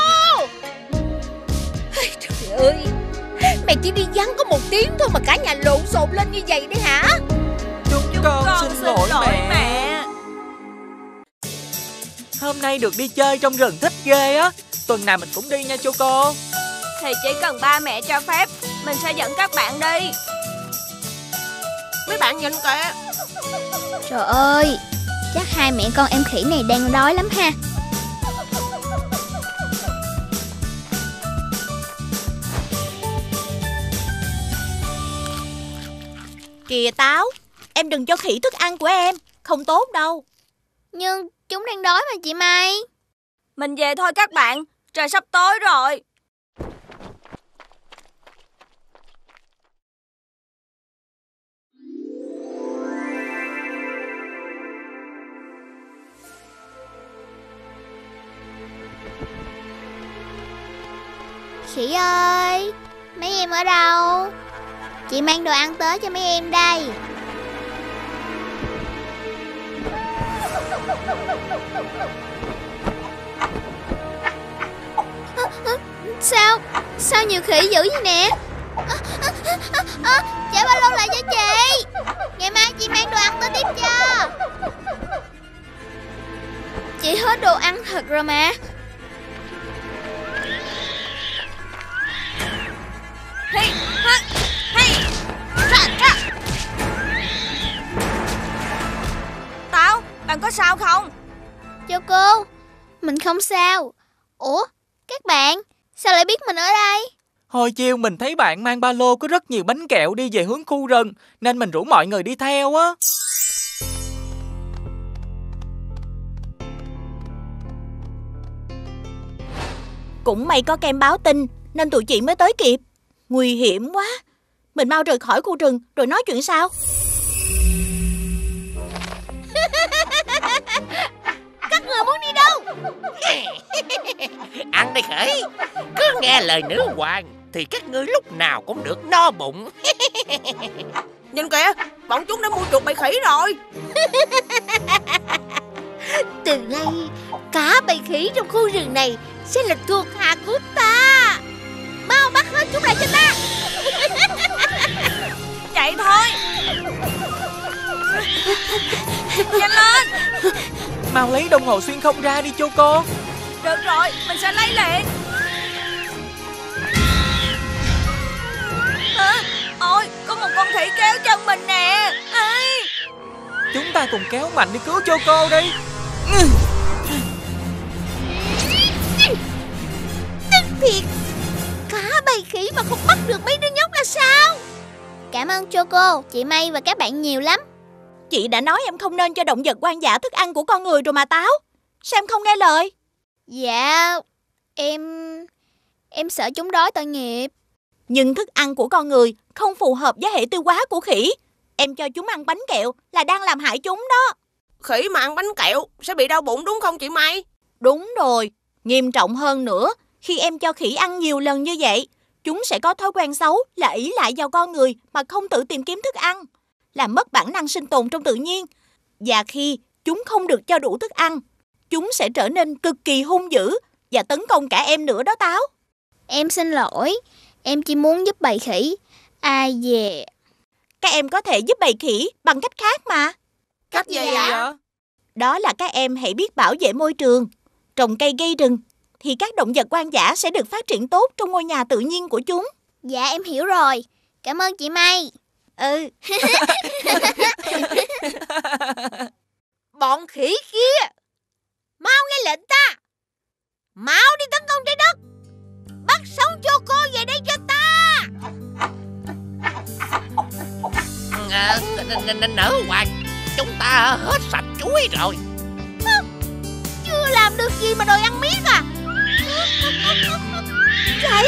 Trời ơi, mẹ chỉ đi vắng có 1 tiếng thôi mà cả nhà lộn xộn lên như vậy đấy hả? Chúng con xin lỗi mẹ. Hôm nay được đi chơi trong rừng thích ghê á. Tuần nào mình cũng đi nha Choco. Thì chỉ cần ba mẹ cho phép, mình sẽ dẫn các bạn đi. Mấy bạn nhìn kìa. Trời ơi, chắc hai mẹ con em khỉ này đang đói lắm ha. Kìa Táo, em đừng cho khỉ thức ăn của em, không tốt đâu. Nhưng chúng đang đói mà chị Mai. Mình về thôi các bạn, trời sắp tối rồi. Khỉ ơi, mấy em ở đâu? Chị mang đồ ăn tới cho mấy em đây. Sao nhiều khỉ dữ vậy nè? Trả ba lô lại cho chị. Ngày mai chị mang đồ ăn tới tiếp cho. Chị hết đồ ăn thật rồi mà. Táo, bạn có sao không? Cho cô, mình không sao. Ủa, các bạn, sao lại biết mình ở đây? Hồi chiều mình thấy bạn mang ba lô có rất nhiều bánh kẹo đi về hướng khu rừng, nên mình rủ mọi người đi theo á. Cũng may có Kem báo tin nên tụi chị mới tới kịp. Nguy hiểm quá. Mình mau rời khỏi khu rừng rồi nói chuyện sau. Các người muốn đi đâu? Ăn đi khỉ. Cứ nghe lời nữ hoàng thì các ngươi lúc nào cũng được no bụng. Nhìn kìa, bọn chúng đã mua chuột bầy khỉ rồi. Từ nay cả bầy khỉ trong khu rừng này sẽ là thuộc hạ của ta. Mau bắt hết chúng lại cho ta. Chạy thôi. Nhanh lên. Mau lấy đồng hồ xuyên không ra đi Choco. Được rồi, mình sẽ lấy liền. Ôi, có một con khỉ kéo chân mình nè. Chúng ta cùng kéo mạnh đi cứu Choco đi. Tức thiệt, cả bầy khỉ mà không bắt được mấy đứa nhóc là sao? Cảm ơn Choco, chị May và các bạn nhiều lắm. Chị đã nói em không nên cho động vật hoang dã thức ăn của con người rồi mà Táo. Sao em không nghe lời? Dạ, em sợ chúng đói tội nghiệp. Nhưng thức ăn của con người không phù hợp với hệ tiêu hóa của khỉ. Em cho chúng ăn bánh kẹo là đang làm hại chúng đó. Khỉ mà ăn bánh kẹo sẽ bị đau bụng đúng không chị May? Đúng rồi, nghiêm trọng hơn nữa, khi em cho khỉ ăn nhiều lần như vậy, chúng sẽ có thói quen xấu là ỷ lại vào con người mà không tự tìm kiếm thức ăn, làm mất bản năng sinh tồn trong tự nhiên. Và khi chúng không được cho đủ thức ăn, chúng sẽ trở nên cực kỳ hung dữ và tấn công cả em nữa đó Táo. Em xin lỗi, em chỉ muốn giúp bầy khỉ. Ai dè. Các em có thể giúp bầy khỉ bằng cách khác mà. Cách gì vậy? Đó là các em hãy biết bảo vệ môi trường, trồng cây gây rừng, thì các động vật hoang dã sẽ được phát triển tốt trong ngôi nhà tự nhiên của chúng. Dạ em hiểu rồi. Cảm ơn chị May. Bọn khỉ kia, mau nghe lệnh ta. Mau đi tấn công trái đất. Bắt sống Choco về đây cho ta. Nữ hoàng, chúng ta hết sạch chuối rồi. Chưa làm được gì mà đòi ăn miết à? Chạy,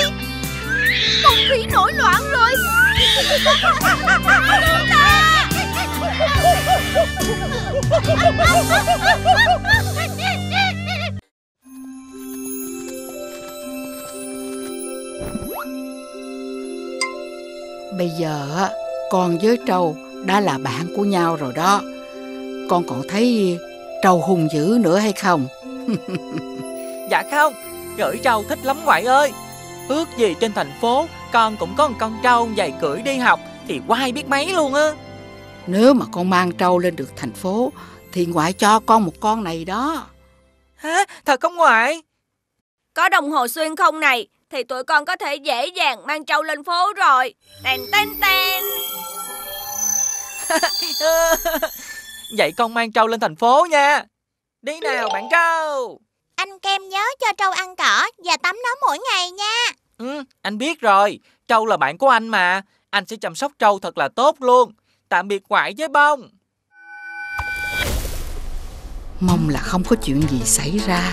con khỉ nổi loạn rồi. Bây giờ á, con với trâu đã là bạn của nhau rồi đó. Con còn thấy trâu hung dữ nữa hay không? Dạ không, gửi trâu thích lắm ngoại ơi. Ước gì trên thành phố con cũng có một con trâu dày cưỡi đi học thì quai biết mấy luôn á. Nếu mà con mang trâu lên được thành phố thì ngoại cho con một con này đó. Hả? Thật không ngoại? Có đồng hồ xuyên không này thì tụi con có thể dễ dàng mang trâu lên phố rồi. Tèn tèn tèn. Vậy con mang trâu lên thành phố nha. Đi nào bạn trâu. Anh Kem nhớ cho trâu ăn cỏ và tắm nó mỗi ngày nha. Anh biết rồi. Trâu là bạn của anh mà. Anh sẽ chăm sóc trâu thật là tốt luôn. Tạm biệt ngoại với bông. Mong là không có chuyện gì xảy ra.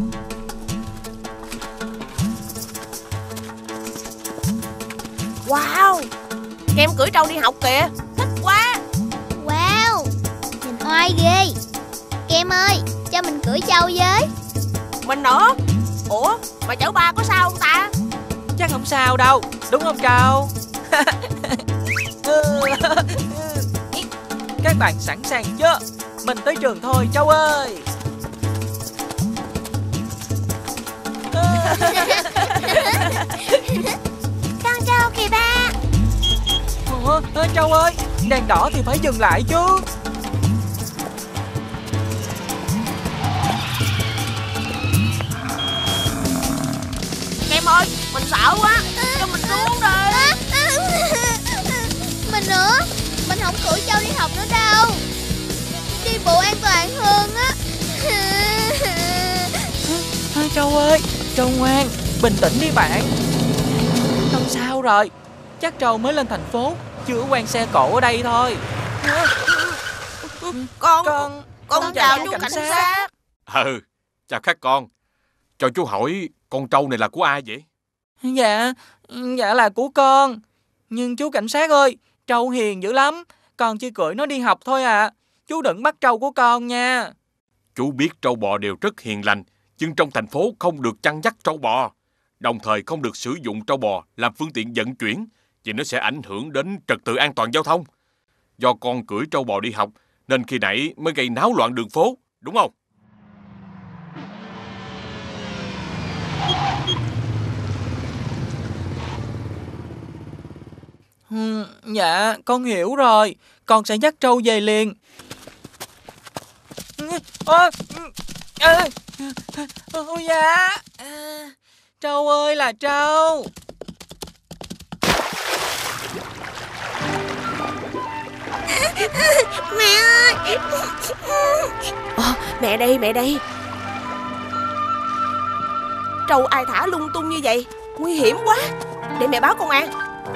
Wow, Kem cưỡi trâu đi học kìa. Thích quá. Wow, nhìn oai ghê. Kem ơi, cho mình cưỡi trâu với. Mình nữa. Ủa, mà chở ba có sao không ta? Chắc không sao đâu. Đúng không trâu? Các bạn sẵn sàng chưa? Mình tới trường thôi trâu ơi. Con trâu kìa ba. Trâu ơi, đèn đỏ thì phải dừng lại chứ. Kem ơi, mình sợ quá. Cho mình xuống đi. Mình nữa. Mình không cưỡi trâu đi học nữa đâu. Đi bộ an toàn hơn á. Trâu ơi, trâu ngoan, bình tĩnh đi bạn. Không sao rồi. Chắc trâu mới lên thành phố, chưa quen xe cộ ở đây thôi. Con chào chú cảnh sát. Chào các con. Cho chú hỏi con trâu này là của ai vậy? Dạ là của con. Nhưng chú cảnh sát ơi, trâu hiền dữ lắm. Con chỉ cưỡi nó đi học thôi à. Chú đừng bắt trâu của con nha. Chú biết trâu bò đều rất hiền lành, nhưng trong thành phố không được chăn dắt trâu bò. Đồng thời không được sử dụng trâu bò làm phương tiện vận chuyển, vì nó sẽ ảnh hưởng đến trật tự an toàn giao thông. Do con cưỡi trâu bò đi học, nên khi nãy mới gây náo loạn đường phố, đúng không? Dạ, con hiểu rồi. Con sẽ dắt trâu về liền. Dạ. Trâu ơi là trâu. Mẹ ơi. Mẹ đây. Trâu ai thả lung tung như vậy? Nguy hiểm quá. Để mẹ báo công an.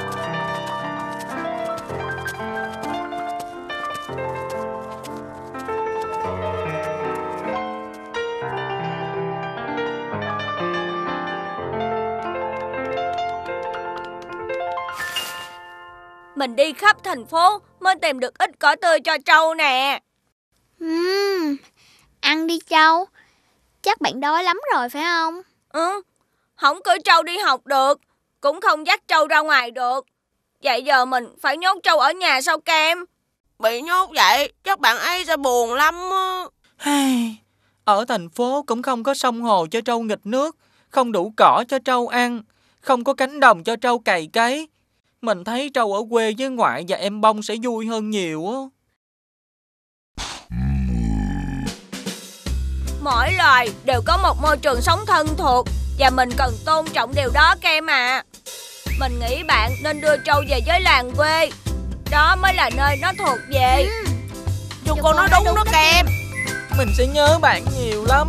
Mình đi khắp thành phố mới tìm được ít cỏ tươi cho trâu nè. Ăn đi trâu. Chắc bạn đói lắm rồi phải không? Không cưỡi trâu đi học được, cũng không dắt trâu ra ngoài được. Vậy giờ mình phải nhốt trâu ở nhà sao Kem? Bị nhốt vậy chắc bạn ấy sẽ buồn lắm. Ở thành phố cũng không có sông hồ cho trâu nghịch nước, không đủ cỏ cho trâu ăn, không có cánh đồng cho trâu cày cấy. Mình thấy trâu ở quê với ngoại và em Bông sẽ vui hơn nhiều á. Mỗi loài đều có một môi trường sống thân thuộc, và mình cần tôn trọng điều đó Kem à. Mình nghĩ bạn nên đưa trâu về với làng quê. Đó mới là nơi nó thuộc về. Chú cô nói đúng đó Kem. Mình sẽ nhớ bạn nhiều lắm.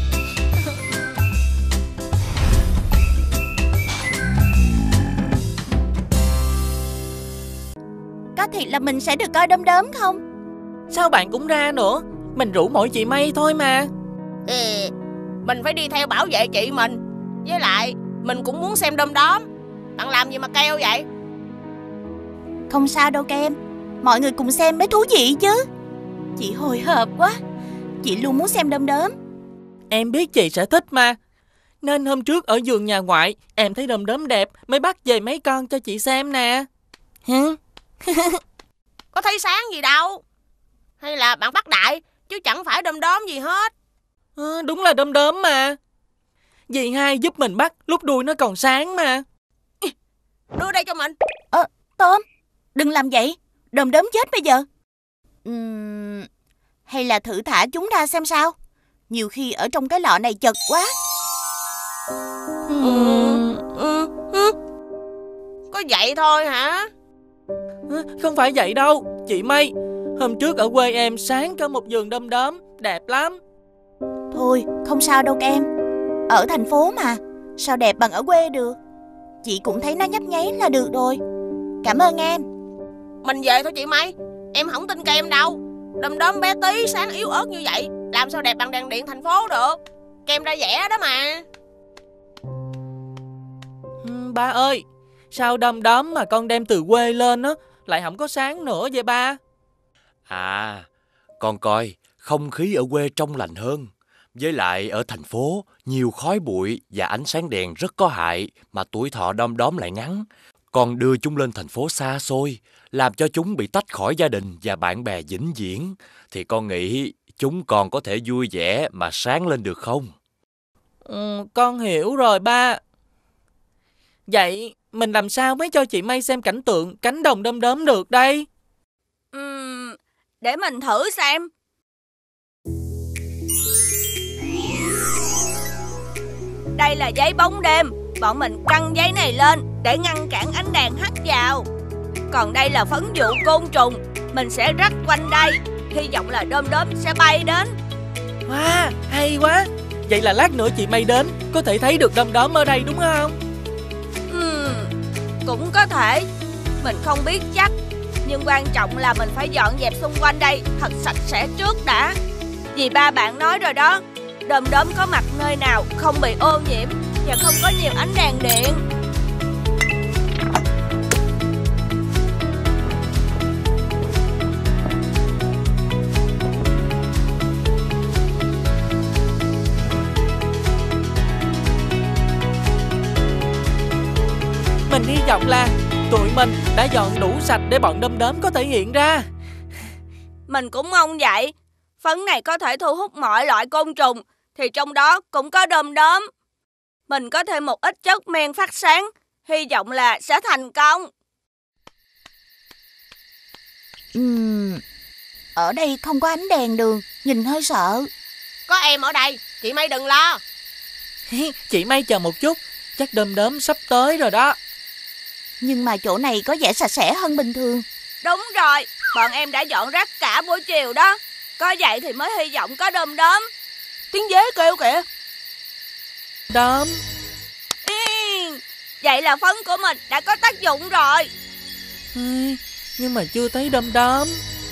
Có thiệt là mình sẽ được coi đom đóm không? Sao bạn cũng ra nữa? Mình rủ mỗi chị May thôi mà. Mình phải đi theo bảo vệ chị mình. Với lại mình cũng muốn xem đom đóm. Bạn làm gì mà kêu vậy? Không sao đâu Kem. mọi người cùng xem mới thú vị chứ. Chị hồi hộp quá. Chị luôn muốn xem đom đóm. Em biết chị sẽ thích mà. Nên hôm trước ở vườn nhà ngoại em thấy đom đóm đẹp mới bắt về mấy con cho chị xem nè. Hả? Có thấy sáng gì đâu. Hay là bạn bắt đại chứ chẳng phải đom đóm gì hết. Đúng là đom đóm mà. Dì hai giúp mình bắt lúc đuôi nó còn sáng mà. Đưa đây cho mình. Tôm, đừng làm vậy. Đom đóm chết bây giờ. Hay là thử thả chúng ra xem sao. Nhiều khi ở trong cái lọ này chật quá. Có vậy thôi hả? Không phải vậy đâu chị Mây. Hôm trước ở quê em sáng có một vườn đom đóm đẹp lắm. Thôi không sao đâu em. Ở thành phố mà, sao đẹp bằng ở quê được. Chị cũng thấy nó nhấp nháy là được rồi. Cảm ơn em. Mình về thôi chị Mây. Em không tin kem đâu. Đom đóm bé tí sáng yếu ớt như vậy làm sao đẹp bằng đèn điện thành phố được. Kem đã vẽ đó mà. Ba ơi, sao đom đóm mà con đem từ quê lên á lại không có sáng nữa vậy ba? À, con coi, không khí ở quê trong lành hơn. Với lại ở thành phố, nhiều khói bụi và ánh sáng đèn rất có hại mà tuổi thọ đom đóm lại ngắn. Còn đưa chúng lên thành phố xa xôi, làm cho chúng bị tách khỏi gia đình và bạn bè vĩnh viễn, thì con nghĩ chúng còn có thể vui vẻ mà sáng lên được không? Con hiểu rồi ba. Vậy mình làm sao mới cho chị Mây xem cảnh tượng cánh đồng đom đóm được đây? Để mình thử xem. Đây là giấy bóng đêm. Bọn mình căng giấy này lên để ngăn cản ánh đèn hắt vào. Còn đây là phấn dụ côn trùng. Mình sẽ rắc quanh đây. Hy vọng là đom đóm sẽ bay đến. Wow, hay quá. Vậy là lát nữa chị Mây đến có thể thấy được đom đóm ở đây đúng không? Cũng có thể. Mình không biết chắc. Nhưng quan trọng là mình phải dọn dẹp xung quanh đây thật sạch sẽ trước đã. Vì ba bạn nói rồi đó, đom đóm có mặt nơi nào không bị ô nhiễm và không có nhiều ánh đèn điện. Mình hy vọng là tụi mình đã dọn đủ sạch để bọn đom đóm có thể hiện ra. Mình cũng mong vậy. Phấn này có thể thu hút mọi loại côn trùng, thì trong đó cũng có đom đóm. Mình có thêm một ít chất men phát sáng, hy vọng là sẽ thành công. Ở đây không có ánh đèn đường, nhìn hơi sợ. Có em ở đây, chị Mây đừng lo. Chị Mây chờ một chút, chắc đom đóm sắp tới rồi đó. Nhưng mà chỗ này có vẻ sạch sẽ hơn bình thường. Đúng rồi, bọn em đã dọn rác cả buổi chiều đó. Có vậy thì mới hy vọng có đom đóm. Tiếng dế kêu kìa. Đóm. Vậy là phấn của mình đã có tác dụng rồi. Nhưng mà chưa thấy đom đóm.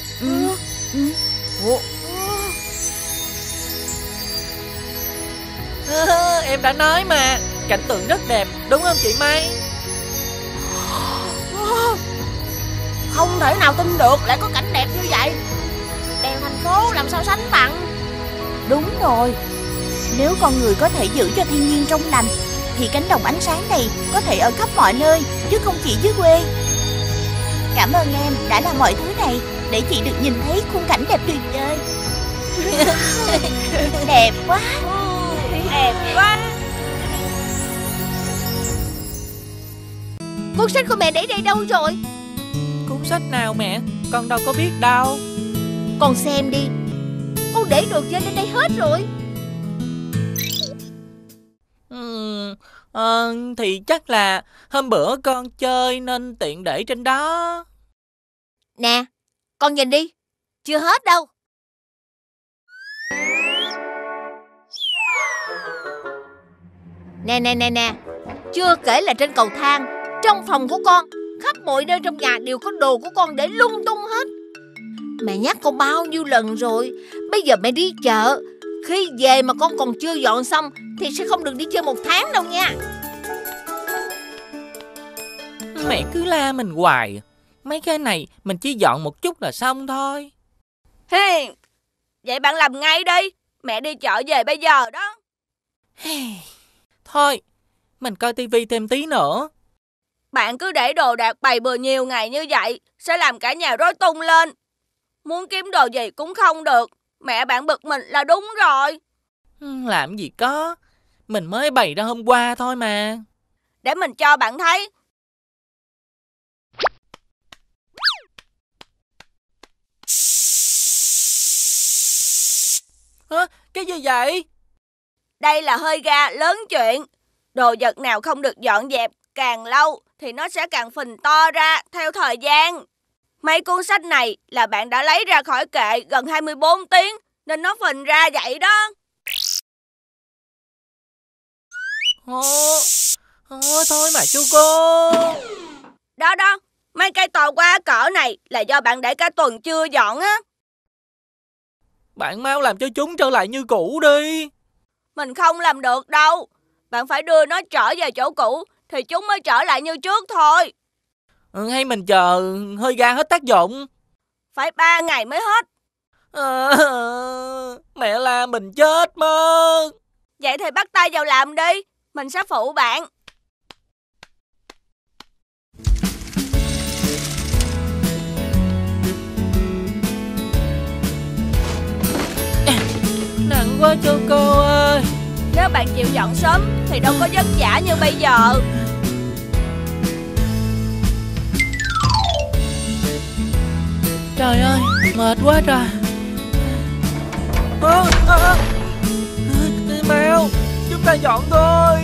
Em đã nói mà, cảnh tượng rất đẹp, đúng không chị Mây? Không thể nào tin được lại có cảnh đẹp như vậy. Đèn thành phố làm sao sánh bằng. Đúng rồi. Nếu con người có thể giữ cho thiên nhiên trong lành thì cánh đồng ánh sáng này có thể ở khắp mọi nơi, chứ không chỉ dưới quê. Cảm ơn em đã làm mọi thứ này để chị được nhìn thấy khung cảnh đẹp tuyệt vời. Đẹp quá. Đẹp quá. Cuốn sách của mẹ để đây đâu rồi? Cuốn sách nào mẹ? Con đâu có biết đâu. Con xem đi. Con để đồ chơi lên đây hết rồi. Thì chắc là hôm bữa con chơi nên tiện để trên đó. Nè, con nhìn đi. Chưa hết đâu. Nè. Chưa kể là trên cầu thang, trong phòng của con, khắp mọi nơi trong nhà đều có đồ của con để lung tung hết. Mẹ nhắc con bao nhiêu lần rồi. Bây giờ mẹ đi chợ, khi về mà con còn chưa dọn xong thì sẽ không được đi chơi 1 tháng đâu nha. Mẹ cứ la mình hoài. Mấy cái này mình chỉ dọn một chút là xong thôi. Hey, vậy bạn làm ngay đi. Mẹ đi chợ về bây giờ đó. Thôi, mình coi tivi thêm tí nữa. Bạn cứ để đồ đạc bày bừa nhiều ngày như vậy sẽ làm cả nhà rối tung lên. Muốn kiếm đồ gì cũng không được. Mẹ bạn bực mình là đúng rồi. Làm gì có, mình mới bày ra hôm qua thôi mà. Để mình cho bạn thấy. Cái gì vậy? Đây là hơi ga lớn chuyện. Đồ vật nào không được dọn dẹp càng lâu thì nó sẽ càng phình to ra theo thời gian. Mấy cuốn sách này là bạn đã lấy ra khỏi kệ gần 24 tiếng nên nó phình ra vậy đó. Thôi mà chú cô. Đó đó, mấy cái to quá cỡ này là do bạn để cả tuần chưa dọn á. Bạn mau làm cho chúng trở lại như cũ đi. Mình không làm được đâu. Bạn phải đưa nó trở về chỗ cũ thì chúng mới trở lại như trước thôi. Hay mình chờ hơi ga hết tác dụng? Phải 3 ngày mới hết. Mẹ la mình chết mất. Vậy thì bắt tay vào làm đi. Mình sẽ phụ bạn. Nặng quá cho cô ơi. Nếu bạn chịu dọn sớm thì đâu có vất vả như bây giờ. Trời ơi, mệt quá trời. Mau, chúng ta dọn thôi.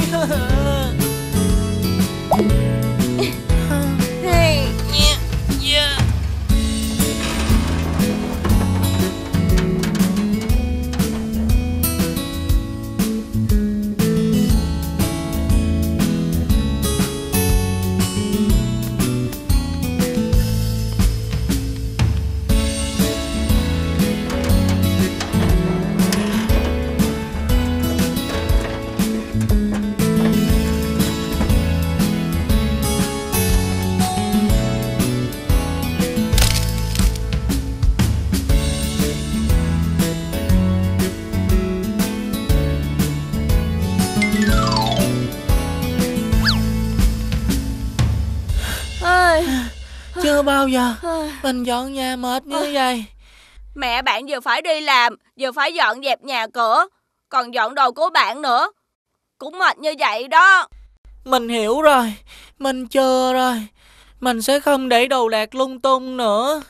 Chưa bao giờ mình dọn nhà mệt như vậy. Mẹ bạn vừa phải đi làm, vừa phải dọn dẹp nhà cửa, còn dọn đồ của bạn nữa. Cũng mệt như vậy đó. Mình hiểu rồi, mình chưa rồi. Mình sẽ không để đồ đạc lung tung nữa.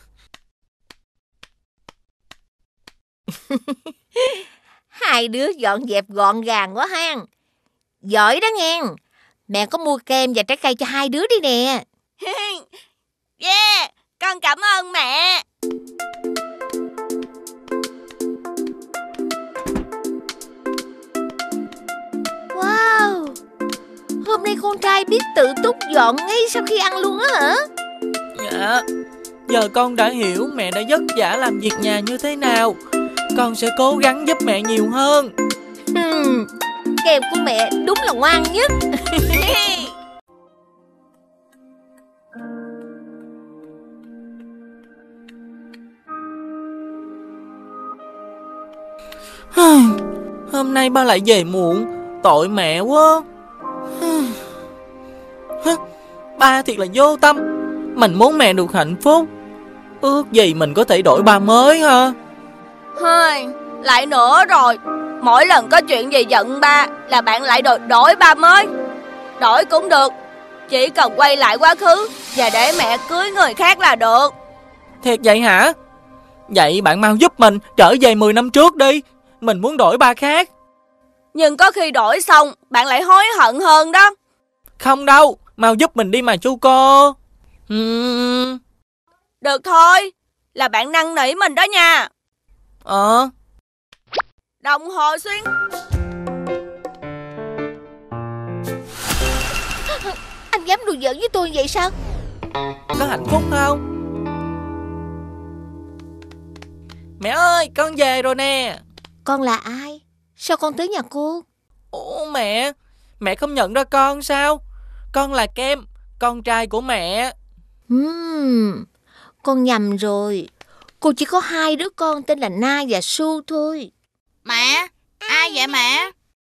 Hai đứa dọn dẹp gọn gàng quá ha. Giỏi đó nghe. Mẹ có mua kem và trái cây cho hai đứa đi nè. Yeah, con cảm ơn mẹ. Wow, hôm nay con trai biết tự túc dọn ngay sau khi ăn luôn á hả? Dạ, giờ con đã hiểu mẹ đã vất vả làm việc nhà như thế nào. Con sẽ cố gắng giúp mẹ nhiều hơn. Kem của mẹ đúng là ngoan nhất. Hôm nay ba lại về muộn, tội mẹ quá. Ba thiệt là vô tâm. Mình muốn mẹ được hạnh phúc. Ước gì mình có thể đổi ba mới ha. Lại nữa rồi. Mỗi lần có chuyện gì giận ba là bạn lại đổi ba mới. Đổi cũng được, chỉ cần quay lại quá khứ và để mẹ cưới người khác là được. Thiệt vậy hả? Vậy bạn mau giúp mình trở về 10 năm trước đi. Mình muốn đổi ba khác. Nhưng có khi đổi xong bạn lại hối hận hơn đó. Không đâu, mau giúp mình đi mà chú cô. Được thôi, là bạn năn nỉ mình đó nha. Đồng hồ xuyên. Anh dám đùa giỡn với tôi vậy sao? Có hạnh phúc không? Mẹ ơi, con về rồi nè. Con là ai? Sao con tới nhà cô? Ủa mẹ không nhận ra con sao? Con là Kem, con trai của mẹ. Con nhầm rồi. Cô chỉ có 2 đứa con tên là Na và Su thôi. Mẹ, ai vậy mẹ?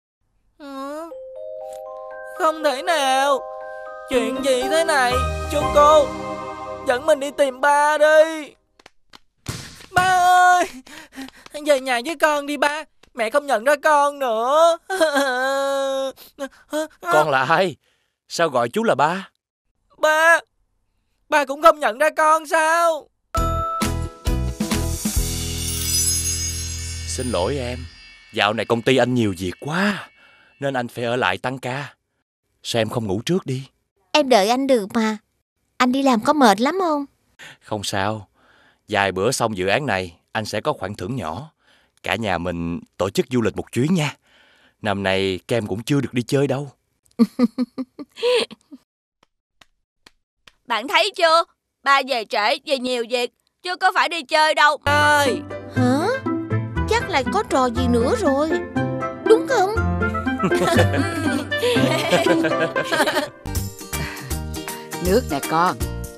Không thể nào. Chuyện gì thế này? Choco, dẫn mình đi tìm ba đi. Ba ơi, về nhà với con đi ba. Mẹ không nhận ra con nữa. Con là ai? Sao gọi chú là ba? Ba cũng không nhận ra con sao? Xin lỗi em, dạo này công ty anh nhiều việc quá, nên anh phải ở lại tăng ca. Sao em không ngủ trước đi? Em đợi anh được mà. Anh đi làm có mệt lắm không? Không sao, vài bữa xong dự án này, anh sẽ có khoản thưởng nhỏ. Cả nhà mình tổ chức du lịch một chuyến nha. Năm nay Kem cũng chưa được đi chơi đâu. Bạn thấy chưa? Ba về trễ vì nhiều việc, chứ có phải đi chơi đâu. Ơi, hả? Chắc lại có trò gì nữa rồi, đúng không? Nước nè con.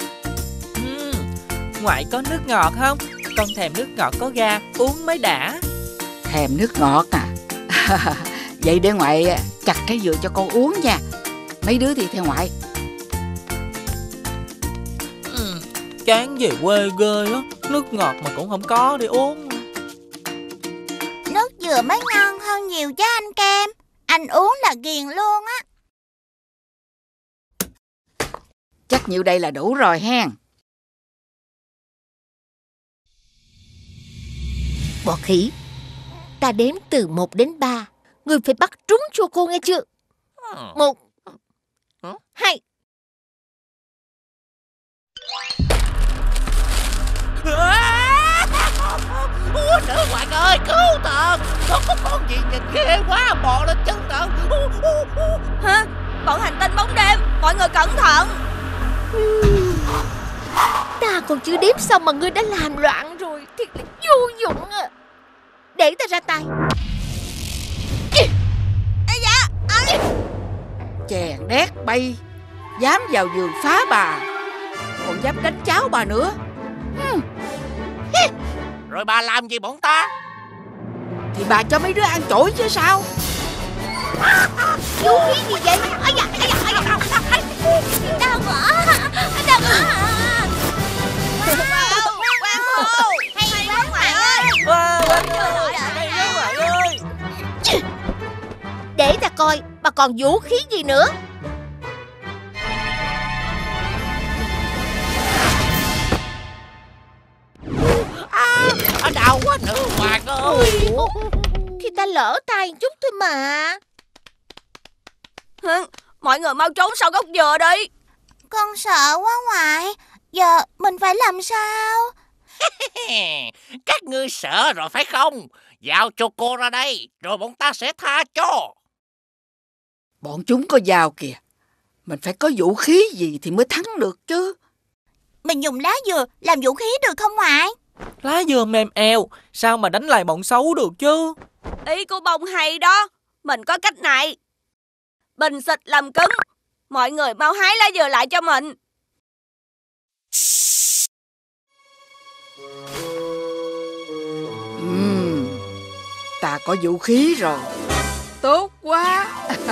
Ngoại có nước ngọt không? Con thèm nước ngọt có ga, uống mới đã. Thèm nước ngọt à? Vậy để ngoại chặt trái dừa cho con uống nha. Mấy đứa thì theo ngoại. Chán về quê ghê á. Nước ngọt mà cũng không có để uống. Nước dừa mới ngon hơn nhiều chứ anh Kem. Anh uống là ghiền luôn á. Chắc nhiêu đây là đủ rồi hen. Bọ khỉ, ta đếm từ 1 đến 3. Người phải bắt trúng Choco nghe chưa? 1, 2. Nữ hoàng ơi, cứu thần! Có con gì nhìn ghê quá, bò lên chân tận. Hả? Bọn hành tinh bóng đêm, mọi người cẩn thận. Ta còn chưa đếm xong mà ngươi đã làm loạn rồi. Thiệt là vô dụng à. Để ta ra tay. Chèn đét bay, dám vào giường phá bà, còn dám đánh cháu bà nữa. Rồi bà làm gì bọn ta? Thì bà cho mấy đứa ăn chổi chứ sao. Vũ khí gì vậy? Đau quá. Đau quá. Quang hô. Hay quá ngoại ơi. Hay quá ngoại ơi. Để ta coi bà còn vũ khí gì nữa. Đau quá nữ hoàng ơi. Thì ta lỡ tay chút thôi mà. Mọi người mau trốn sau gốc dừa đi. Con sợ quá ngoại. Giờ mình phải làm sao? Các ngươi sợ rồi phải không? Giao Choco ra đây, rồi bọn ta sẽ tha cho. Bọn chúng có dao kìa. Mình phải có vũ khí gì thì mới thắng được chứ. Mình dùng lá dừa làm vũ khí được không ngoại? Lá dừa mềm eo, sao mà đánh lại bọn xấu được chứ? Ý của bông hay đó. Mình có cách này. Bình xịt làm cứng. Mọi người mau hái lá dừa lại cho mình. Ta có vũ khí rồi. Tốt quá.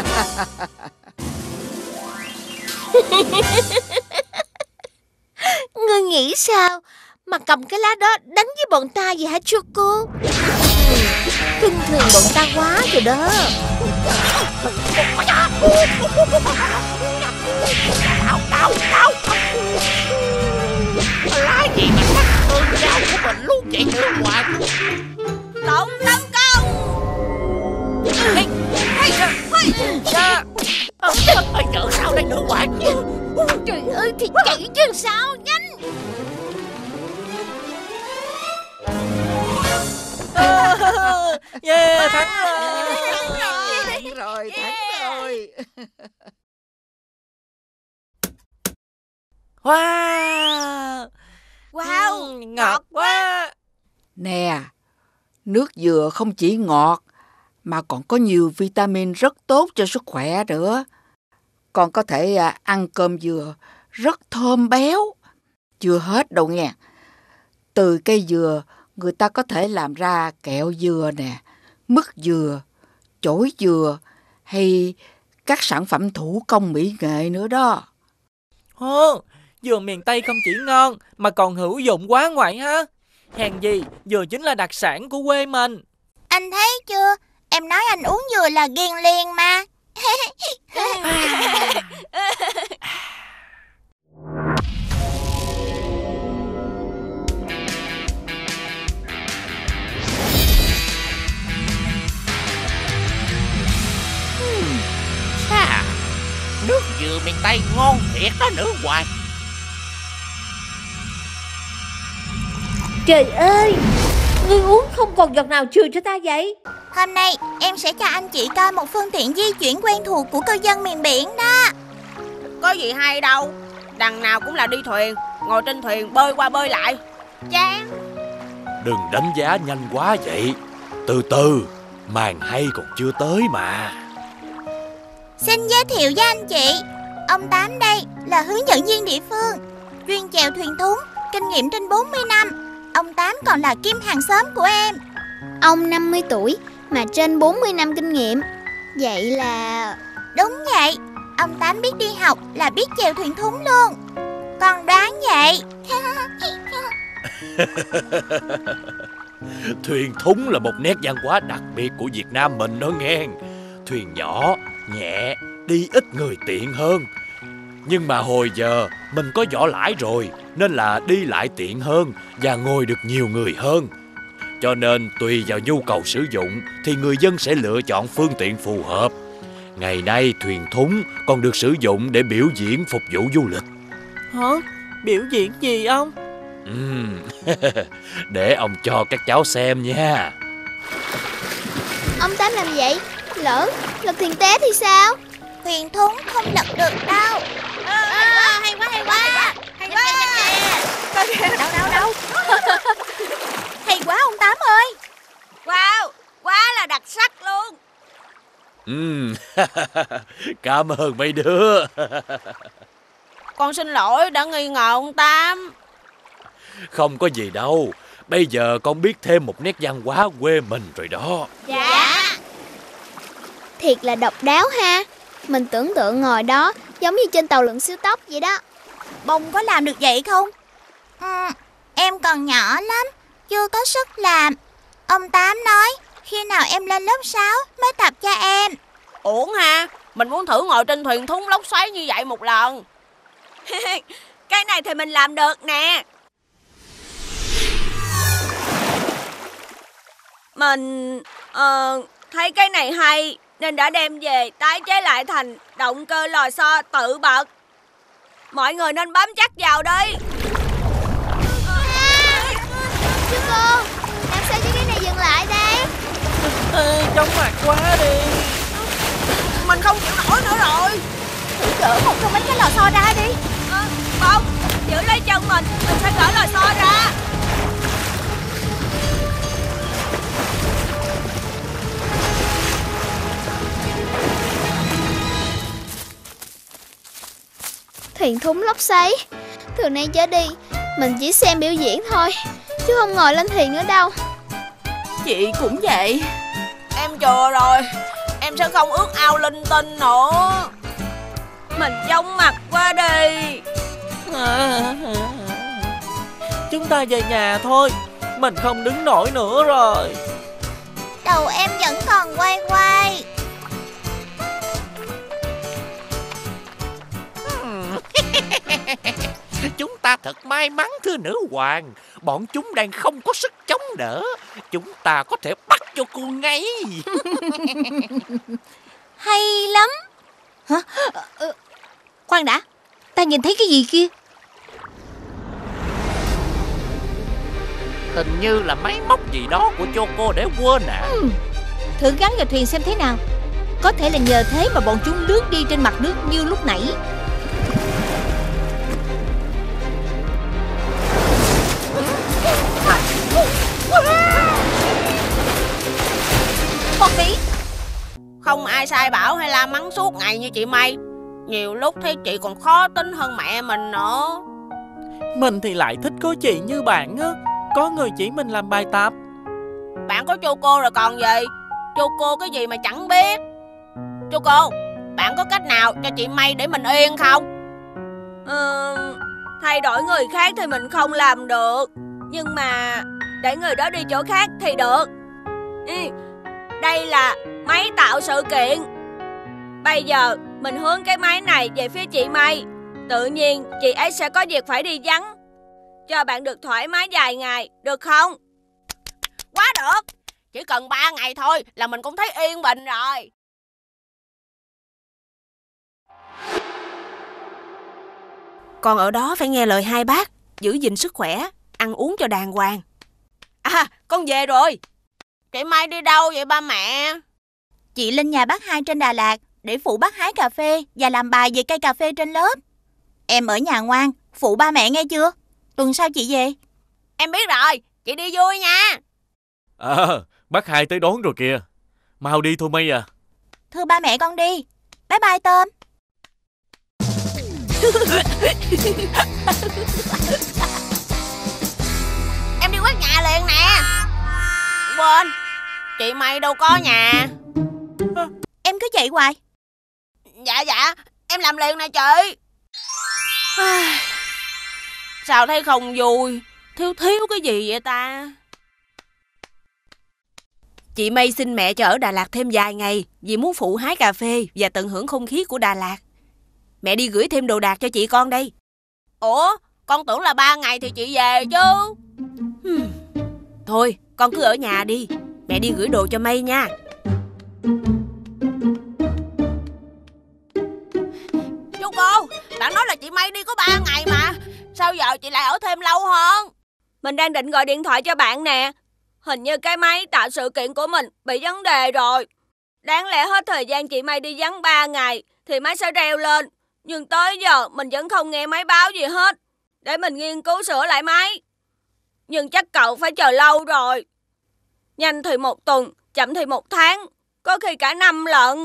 Ngươi nghĩ sao mà cầm cái lá đó đánh với bọn ta vậy hả Choco? Khinh thường bọn ta quá rồi đó. Đau. Lá gì mà bắt thương dao của mình luôn vậy nữ hoàng? Tổng tấn công. Giờ sao đây nữ hoàng? Trời ơi, thì chạy chứ sao, nhanh. Yeah, thắng rồi. Thắng rồi. Wow, ngọt quá. Nè, nước dừa không chỉ ngọt mà còn có nhiều vitamin rất tốt cho sức khỏe nữa. Con có thể ăn cơm dừa rất thơm béo, chưa hết đâu nghe. Từ cây dừa, người ta có thể làm ra kẹo dừa nè, mứt dừa, chổi dừa hay các sản phẩm thủ công mỹ nghệ nữa đó. Ồ, dừa miền Tây không chỉ ngon mà còn hữu dụng quá ngoại ha. Hèn gì, dừa chính là đặc sản của quê mình. Anh thấy chưa? Em nói anh uống dừa là ghiền liền mà. Nước dừa miền Tây ngon thiệt đó nữ hoàng. Trời ơi, ngươi uống không còn giọt nào chừa cho ta vậy? Hôm nay em sẽ cho anh chị coi một phương tiện di chuyển quen thuộc của cư dân miền biển đó. Có gì hay đâu, đằng nào cũng là đi thuyền, ngồi trên thuyền bơi qua bơi lại, chán. Đừng đánh giá nhanh quá vậy. Từ từ, màn hay còn chưa tới mà. Xin giới thiệu với anh chị, ông Tám đây là hướng dẫn viên địa phương, chuyên chèo thuyền thúng, kinh nghiệm trên 40 năm. Ông Tám còn là kim hàng xóm của em. Ông 50 tuổi mà trên 40 năm kinh nghiệm. Vậy là... Đúng vậy, ông Tám biết đi học là biết chèo thuyền thúng luôn. Con đoán vậy. Thuyền thúng là một nét văn hóa đặc biệt của Việt Nam mình đó nghe. Thuyền nhỏ, nhẹ, đi ít người tiện hơn. Nhưng mà hồi giờ mình có vỏ lãi rồi, nên là đi lại tiện hơn và ngồi được nhiều người hơn. Cho nên tùy vào nhu cầu sử dụng thì người dân sẽ lựa chọn phương tiện phù hợp. Ngày nay thuyền thúng còn được sử dụng để biểu diễn phục vụ du lịch. Hả? Biểu diễn gì ông? Để ông cho các cháu xem nha. Ông Tám làm vậy? Lỡ lật thuyền té thì sao? Thuyền thúng không lật được đâu. Hay quá, hay quá. Hay quá. Đâu. Hay quá ông Tám ơi. Wow, quá là đặc sắc luôn. Cảm ơn mấy đứa. Con xin lỗi đã nghi ngờ ông Tám. Không có gì đâu. Bây giờ con biết thêm một nét văn hóa quê mình rồi đó. Dạ. Thiệt là độc đáo ha. Mình tưởng tượng ngồi đó giống như trên tàu lượn siêu tốc vậy đó. Bông có làm được vậy không? Em còn nhỏ lắm, chưa có sức làm. Ông Tám nói khi nào em lên lớp 6 mới tập cho em. Uổng ha, mình muốn thử ngồi trên thuyền thúng lốc xoáy như vậy một lần. Cái này thì mình làm được nè. Mình thấy cái này hay nên đã đem về tái chế lại thành động cơ lò xo tự bật. Mọi người nên bám chắc vào đi. Chú cô, làm sao cho cái này dừng lại đây? Chóng mặt quá đi. Mình không chịu nổi nữa rồi. Thử gỡ một trong mấy cái lò xo ra đi. Bông, giữ lấy chân mình phải gỡ lò xo ra. Thuyền thúng lốc xoáy. Từ nay trở đi mình chỉ xem biểu diễn thôi, chứ không ngồi lên thuyền nữa đâu. Chị cũng vậy. Em chừa rồi, em sẽ không ước ao linh tinh nữa. Mình chóng mặt quá đi. Chúng ta về nhà thôi. Mình không đứng nổi nữa rồi. Đầu em vẫn còn quay quay. Chúng ta thật may mắn thưa nữ hoàng. Bọn chúng đang không có sức chống đỡ. Chúng ta có thể bắt cho cô ngay. Hay lắm. Hả? Khoan đã, ta nhìn thấy cái gì kia? Hình như là máy móc gì đó của Choco để quên à. Thử gắn vào thuyền xem thế nào. Có thể là nhờ thế mà bọn chúng lướt đi trên mặt nước như lúc nãy. Con khỉ. Không ai sai bảo hay la mắng suốt ngày như chị May. Nhiều lúc thấy chị còn khó tính hơn mẹ mình nữa. Mình thì lại thích có chị như bạn á, có người chỉ mình làm bài tập. Bạn có Choco rồi còn gì? Choco cái gì mà chẳng biết. Choco, bạn có cách nào cho chị May để mình yên không? Thay đổi người khác thì mình không làm được, nhưng mà để người đó đi chỗ khác thì được. Đây là máy tạo sự kiện. Bây giờ mình hướng cái máy này về phía chị May, tự nhiên chị ấy sẽ có việc phải đi vắng. Cho bạn được thoải mái vài ngày, được không? Quá được. Chỉ cần 3 ngày thôi là mình cũng thấy yên bình rồi. Con ở đó phải nghe lời hai bác, giữ gìn sức khỏe, ăn uống cho đàng hoàng. À, con về rồi. Chị May đi đâu vậy ba mẹ? Chị lên nhà bác Hai trên Đà Lạt để phụ bác hái cà phê và làm bài về cây cà phê trên lớp. Em ở nhà ngoan, phụ ba mẹ nghe chưa? Tuần sau chị về. Em biết rồi, chị đi vui nha. Bác Hai tới đón rồi kìa. Mau đi thôi May à. Thưa ba mẹ con đi. Bye bye Tôm. Em đi quét nhà liền nè. Quên, chị May đâu có nhà. Em cứ chạy hoài. Dạ, em làm liền nè chị. Sao thấy không vui, thiếu cái gì vậy ta? Chị May xin mẹ cho ở Đà Lạt thêm vài ngày vì muốn phụ hái cà phê và tận hưởng không khí của Đà Lạt. Mẹ đi gửi thêm đồ đạc cho chị con đây. Ủa, con tưởng là 3 ngày thì chị về chứ. Thôi, con cứ ở nhà đi. Mẹ đi gửi đồ cho May nha. Chú cô, bạn nói là chị May đi có 3 ngày mà. Sao giờ chị lại ở thêm lâu hơn? Mình đang định gọi điện thoại cho bạn nè. Hình như cái máy tạo sự kiện của mình bị vấn đề rồi. Đáng lẽ hết thời gian chị May đi vắng 3 ngày thì máy sẽ reo lên. Nhưng tới giờ mình vẫn không nghe máy báo gì hết. Để mình nghiên cứu sửa lại máy. Nhưng chắc cậu phải chờ lâu rồi. Nhanh thì 1 tuần, chậm thì 1 tháng, có khi cả 5 lận.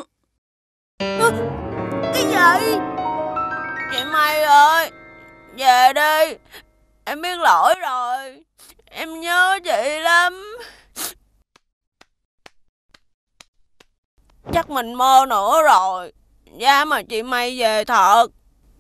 Cái gì? Chị May ơi, về đi. Em biết lỗi rồi. Em nhớ chị lắm. Chắc mình mơ nữa rồi. Giá mà chị May về thật.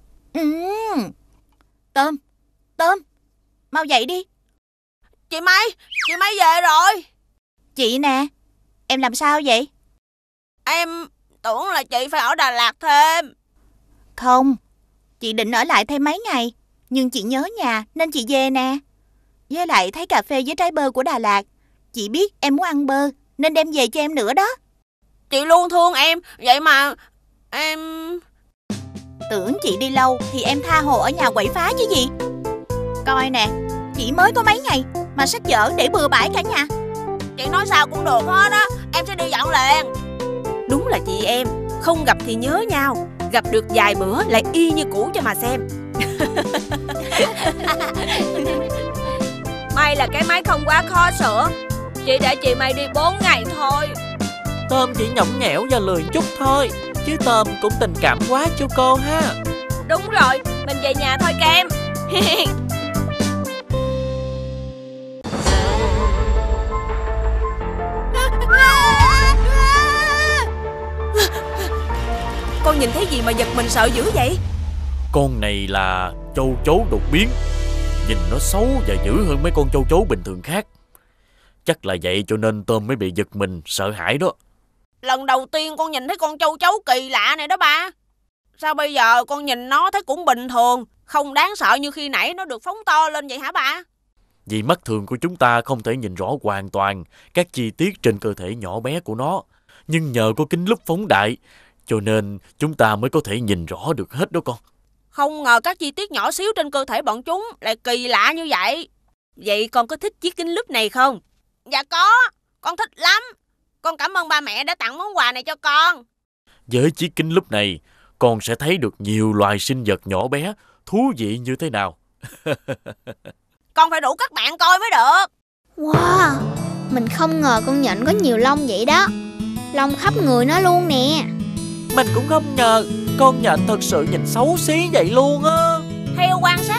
Tôm, mau dậy đi. Chị May về rồi. Chị nè, em làm sao vậy? Em tưởng là chị phải ở Đà Lạt thêm. Không, chị định ở lại thêm mấy ngày, nhưng chị nhớ nhà nên chị về nè. Với lại thấy cà phê với trái bơ của Đà Lạt, chị biết em muốn ăn bơ nên đem về cho em nữa đó. Chị luôn thương em, vậy mà em... Tưởng chị đi lâu thì em tha hồ ở nhà quậy phá chứ gì. Coi nè, chị mới có mấy ngày mà sách vở để bừa bãi cả nhà. Chị nói sao cũng được hết á, em sẽ đi dọn liền. Đúng là chị em, không gặp thì nhớ nhau, gặp được vài bữa lại y như cũ cho mà xem. May là cái máy không quá khó sửa. Chị để chị May đi 4 ngày thôi. Tôm chỉ nhõng nhẽo và lười chút thôi, chứ Tôm cũng tình cảm quá chú cô ha. Đúng rồi, mình về nhà thôi Kem. Con nhìn thấy gì mà giật mình sợ dữ vậy? Con này là châu chấu đột biến. Nhìn nó xấu và dữ hơn mấy con châu chấu bình thường khác. Chắc là vậy cho nên Tôm mới bị giật mình, sợ hãi đó. Lần đầu tiên con nhìn thấy con châu chấu kỳ lạ này đó ba. Sao bây giờ con nhìn nó thấy cũng bình thường, không đáng sợ như khi nãy nó được phóng to lên vậy hả ba? Vì mắt thường của chúng ta không thể nhìn rõ hoàn toàn các chi tiết trên cơ thể nhỏ bé của nó. Nhưng nhờ có kính lúp phóng đại, cho nên chúng ta mới có thể nhìn rõ được hết đó con. Không ngờ các chi tiết nhỏ xíu trên cơ thể bọn chúng lại kỳ lạ như vậy. Vậy con có thích chiếc kính lúp này không? Dạ có, con thích lắm. Con cảm ơn ba mẹ đã tặng món quà này cho con. Với chiếc kính lúp này, con sẽ thấy được nhiều loài sinh vật nhỏ bé, thú vị như thế nào. Con phải rủ các bạn coi mới được. Wow, mình không ngờ con nhện có nhiều lông vậy đó. Lông khắp người nó luôn nè. Mình cũng không ngờ con nhện thật sự nhìn xấu xí vậy luôn á. Theo quan sát bữa giờ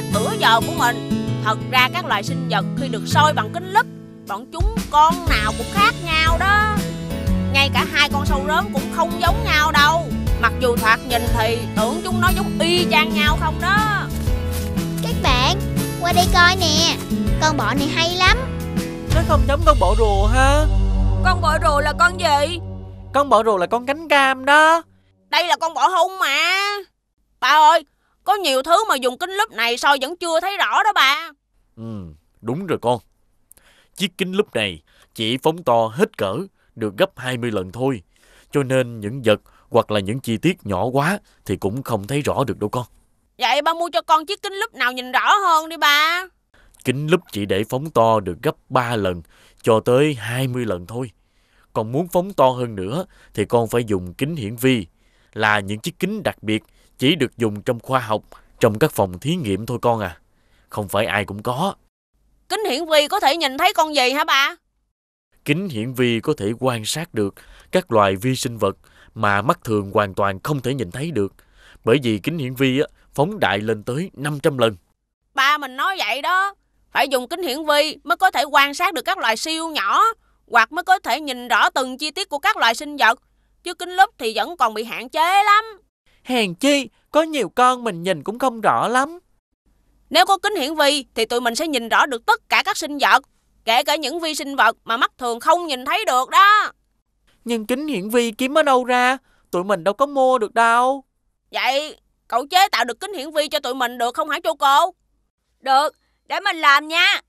giờ của mình. Thật ra các loài sinh vật khi được soi bằng kính lúp, bọn chúng con nào cũng khác nhau đó. Ngay cả hai con sâu rớm cũng không giống nhau đâu. Mặc dù thoạt nhìn thì tưởng chúng nó giống y chang nhau không đó. Các bạn, qua đây coi nè. Con bọ này hay lắm. Nó không giống con bọ rùa ha. Con bọ rùa là con gì? Con bọ rùa là con cánh cam đó. Đây là con bọ hung mà. Bà ơi, có nhiều thứ mà dùng kính lúp này soi vẫn chưa thấy rõ đó bà. Đúng rồi con. Chiếc kính lúp này chỉ phóng to hết cỡ, được gấp 20 lần thôi. Cho nên những vật hoặc là những chi tiết nhỏ quá thì cũng không thấy rõ được đâu con. Vậy ba mua cho con chiếc kính lúp nào nhìn rõ hơn đi ba. Kính lúp chỉ để phóng to được gấp 3 lần cho tới 20 lần thôi. Còn muốn phóng to hơn nữa thì con phải dùng kính hiển vi, là những chiếc kính đặc biệt chỉ được dùng trong khoa học, trong các phòng thí nghiệm thôi con à. Không phải ai cũng có. Kính hiển vi có thể nhìn thấy con gì hả bà? Kính hiển vi có thể quan sát được các loài vi sinh vật mà mắt thường hoàn toàn không thể nhìn thấy được. Bởi vì kính hiển vi phóng đại lên tới 500 lần. Ba mình nói vậy đó. Phải dùng kính hiển vi mới có thể quan sát được các loài siêu nhỏ, hoặc mới có thể nhìn rõ từng chi tiết của các loài sinh vật. Chứ kính lúp thì vẫn còn bị hạn chế lắm. Hèn chi, có nhiều con mình nhìn cũng không rõ lắm. Nếu có kính hiển vi thì tụi mình sẽ nhìn rõ được tất cả các sinh vật, kể cả những vi sinh vật mà mắt thường không nhìn thấy được đó. Nhưng kính hiển vi kiếm ở đâu ra? Tụi mình đâu có mua được đâu. Vậy cậu chế tạo được kính hiển vi cho tụi mình được không hả Choco? Được, để mình làm nha.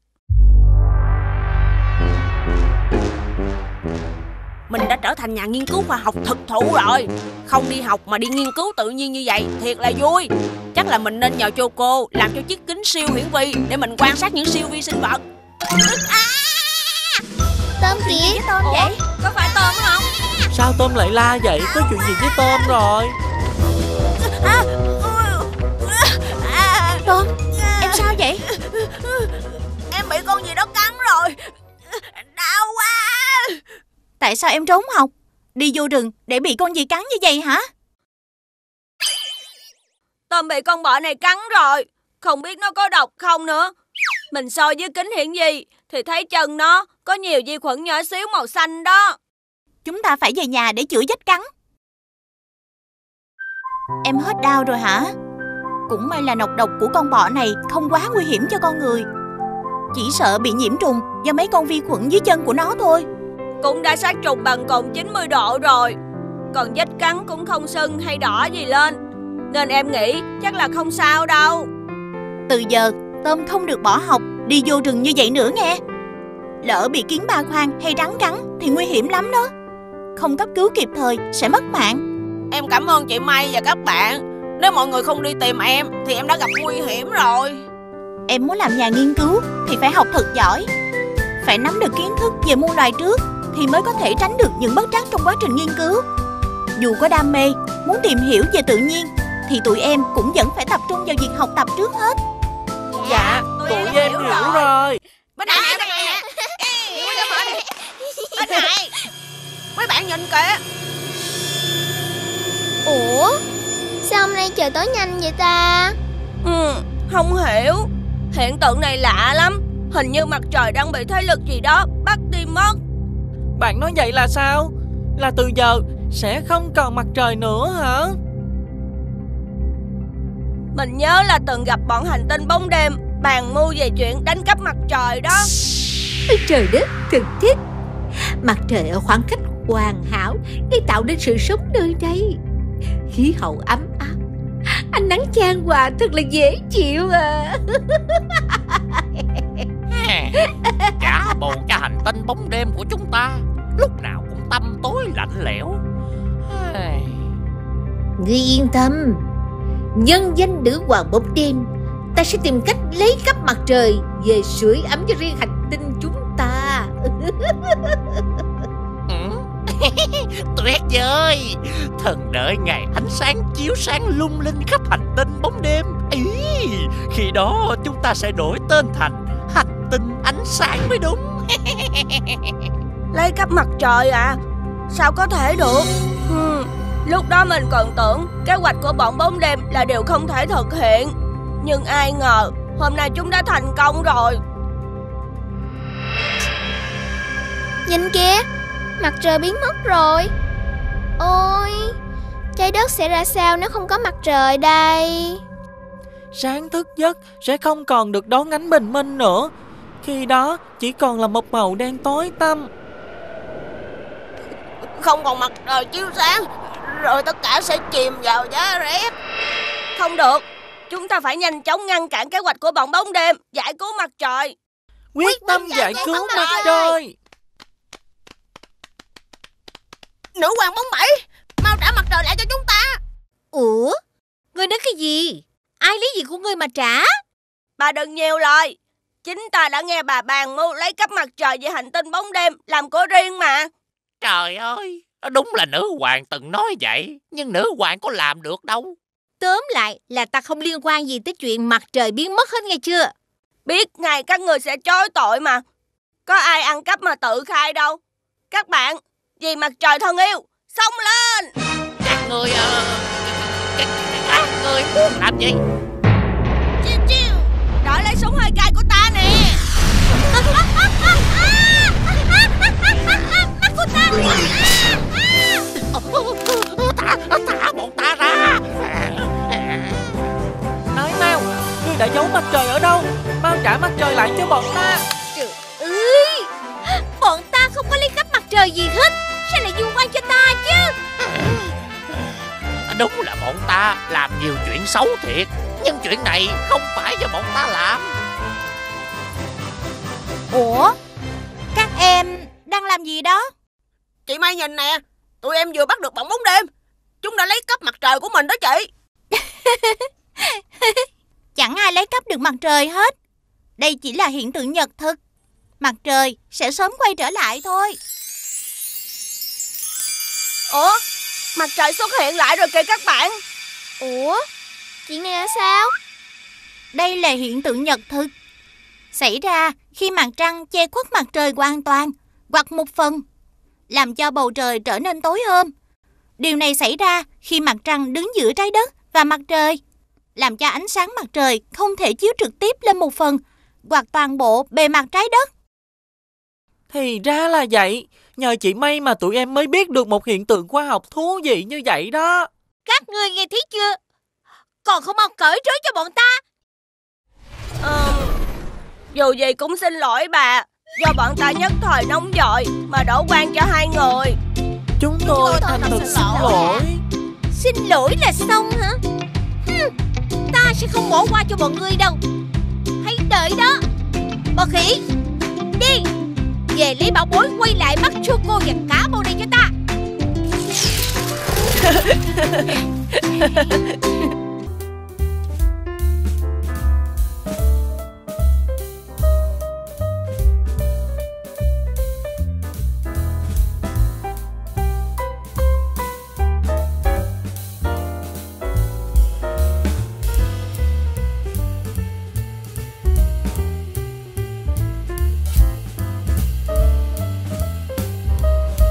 Mình đã trở thành nhà nghiên cứu khoa học thực thụ rồi. Không đi học mà đi nghiên cứu tự nhiên như vậy thiệt là vui. Chắc là mình nên nhờ Choco làm cho chiếc kính siêu hiển vi để mình quan sát những siêu vi sinh vật. Tôm kìa. Tôm vậy? Có phải tôm không? Sao tôm lại la vậy? Có chuyện gì với tôm rồi? Tôm, em sao vậy? Em bị con gì đó cắn rồi. Đau quá. Tại sao em trốn học? Đi vô rừng để bị con gì cắn như vậy hả? Tôm bị con bọ này cắn rồi. Không biết nó có độc không nữa. Mình soi với kính hiển vi thì thấy chân nó có nhiều vi khuẩn nhỏ xíu màu xanh đó. Chúng ta phải về nhà để chữa vết cắn. Em hết đau rồi hả? Cũng may là nọc độc của con bọ này không quá nguy hiểm cho con người. Chỉ sợ bị nhiễm trùng do mấy con vi khuẩn dưới chân của nó thôi. Cũng đã sát trùng bằng cồn 90 độ rồi. Còn vết cắn cũng không sưng hay đỏ gì lên. Nên em nghĩ chắc là không sao đâu. Từ giờ tôm không được bỏ học đi vô rừng như vậy nữa nghe. Lỡ bị kiến ba khoang hay rắn cắn thì nguy hiểm lắm đó. Không cấp cứu kịp thời sẽ mất mạng. Em cảm ơn chị May và các bạn. Nếu mọi người không đi tìm em thì em đã gặp nguy hiểm rồi. Em muốn làm nhà nghiên cứu thì phải học thật giỏi. Phải nắm được kiến thức về muôn loài trước thì mới có thể tránh được những bất trắc trong quá trình nghiên cứu. Dù có đam mê, muốn tìm hiểu về tự nhiên thì tụi em cũng vẫn phải tập trung vào việc học tập trước hết. Dạ, tụi em hiểu rồi. Bên này nè, bên này nè. Bên này. Mấy bạn nhìn kìa. Ủa, sao hôm nay trời tối nhanh vậy ta? Không hiểu. Hiện tượng này lạ lắm. Hình như mặt trời đang bị thế lực gì đó bắt đi mất. Bạn nói vậy là sao? Là từ giờ sẽ không còn mặt trời nữa hả? Mình nhớ là từng gặp bọn hành tinh bóng đêm bàn mưu về chuyện đánh cắp mặt trời đó. Trời đất thực thích. Mặt trời ở khoảng cách hoàn hảo để tạo nên sự sống nơi đây. Khí hậu ấm áp, ánh nắng chan hòa thật là dễ chịu à. Trả bù cho hành tinh bóng đêm của chúng ta lúc nào cũng tăm tối lạnh lẽo. Ngươi yên tâm, nhân danh nữ hoàng bóng đêm, ta sẽ tìm cách lấy cắp mặt trời về sưởi ấm cho riêng hành tinh chúng ta. Tuyệt vời. Thần đợi ngày ánh sáng chiếu sáng lung linh khắp hành tinh bóng đêm. Ý, khi đó chúng ta sẽ đổi tên thành hành tinh ánh sáng mới đúng. Lấy cắp mặt trời à? Sao có thể được? Lúc đó mình còn tưởng kế hoạch của bọn bóng đêm là điều không thể thực hiện. Nhưng ai ngờ Hôm nay chúng đã thành công rồi. Nhìn kìa, mặt trời biến mất rồi. Ôi, trái đất sẽ ra sao nếu không có mặt trời đây? Sáng thức giấc sẽ không còn được đón ánh bình minh nữa. Khi đó chỉ còn là một màu đen tối tăm. Không còn mặt trời chiếu sáng, rồi tất cả sẽ chìm vào giá rét. Không được, chúng ta phải nhanh chóng ngăn cản kế hoạch của bọn bóng đêm giải cứu mặt trời. Quyết tâm giải cứu mặt trời. Nữ hoàng bóng bẩy, mau trả mặt trời lại cho chúng ta. Ủa, ngươi nói cái gì? Ai lấy gì của ngươi mà trả? Bà đừng nhiều lời. Chính ta đã nghe bà bàn mưu lấy cắp mặt trời về hành tinh bóng đêm làm của riêng mà. Trời ơi, đúng là nữ hoàng từng nói vậy, nhưng nữ hoàng có làm được đâu. Tóm lại là ta không liên quan gì tới chuyện mặt trời biến mất hết nghe chưa? Biết ngày các người sẽ chối tội mà. Có ai ăn cắp mà tự khai đâu. Các bạn, vì mặt trời thân yêu, xông lên. Các người muốn làm gì? Đợi lấy súng hơi cay của ta nè. Mắt của ta. Thả bọn ta ra. Nói mau, ngươi đã giấu mặt trời ở đâu? Mau trả mặt trời lại cho bọn ta. Trời ơi, bọn ta không có lấy cắp mặt trời gì hết. Sao lại vu oan cho ta chứ? Đúng là bọn ta làm nhiều chuyện xấu thiệt, nhưng chuyện này không phải do bọn ta làm. Ủa, các em đang làm gì đó? Chị Mai nhìn nè, tụi em vừa bắt được bọn bóng đêm. Chúng đã lấy cắp mặt trời của mình đó chị. Chẳng ai lấy cắp được mặt trời hết. Đây chỉ là hiện tượng nhật thực. Mặt trời sẽ sớm quay trở lại thôi. Ủa, mặt trời xuất hiện lại rồi kìa các bạn. Ủa, chuyện này là sao? Đây là hiện tượng nhật thực, xảy ra khi mặt trăng che khuất mặt trời hoàn toàn hoặc một phần, làm cho bầu trời trở nên tối hôm. Điều này xảy ra khi mặt trăng đứng giữa trái đất và mặt trời, làm cho ánh sáng mặt trời không thể chiếu trực tiếp lên một phần hoặc toàn bộ bề mặt trái đất. Thì ra là vậy. Nhờ chị May mà tụi em mới biết được một hiện tượng khoa học thú vị như vậy đó. Các ngươi nghe thấy chưa? Còn không mau cởi trói cho bọn ta. Dù gì cũng xin lỗi bà. Do bọn ta nhất thời nóng vội mà đổ oan cho hai người. Chúng tôi thành thực xin lỗi. Xin lỗi là xong hả? Ta sẽ không bỏ qua cho bọn ngươi đâu. Hãy đợi đó. Bò khỉ, đi về lấy bảo bối, quay lại bắt Choco và cá bầu này cho ta.